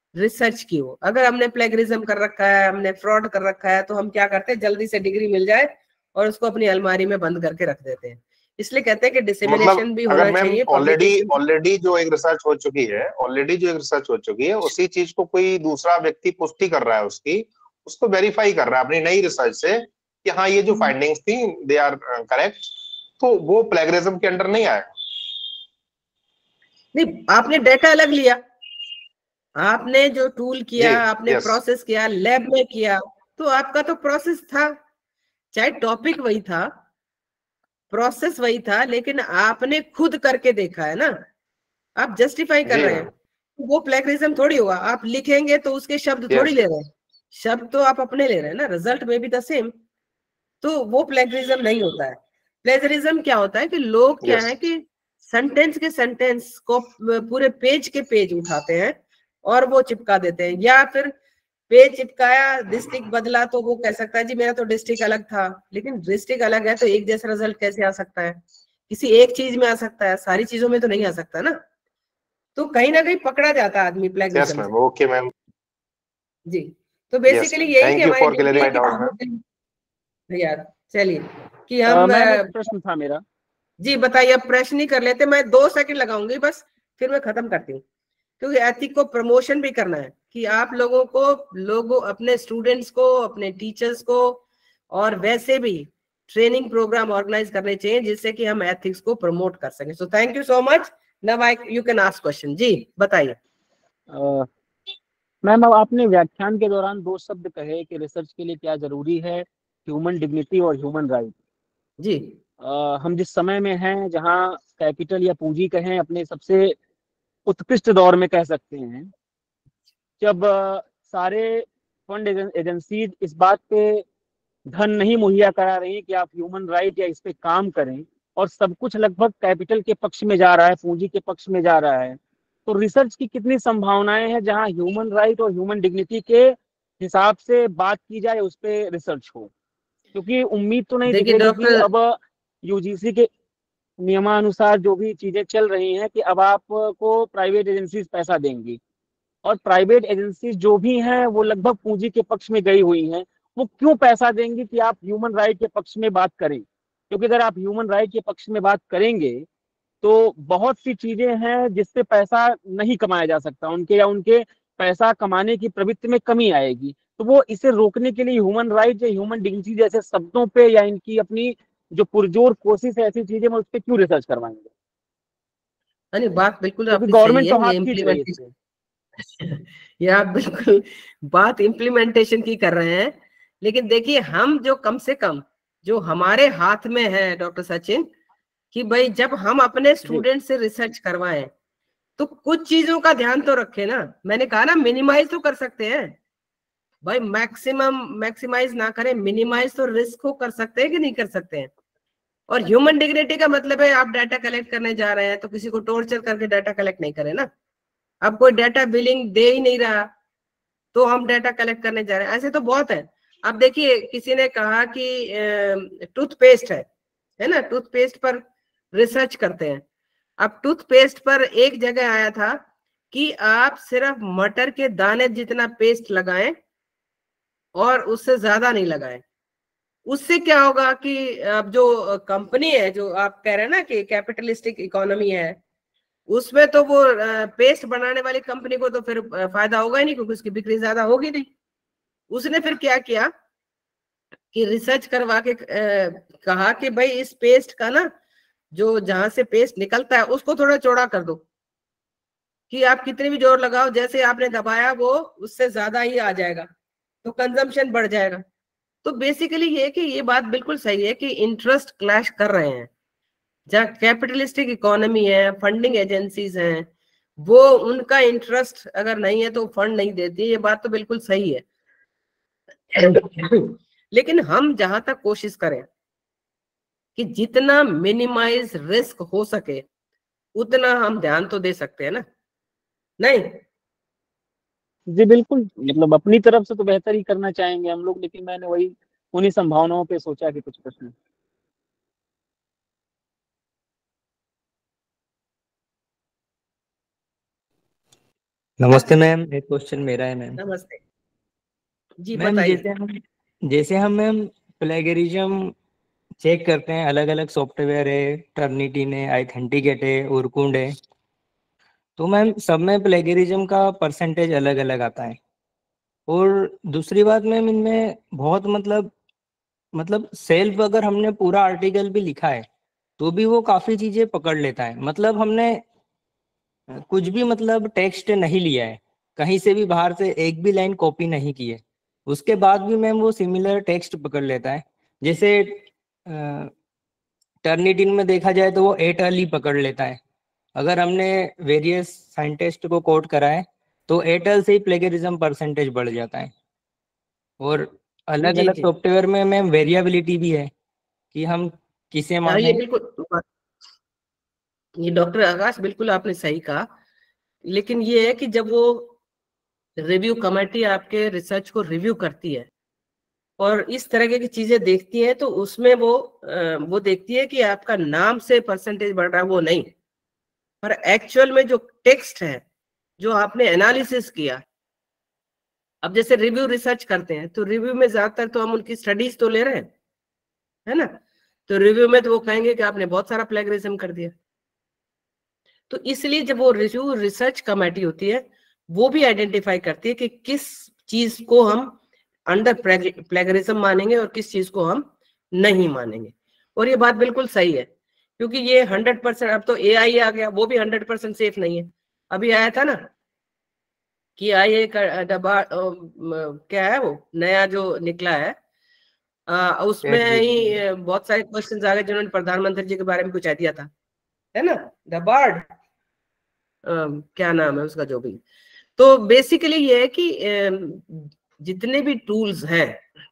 रिसर्च की हो। अगर हमने प्लेगरिज्म कर रखा है, हमने फ्रॉड कर रखा है, तो हम क्या करते हैं, जल्दी से डिग्री मिल जाए और उसको अपनी अलमारी में बंद करके रख देते हैं। इसलिए कहते हैं कि डिसेमिनेशन मतलब भी अगर होना मैम चाहिए। ऑलरेडी जो एक रिसर्च हो चुकी है, उसी चीज को कोई दूसरा व्यक्ति पुष्टि कर रहा है, उसको वेरीफाई कर रहा है अपनी नई रिसर्च से कि हाँ ये जो फाइंडिंग्स थी दे आर करेक्ट, तो वो प्लेगरिज्म के अंडर नहीं आया। नहीं, आपने डेटा अलग लिया, आपने जो टूल किया, आपने प्रोसेस किया, लैब में किया, तो आपका तो प्रोसेस था, चाहे टॉपिक वही था, प्रोसेस वही था, लेकिन आपने खुद करके देखा है ना, आप जस्टिफाई कर रहे हैं। वो प्लेगरिज्म थोड़ी हुआ। आप लिखेंगे तो उसके शब्द थोड़ी ले रहे हैं, शब्द तो आप अपने ले रहे हैं ना, रिजल्ट में भी द सेम। तो वो प्लेगरिज्म नहीं होता है। प्लेगरिज्म क्या होता है कि लोग क्या है कि सेंटेंस के सेंटेंस को पूरे पेज के पेज उठाते हैं और वो चिपका देते हैं, या फिर पेज चिपकाया, डिस्ट्रिक्ट बदला, तो वो कह सकता है जी मेरा तो डिस्ट्रिक्ट अलग था। लेकिन डिस्ट्रिक्ट अलग है तो एक जैसा रिजल्ट कैसे आ सकता है? किसी एक चीज में आ सकता है, सारी चीजों में तो नहीं आ सकता ना। तो कहीं ना कहीं पकड़ा जाता है आदमी प्लेगरिज्म से। ओके मैम जी, तो बेसिकली यही कि हमारी ड्यूटी है कि यार चलिए कि हम एक प्रश्न था मेरा। जी बताइए। अब प्रश्न ही कर लेते, मैं 2 सेकंड लगाऊंगी बस, फिर मैं खत्म करती हूँ, क्योंकि एथिक को प्रमोशन भी करना है कि आप लोगों अपने स्टूडेंट्स को, अपने टीचर्स को, और वैसे भी ट्रेनिंग प्रोग्राम ऑर्गेनाइज करने चाहिए जिससे कि हम एथिक्स को प्रमोट कर सकें। So thank you so much. Now you can ask question. जी बताइए। मैम, अब आपने व्याख्यान के दौरान 2 शब्द कहे कि रिसर्च के लिए क्या जरूरी है, ह्यूमन डिग्निटी और ह्यूमन राइट। जी, हम जिस समय में हैं जहां कैपिटल या पूंजी कहें अपने सबसे उत्कृष्ट दौर में कह सकते हैं, जब सारे फंड एजेंसीज इस बात पे धन नहीं मुहैया करा रही कि आप ह्यूमन राइट या इस पे काम करें, और सब कुछ लगभग कैपिटल के पक्ष में जा रहा है, पूंजी के पक्ष में जा रहा है, तो रिसर्च की कितनी संभावनाएं हैं जहां ह्यूमन राइट और ह्यूमन डिग्निटी के हिसाब से बात की जाए, उस पे रिसर्च हो? क्योंकि उम्मीद तो नहीं दिख रही कि अब यूजीसी के नियमानुसार जो भी चीजें चल रही हैं कि अब आपको प्राइवेट एजेंसीज पैसा देंगी, और प्राइवेट एजेंसीज जो भी हैं वो लगभग पूंजी के पक्ष में गई हुई हैं। वो क्यों पैसा देंगी कि आप ह्यूमन राइट के पक्ष में बात करें? क्योंकि अगर आप ह्यूमन राइट के पक्ष में बात करेंगे तो बहुत सी चीजें हैं जिससे पैसा नहीं कमाया जा सकता उनके, या उनके पैसा कमाने की प्रवृत्ति में कमी आएगी। तो वो इसे रोकने के लिए ह्यूमन राइट या ह्यूमन डिग्निटी जैसे शब्दों पे, या इनकी अपनी जो पुरजोर कोशिश है ऐसी चीजें, उस पर क्यों रिसर्च करवाएंगे? अरे बात बिल्कुल आपकी गवर्नमेंट सही तो है। हाथ खींच रही है। ये आप बिल्कुल बात इम्प्लीमेंटेशन की कर रहे हैं, लेकिन देखिए हम जो कम से कम जो हमारे हाथ में है डॉक्टर सचिन, कि भाई जब हम अपने स्टूडेंट से रिसर्च करवाएं तो कुछ चीजों का ध्यान तो रखें ना। मैंने कहा ना मिनिमाइज तो कर सकते हैं भाई, मैक्सिमाइज ना करें, मिनिमाइज तो रिस्क को कर सकते हैं कि नहीं कर सकते हैं। और ह्यूमन डिग्निटी का मतलब है आप डाटा कलेक्ट करने जा रहे हैं तो किसी को टॉर्चर करके डाटा कलेक्ट नहीं करें ना। अब कोई डाटा बिलिंग दे ही नहीं रहा तो हम डाटा कलेक्ट करने जा रहे हैं, ऐसे तो बहुत है। अब देखिए किसी ने कहा कि टूथपेस्ट है ना, टूथपेस्ट पर रिसर्च करते हैं। अब टूथपेस्ट पर एक जगह आया था कि आप सिर्फ मटर के दाने जितना पेस्ट लगाएं और उससे ज्यादा नहीं लगाएं। उससे क्या होगा कि अब जो कंपनी है, जो आप कह रहे हैं ना कि कैपिटलिस्टिक इकोनॉमी है, उसमें तो वो पेस्ट बनाने वाली कंपनी को तो फिर फायदा होगा ही नहीं, क्योंकि उसकी बिक्री ज्यादा होगी नहीं। उसने फिर क्या किया कि रिसर्च करवा के कहा कि भाई इस पेस्ट का ना, जो जहां से पेस्ट निकलता है उसको थोड़ा चौड़ा कर दो, कि आप कितने भी जोर लगाओ, जैसे आपने दबाया वो उससे ज्यादा ही आ जाएगा, तो कंजम्पशन बढ़ जाएगा। तो बेसिकली ये कि ये बात बिल्कुल सही है कि इंटरेस्ट क्लैश कर रहे हैं। जहाँ कैपिटलिस्टिक इकोनॉमी है, फंडिंग एजेंसीज हैं, वो उनका इंटरेस्ट अगर नहीं है तो फंड नहीं देती, ये बात तो बिल्कुल सही है। लेकिन हम जहां तक कोशिश करें कि जितना मिनिमाइज रिस्क हो सके उतना हम ध्यान तो दे सकते हैं ना, नहीं? जी बिल्कुल, मतलब अपनी तरफ से तो बेहतर ही करना चाहेंगे हम लोग, लेकिन मैंने वही उन्हीं संभावनाओं पे सोचा कि कुछ प्रश्न। नमस्ते मैम, एक क्वेश्चन मेरा है मैम। नमस्ते जी, मैम बताइए। जैसे हम मैम प्लेगरिज्म चेक करते हैं, अलग अलग सॉफ्टवेयर है, टर्निटिन है, ऑथेंटिकेट है, उरकुंड है, तो मैम सब में प्लेगरिज्म का परसेंटेज अलग अलग आता है। और दूसरी बात मैम, इनमें बहुत मतलब सेल्फ अगर हमने पूरा आर्टिकल भी लिखा है तो भी वो काफी चीजें पकड़ लेता है। मतलब हमने कुछ भी मतलब टेक्स्ट नहीं लिया है, कहीं से भी बाहर से एक भी लाइन कॉपी नहीं की है, उसके बाद भी मैम वो सिमिलर टेक्स्ट पकड़ लेता है। जैसे टर्निटिन में देखा जाए तो वो एट अर्ली पकड़ लेता है। अगर हमने वेरियस साइंटिस्ट को कोट करा है तो एयरटेल से ही प्लेगरिज्म परसेंटेज बढ़ जाता है। और अलग जी अलग जी, सॉफ्टवेयर में मैम वेरिएबिलिटी भी है कि हम किसे ये माने। बिल्कुल, ये डॉक्टर आकाश बिल्कुल आपने सही कहा। लेकिन ये है कि जब वो रिव्यू कमेटी आपके रिसर्च को रिव्यू करती है और इस तरह की चीजें देखती है, तो उसमें वो देखती है कि आपका नाम से परसेंटेज बढ़ रहा है, वो नहीं, पर एक्चुअल में जो टेक्स्ट है, जो आपने एनालिसिस किया। अब जैसे रिव्यू रिसर्च करते हैं तो रिव्यू में ज्यादातर तो हम उनकी स्टडीज तो ले रहे हैं, है ना। तो रिव्यू में तो वो कहेंगे कि आपने बहुत सारा प्लेगरिज्म कर दिया। तो इसलिए जब वो रिव्यू रिसर्च कमेटी होती है, वो भी आइडेंटिफाई करती है कि किस चीज को हम अंडर प्लेगरिज्म मानेंगे और किस चीज को हम नहीं मानेंगे। और ये बात बिल्कुल सही है, क्योंकि ये 100%, अब तो एआई आ गया, वो भी 100% सेफ नहीं है। अभी आया था ना कि आई का डब्बा, क्या है वो नया जो निकला है, उसमें ही बहुत सारे क्वेश्चंस आ गए जिन्होंने प्रधानमंत्री जी के बारे में कुछ दिया था, है ना, द बर्ड, क्या नाम है उसका, जो भी। तो बेसिकली ये है कि जितने भी टूल्स हैं,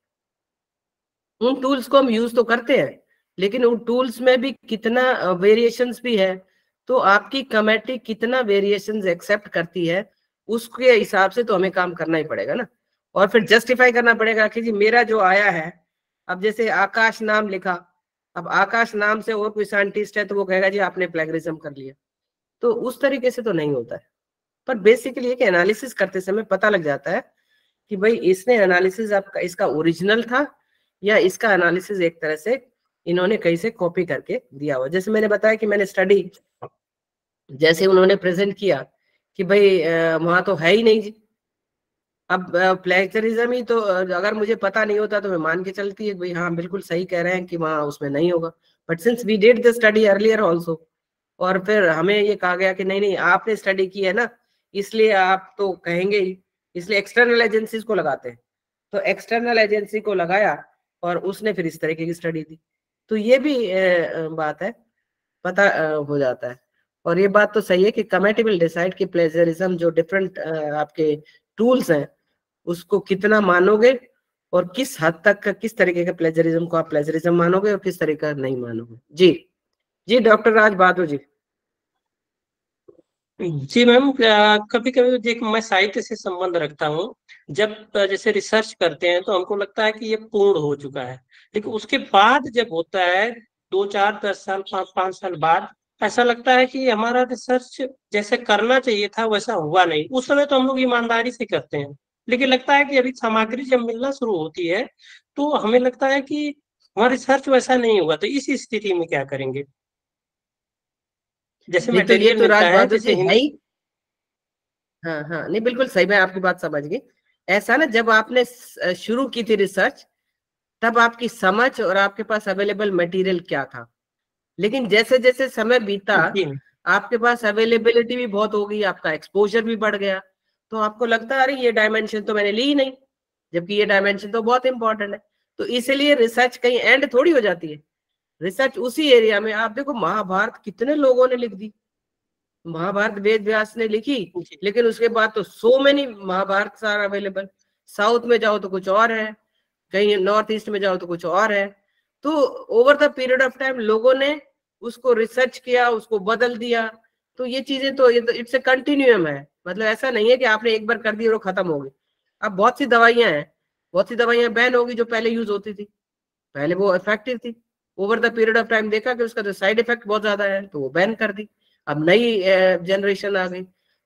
उन टूल्स को हम यूज तो करते हैं, लेकिन उन टूल्स में भी कितना वेरिएशंस भी है, तो आपकी कमेटी कितना वेरिएशंस एक्सेप्ट करती है, उसके हिसाब से तो हमें काम करना ही पड़ेगा ना। और फिर जस्टिफाई करना पड़ेगा कि जी मेरा जो आया है, अब जैसे आकाश नाम लिखा, अब आकाश नाम से और कोई साइंटिस्ट है तो वो कहेगा जी आपने प्लेगरिज्म कर लिया, तो उस तरीके से तो नहीं होता है। पर बेसिकली एक एनालिसिस करते समय पता लग जाता है कि भाई इसने एनालिसिस आपका इसका ओरिजिनल था या इसका एनालिसिस एक तरह से इन्होंने कहीं से कॉपी करके दिया हुआ। जैसे मैंने बताया कि मैंने स्टडी, जैसे उन्होंने प्रेजेंट किया कि भाई वहां तो है ही नहीं जी। अब प्लेजरिज्म ही तो, अगर मुझे पता नहीं होता तो मैं मान के चलती है भाई हाँ बिल्कुल सही कह रहे हैं कि वहां उसमें नहीं होगा। But since we did the study earlier also, और फिर हमें ये कहा गया कि नहीं नहीं आपने स्टडी की है ना, इसलिए आप तो कहेंगे ही, इसलिए एक्सटर्नल एजेंसीज को लगाते हैं। तो एक्सटर्नल एजेंसी को लगाया और उसने फिर इस तरीके की स्टडी दी। तो ये भी बात है, पता हो जाता है। और ये बात तो सही है कि कमेटी विल डिसाइड कि प्लेजरिज्म जो डिफरेंट आपके टूल्स हैं उसको कितना मानोगे और किस हद तक किस तरीके के प्लेजरिज्म को आप प्लेजरिज्म मानोगे और किस तरीके का नहीं मानोगे। जी जी, डॉक्टर राज बहादुर जी। जी मैम, कभी कभी देख मैं साहित्य से संबंध रखता हूँ। जब जैसे रिसर्च करते हैं तो हमको लगता है कि ये पूर्ण हो चुका है, लेकिन उसके बाद जब होता है 2 4 10 साल 5 साल बाद, ऐसा लगता है कि हमारा रिसर्च जैसे करना चाहिए था वैसा हुआ नहीं। उस समय तो हम लोग ईमानदारी से करते हैं, लेकिन लगता है कि अभी सामग्री जब मिलना शुरू होती है तो हमें लगता है कि हमारा रिसर्च वैसा नहीं हुआ। तो इस स्थिति में क्या करेंगे? जैसे नहीं तो ये मटेरियल तो मिलता राज है, बहादुर जैसे जी है ही। हाँ हाँ, नहीं बिल्कुल सही, मैं आपकी बात समझ गई। ऐसा ना, जब आपने शुरू की थी रिसर्च तब आपकी समझ और आपके पास अवेलेबल मटेरियल क्या था, लेकिन जैसे जैसे समय बीता आपके पास अवेलेबिलिटी भी बहुत हो गई, आपका एक्सपोजर भी बढ़ गया, तो आपको लगता है अरे ये डायमेंशन तो मैंने ली ही नहीं, जबकि ये डायमेंशन तो बहुत इंपॉर्टेंट है। तो इसलिए रिसर्च कहीं एंड थोड़ी हो जाती है, रिसर्च उसी एरिया में। आप देखो महाभारत कितने लोगों ने लिख दी, महाभारत वेद व्यास ने लिखी, लेकिन उसके बाद तो so many Mahabharat are available. South में जाओ तो कुछ और है, कहीं नॉर्थ ईस्ट में जाओ तो कुछ और है। तो over the period of time लोगों ने उसको रिसर्च किया, उसको बदल दिया। तो ये चीजें तो इट्स ए कंटिन्यूअम है, मतलब ऐसा नहीं है कि आपने एक बार कर दी और वो खत्म हो गई। अब बहुत सी दवाइयां हैं, बहुत सी दवाइयां बैन होगी जो पहले यूज होती थी, पहले वो इफेक्टिव थी। Over the period of time देखा कि उसका जो साइड इफेक्ट बहुत ज्यादा है तो वो बैन कर दी, अब नई जनरेशन आ गई।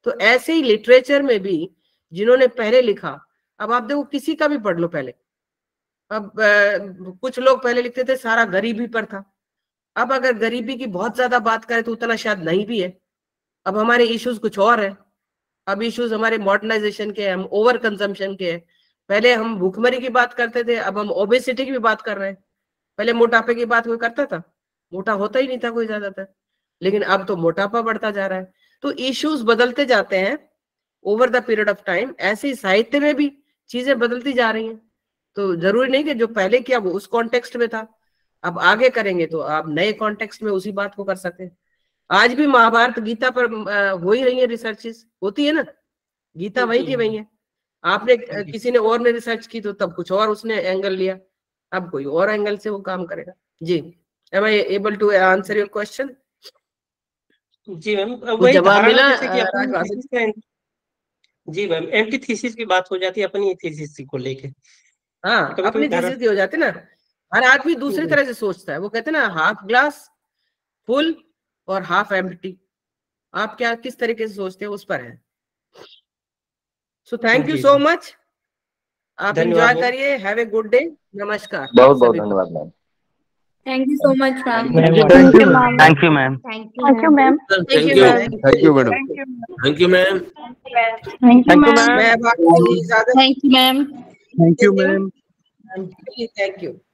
तो ऐसे ही लिटरेचर में भी जिन्होंने पहले लिखा, अब आप देखो किसी का भी पढ़ लो पहले, अब कुछ लोग पहले लिखते थे सारा गरीबी पर था, अब अगर गरीबी की बहुत ज्यादा बात करें तो उतना शायद नहीं भी है। अब हमारे इश्यूज कुछ और है, अब इश्यूज हमारे मॉडर्नाइजेशन के, हम ओवर कंजम्पशन के हैं। पहले हम भूखमरी की बात करते थे, अब हम ओबेसिटी की भी बात कर रहे हैं। पहले मोटापे की बात कोई करता था? मोटा होता ही नहीं था कोई ज्यादातर, लेकिन अब तो मोटापा बढ़ता जा रहा है। तो इश्यूज बदलते जाते हैं over the period of time, ऐसे ही साहित्य में भी चीजें बदलती जा रही हैं। तो जरूरी नहीं कि जो पहले किया वो उस कॉन्टेक्स्ट में था, अब आगे करेंगे तो आप नए कॉन्टेक्स्ट में उसी बात को कर सकते हैं। आज भी महाभारत गीता पर हो ही रही है, रिसर्चेस होती है ना, गीता वही की वही है। आपने किसी ने और ने रिसर्च की तो तब कुछ और उसने एंगल लिया, अब कोई और एंगल से वो काम करेगा। जी, am I able to answer your question? जी मैम, वही जवाब धारणा मिला? जैसे कि अपनी थीसिस का, जी मैम, एम्प्टी थीसिस की बात हो जाती है अपनी थीसिस को लेके। हाँ, कभी अपनी थीसिस की हो जाती ना, हर आदमी दूसरी तरह से सोचता है। वो कहते हैं ना, हाफ ग्लास फुल और हाफ एम्प्टी, आप क्या किस तरीके से सोचते हैं उस पर है। So thank you so much, आप एंजॉय करिए, हैव ए गुड डे, नमस्कार। बहुत बहुत धन्यवाद ma'am. Thank you so much, ma'am. Thank you, ma'am. Thank you, ma'am. Thank you, ma'am. Thank you, madam. Thank you, madam. Thank you, ma'am. Thank you, ma'am. मैं आपकी इजाजत, Thank you, ma'am. Thank you, ma'am. Thank you,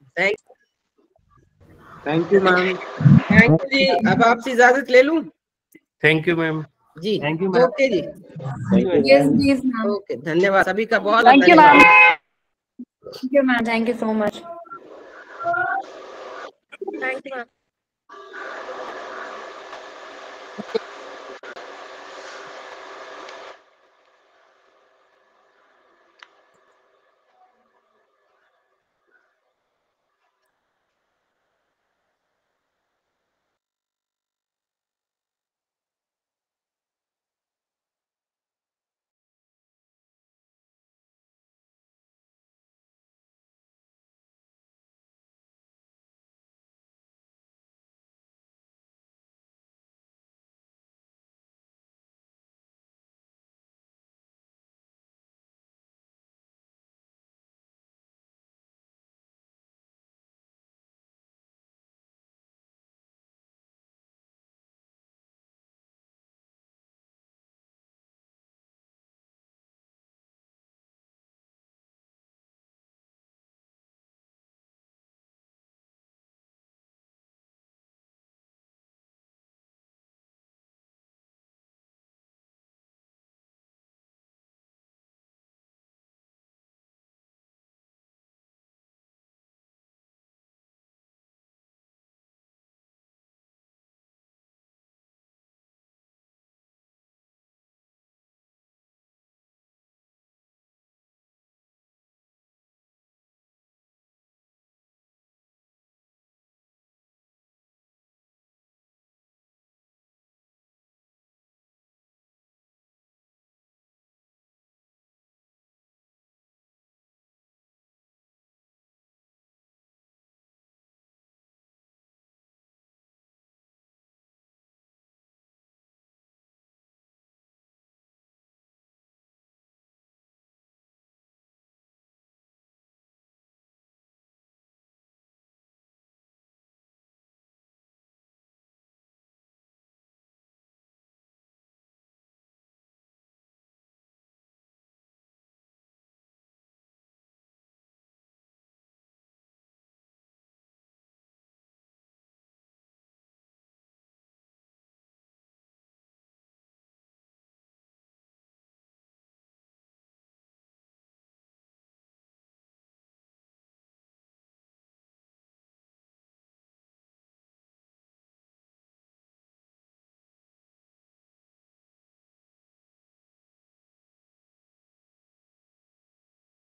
Thank you, ma'am. Thank you जी। अब आपसे इजाजत ले लूं? Thank you, ma'am. जी, Thank you, ma'am. ओके जी, Yes, please, ma'am. ओके, धन्यवाद सभी का, बहुत Thank you, धन्यवाद। ma'am. Thank you, ma'am. Thank you so much. Thank you, ma'am.